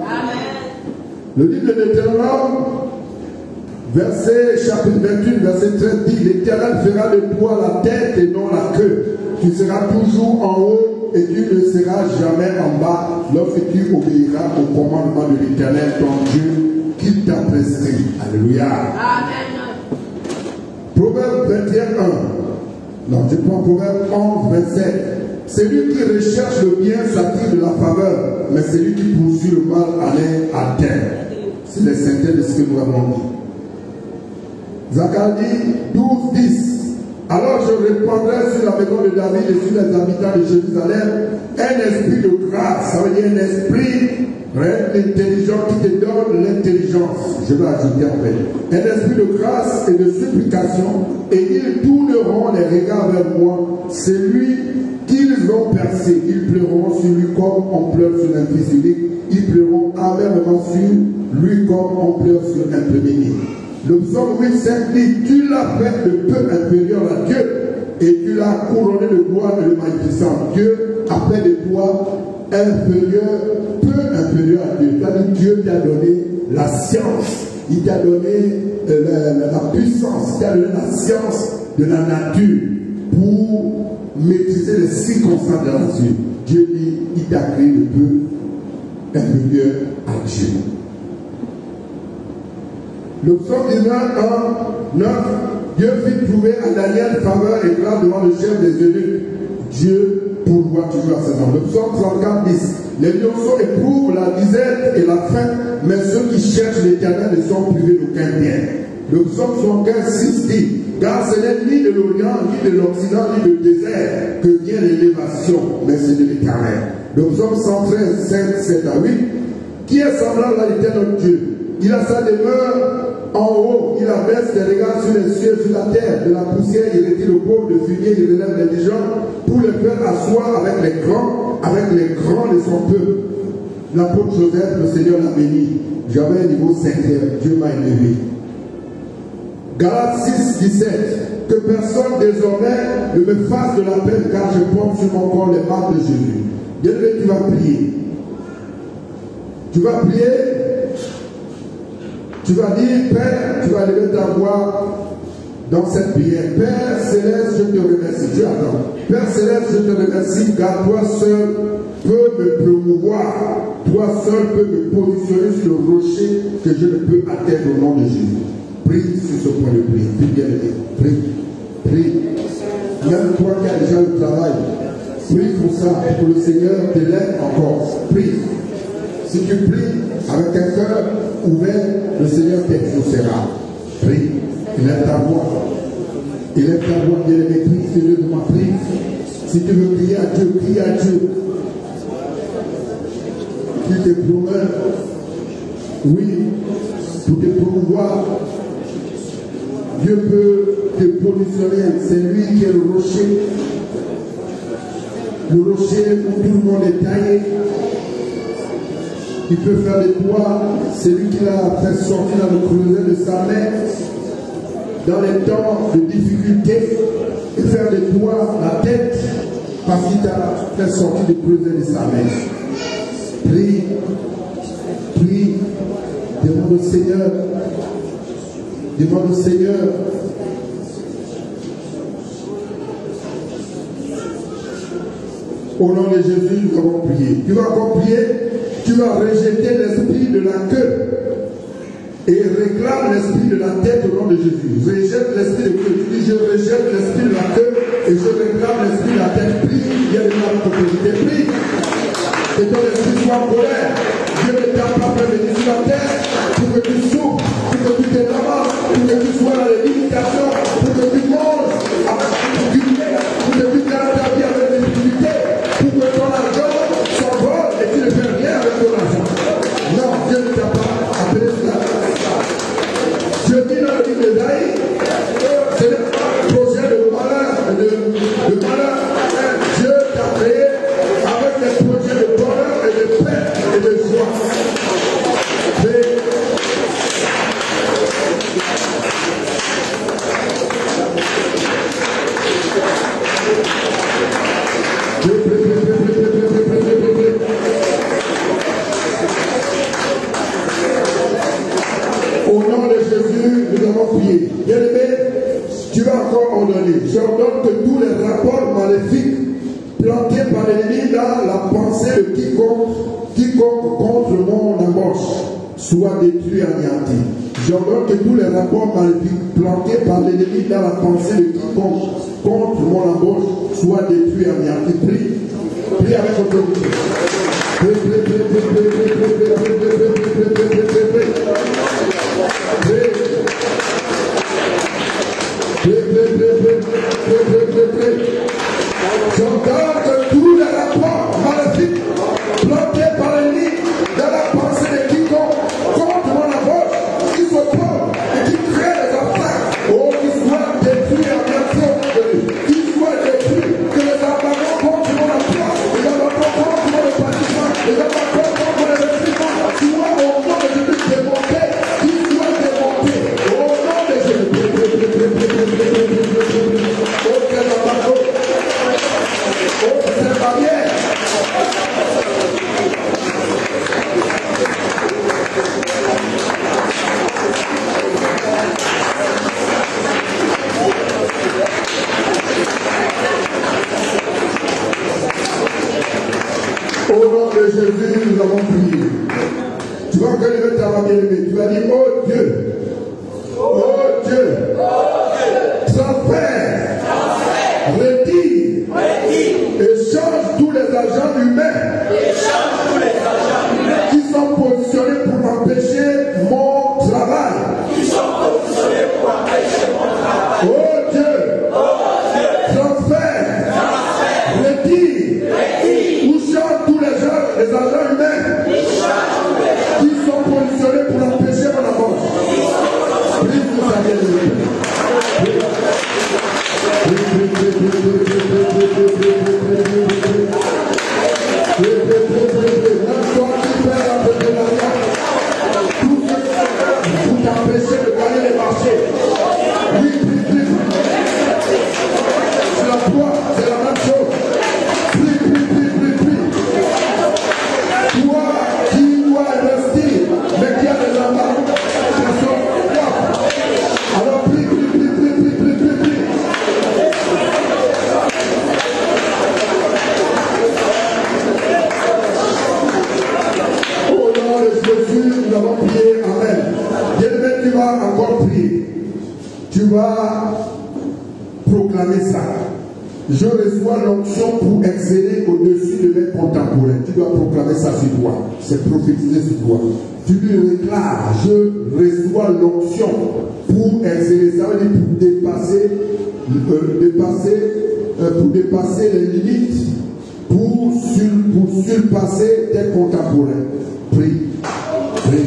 Amen. Le livre de l'Éternel, chapitre 28, verset 13 dit, l'Éternel fera de toi la tête et non la queue. Tu seras toujours en haut et tu ne seras jamais en bas lorsque tu obéiras au commandement de l'Éternel, ton Dieu, qui t'a prescrit. Alléluia. Amen. Proverbe 21, 1. Non, je prends Proverbe 11, 27. Celui qui recherche le bien s'attire de la faveur, mais celui qui poursuit le mal en est atteint. C'est les synthèses de ce que nous avons dit. Zacharie 12, 10. Alors je répandrai sur la maison de David et sur les habitants de Jérusalem un esprit de grâce, ça veut dire un esprit intelligent qui te donne l'intelligence. Je vais ajouter en fait. Un esprit de grâce et de supplication, et ils tourneront les regards vers moi. Celui qu'ils ont percé, ils pleureront sur lui comme on pleure sur un fils unique. Ils pleureront amèrement sur lui comme on pleure sur un premier-né. Le psaume 8,5 dit, tu l'as fait de peu inférieur à Dieu et tu l'as couronné de gloire et de magnificence. Dieu a fait de toi inférieur, peu inférieur à Dieu. C'est-à-dire Dieu t'a donné la science, il t'a donné la puissance, il t'a donné la science de la nature pour maîtriser les circonstances de la nature. Dieu dit, il t'a créé de peu inférieur à Dieu. Le psaume 19, 1, 9, Dieu fit trouver à Daniel faveur et grâce devant le chef des eunuques. Dieu pourvoit toujours à ses hommes. Le psaume 34, 10, les lionceaux éprouvent la disette et la faim, mais ceux qui cherchent l'Éternel ne sont privés d'aucun bien. Le psaume 75, 6 dit, car ce n'est ni de l'Orient, ni de l'Occident, ni du désert que vient l'élévation, mais c'est de l'Éternel. Le psaume 113, 5, 7 à 8, qui est semblable à l'Éternel Dieu? Il a sa demeure en haut, il abaisse les regards sur les cieux, sur la terre. De la poussière, il retire le pauvre de fumier, il relève les indigents pour les faire asseoir avec les grands de son peuple. L'apôtre Joseph, le Seigneur l'a béni. J'avais un niveau 5e, Dieu m'a élevé. Galates 6, 17. Que personne désormais ne me fasse de la peine, car je porte sur mon corps les marques de Jésus. Bien-aimé, tu vas prier. Tu vas prier. Tu vas dire, Père, tu vas lever ta voix dans cette prière. Père Céleste, je te remercie. Tu attends. Père Céleste, je te remercie, car toi seul peux me promouvoir. Toi seul peux me positionner sur le rocher que je ne peux atteindre au nom de Jésus. Prie sur ce point de prière. Prie bien aimé. Prie. Prie. Même toi qui as déjà le travail, prie pour ça, pour que le Seigneur te l'aide encore. Prie. Si tu pries avec un cœur ouvert, le Seigneur t'exaucera. Prie, élève ta voix. Élève ta voix, bien-aimé, prie, Seigneur de ma prie. Si tu veux prier à Dieu, prie à Dieu. Tu te promets, oui, pour te promouvoir. Dieu peut te positionner, c'est lui qui est le rocher. Le rocher où tout le monde est taillé. Il peut faire de toi, c'est lui qui l'a fait sortir dans le creuset de sa main, dans les temps de difficulté, et faire de toi la tête, parce qu'il t'a fait sortir du creuset de sa main. Prie, prie, demande au Seigneur, demande au Seigneur. Au nom de Jésus, nous avons prié. Tu vas encore prier, tu vas rejeter l'esprit de la queue et réclame l'esprit de la tête au nom de Jésus. Rejette l'esprit de queue. Tu dis, je rejette l'esprit de la queue et je réclame l'esprit de la tête. Prie, il y a des mal autorité. Prie. Et ton esprit soit en colère. Dieu ne t'a pas fait venir sur la terre pour que tu souffres, pour que tu te ramasses, pour que tu sois dans les limitations, pour que tu manges, pour que tu gardes ta vie avec des difficultés, pour que ton argent s'envole et tu ne fais rien avec ton argent. Non, Dieu ne t'a pas appelé cela. Je dis dans le livre de Daï, c'est le projet de malheur, de malheur. Dieu t'a créé avec des projets de bonheur et de paix et de joie. Au nom de Jésus, nous avons prié. Bien-aimé, tu vas encore ordonner. J'ordonne que tous les rapports maléfiques plantés par l'ennemi dans la pensée de quiconque contre mon embauche soient détruits et anéantis. J'ordonne que tous les rapports maléfiques plantés par l'ennemi dans la pensée de quiconque contre mon embauche soient détruits et anéantis. Prie. Prie avec autorité. Prie, prie, prie, prie, prie, prie, prie, prie, prie, prie, prie, prie, prie, prie. J'entends que tous les rapports maléfiques plantés par l'ennemi dans la pensée de quiconque contre mon embauche, qui s'opposent et qui créent des obstacles, qui soient détruits en bientôt, qui soient détruits, que les abandons contre mon emploi, les abandons contre mon épanouissement, les abandons contre mon investissement, soient au nom de Jésus démontés, qui soient démontés, au nom de Jésus. Aucun abandon, aucune barrière. Au nom de Jésus, nous avons prié. Tu vas encore lever ta main bien-aimée. Tu vas dire, oh Dieu, oh Dieu, transfère, retire, échange tous les agents humains qui sont positionnés pour m'empêcher mon travail. Oh Dieu, transfère, retire, ou change tous les agents humains qui sont positionnés pour empêcher mon embauche. Prie pour sa bien-aimée. Pour t'empêcher de gagner les marchés. Oui, c'est la foi, c'est la même chose. Prie. Toi qui dois investir, mais qui a des embarras, alors prie. Au nom de Jésus, nous avons prié. Amen. Bien-aimé, tu vas encore prier. Tu vas proclamer ça. Je reçois l'onction pour exceller au-dessus le maître contemporain, tu dois proclamer ça sur toi. C'est prophétiser sur toi. Tu lui réclames, je reçois l'onction pour exceller. Ça veut dire pour dépasser les limites, pour surpasser tes contemporains. Prie. Prie.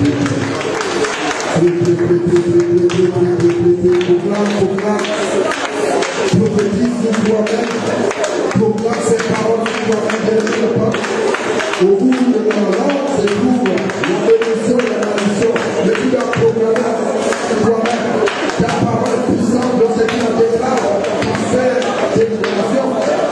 Prophétise sur toi-même. Proclame ces paroles sur toi-même. Au bout de la langue se trouve la bénédiction et la malédiction. Mais tu dois proclamer toi-même ta parole puissante de ce qu'il a déclaré par ses déclarations.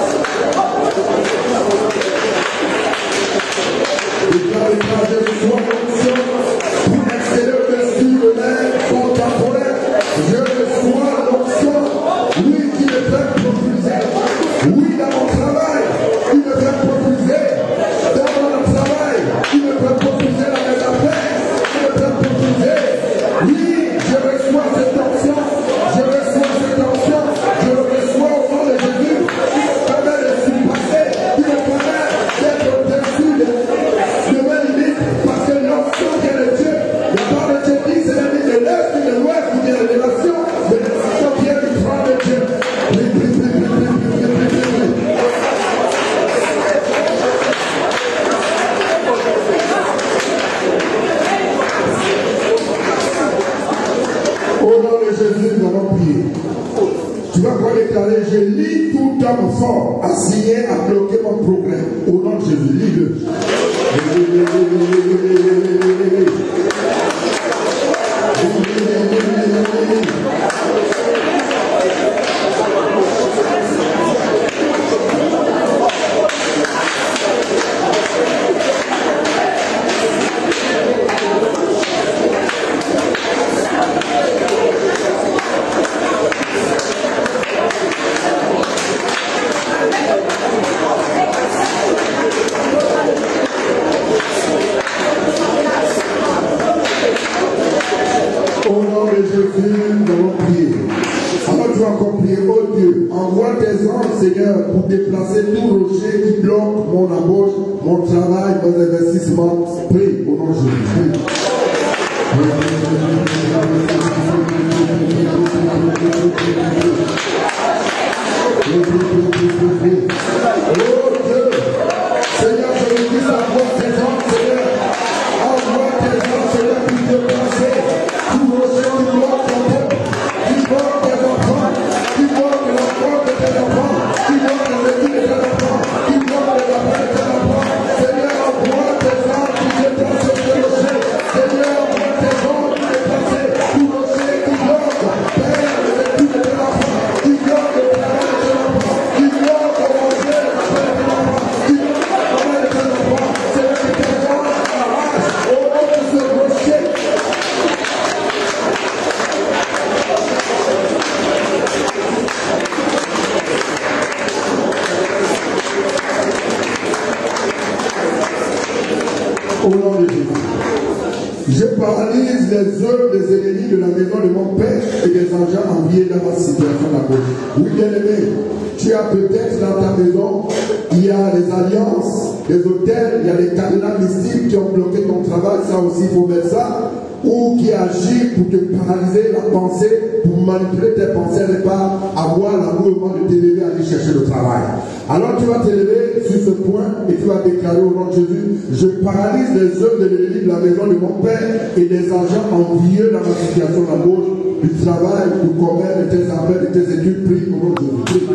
Déclare, je reçois l'onction pour exceller au-dessus de l'air contemporain. Je reçois l'onction, lui qui me fait propulser. Oui, dans mon travail, il me fait propulser. Dans mon travail, il me fait propulser dans mes affaires. Il me fait propulser. Oui, je reçois cette onction. Je reçois cette onction. Je le reçois au nom de Jésus. Il me permet de surpasser. Il me permet d'être au-dessus de mes limites. Parce que l'onction qui est de Dieu, la part de Dieu dit, c'est la limite de l'Est et de l'Ouest ou bien de l'élévation. Mais l'onction qui est du trône de Dieu. Au nom de Jésus, nous allons prier. Tu vas quoi déclarer? Je lis tout homme fort, assigné à bloquer mon progrès. Au nom de Jésus, lis-le. Seigneur, pour déplacer tout rocher qui bloque mon embauche, mon travail, mon investissement. Prie au nom de Jésus. Oh Dieu, Seigneur, je vous dis envoie tes hommes, Seigneur. Envoie tes hommes, Seigneur, pour déplacer tout rocher qui bloque ton peuple, qui bloque tes enfants, qui bloque l'enfant de tes enfants. Je paralyse les œuvres des ennemis de la maison de mon père et des engins enviés dans ma situation là-bas. Oui, bien-aimé, tu as peut-être dans ta maison, il y a des alliances, des hôtels, il y a des cadenas mystiques qui ont bloqué ton travail, ça aussi il faut mettre ça, ou qui agit pour te paralyser la pensée, pour manipuler tes pensées et pas avoir l'amour de t'élever à aller chercher le travail. Alors tu vas t'élever sur ce point et tu vas déclarer au nom de Jésus, je paralyse les œuvres de l'ennemi de la maison de mon père et des agents envieux dans ma situation d'embauche, du travail, du commerce, de tes affaires, de tes études. Prie au nom de Jésus.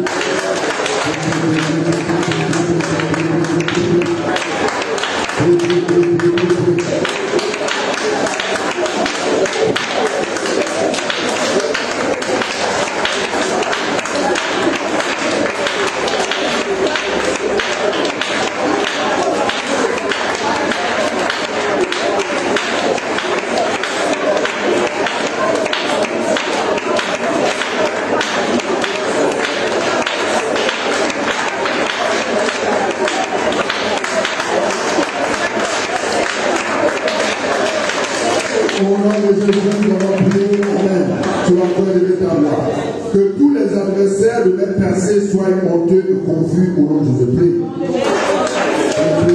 Que tous les adversaires de mes pensées soient honteux et confus au nom de Jésus.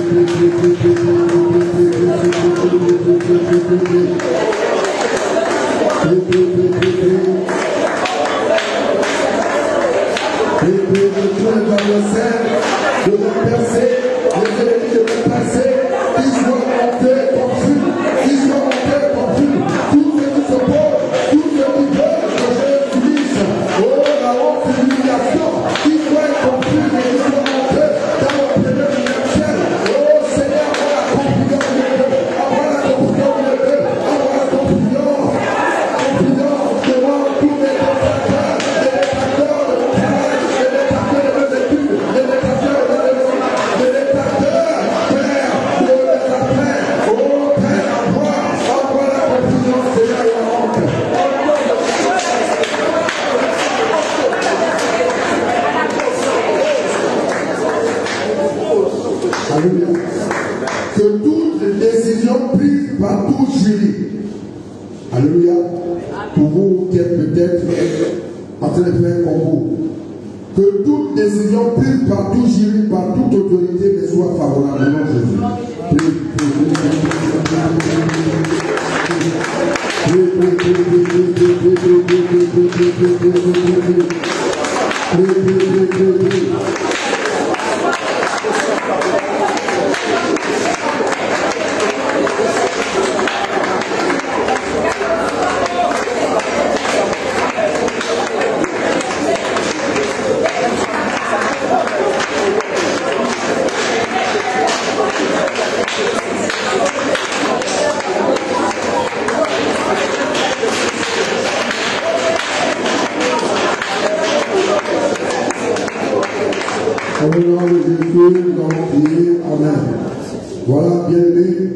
Voilà, bien-aimés,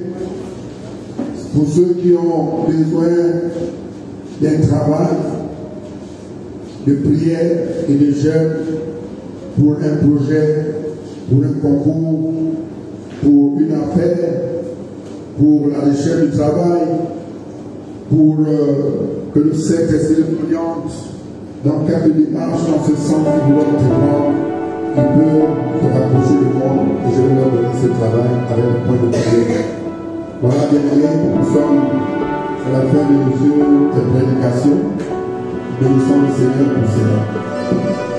pour ceux qui ont besoin d'un travail, de prière et de jeûne pour un projet, pour un concours, pour une affaire, pour la recherche du travail, pour que le Saint-Esprit oriente dans quelques démarches dans ce sens qui voulait te prendre, il peut te rapprocher de moi et je vais leur donner ce travail avec le point de prière. Voilà, bien-aimés, nous sommes à la fin de mesure de prédication. Bénissons le Seigneur pour cela.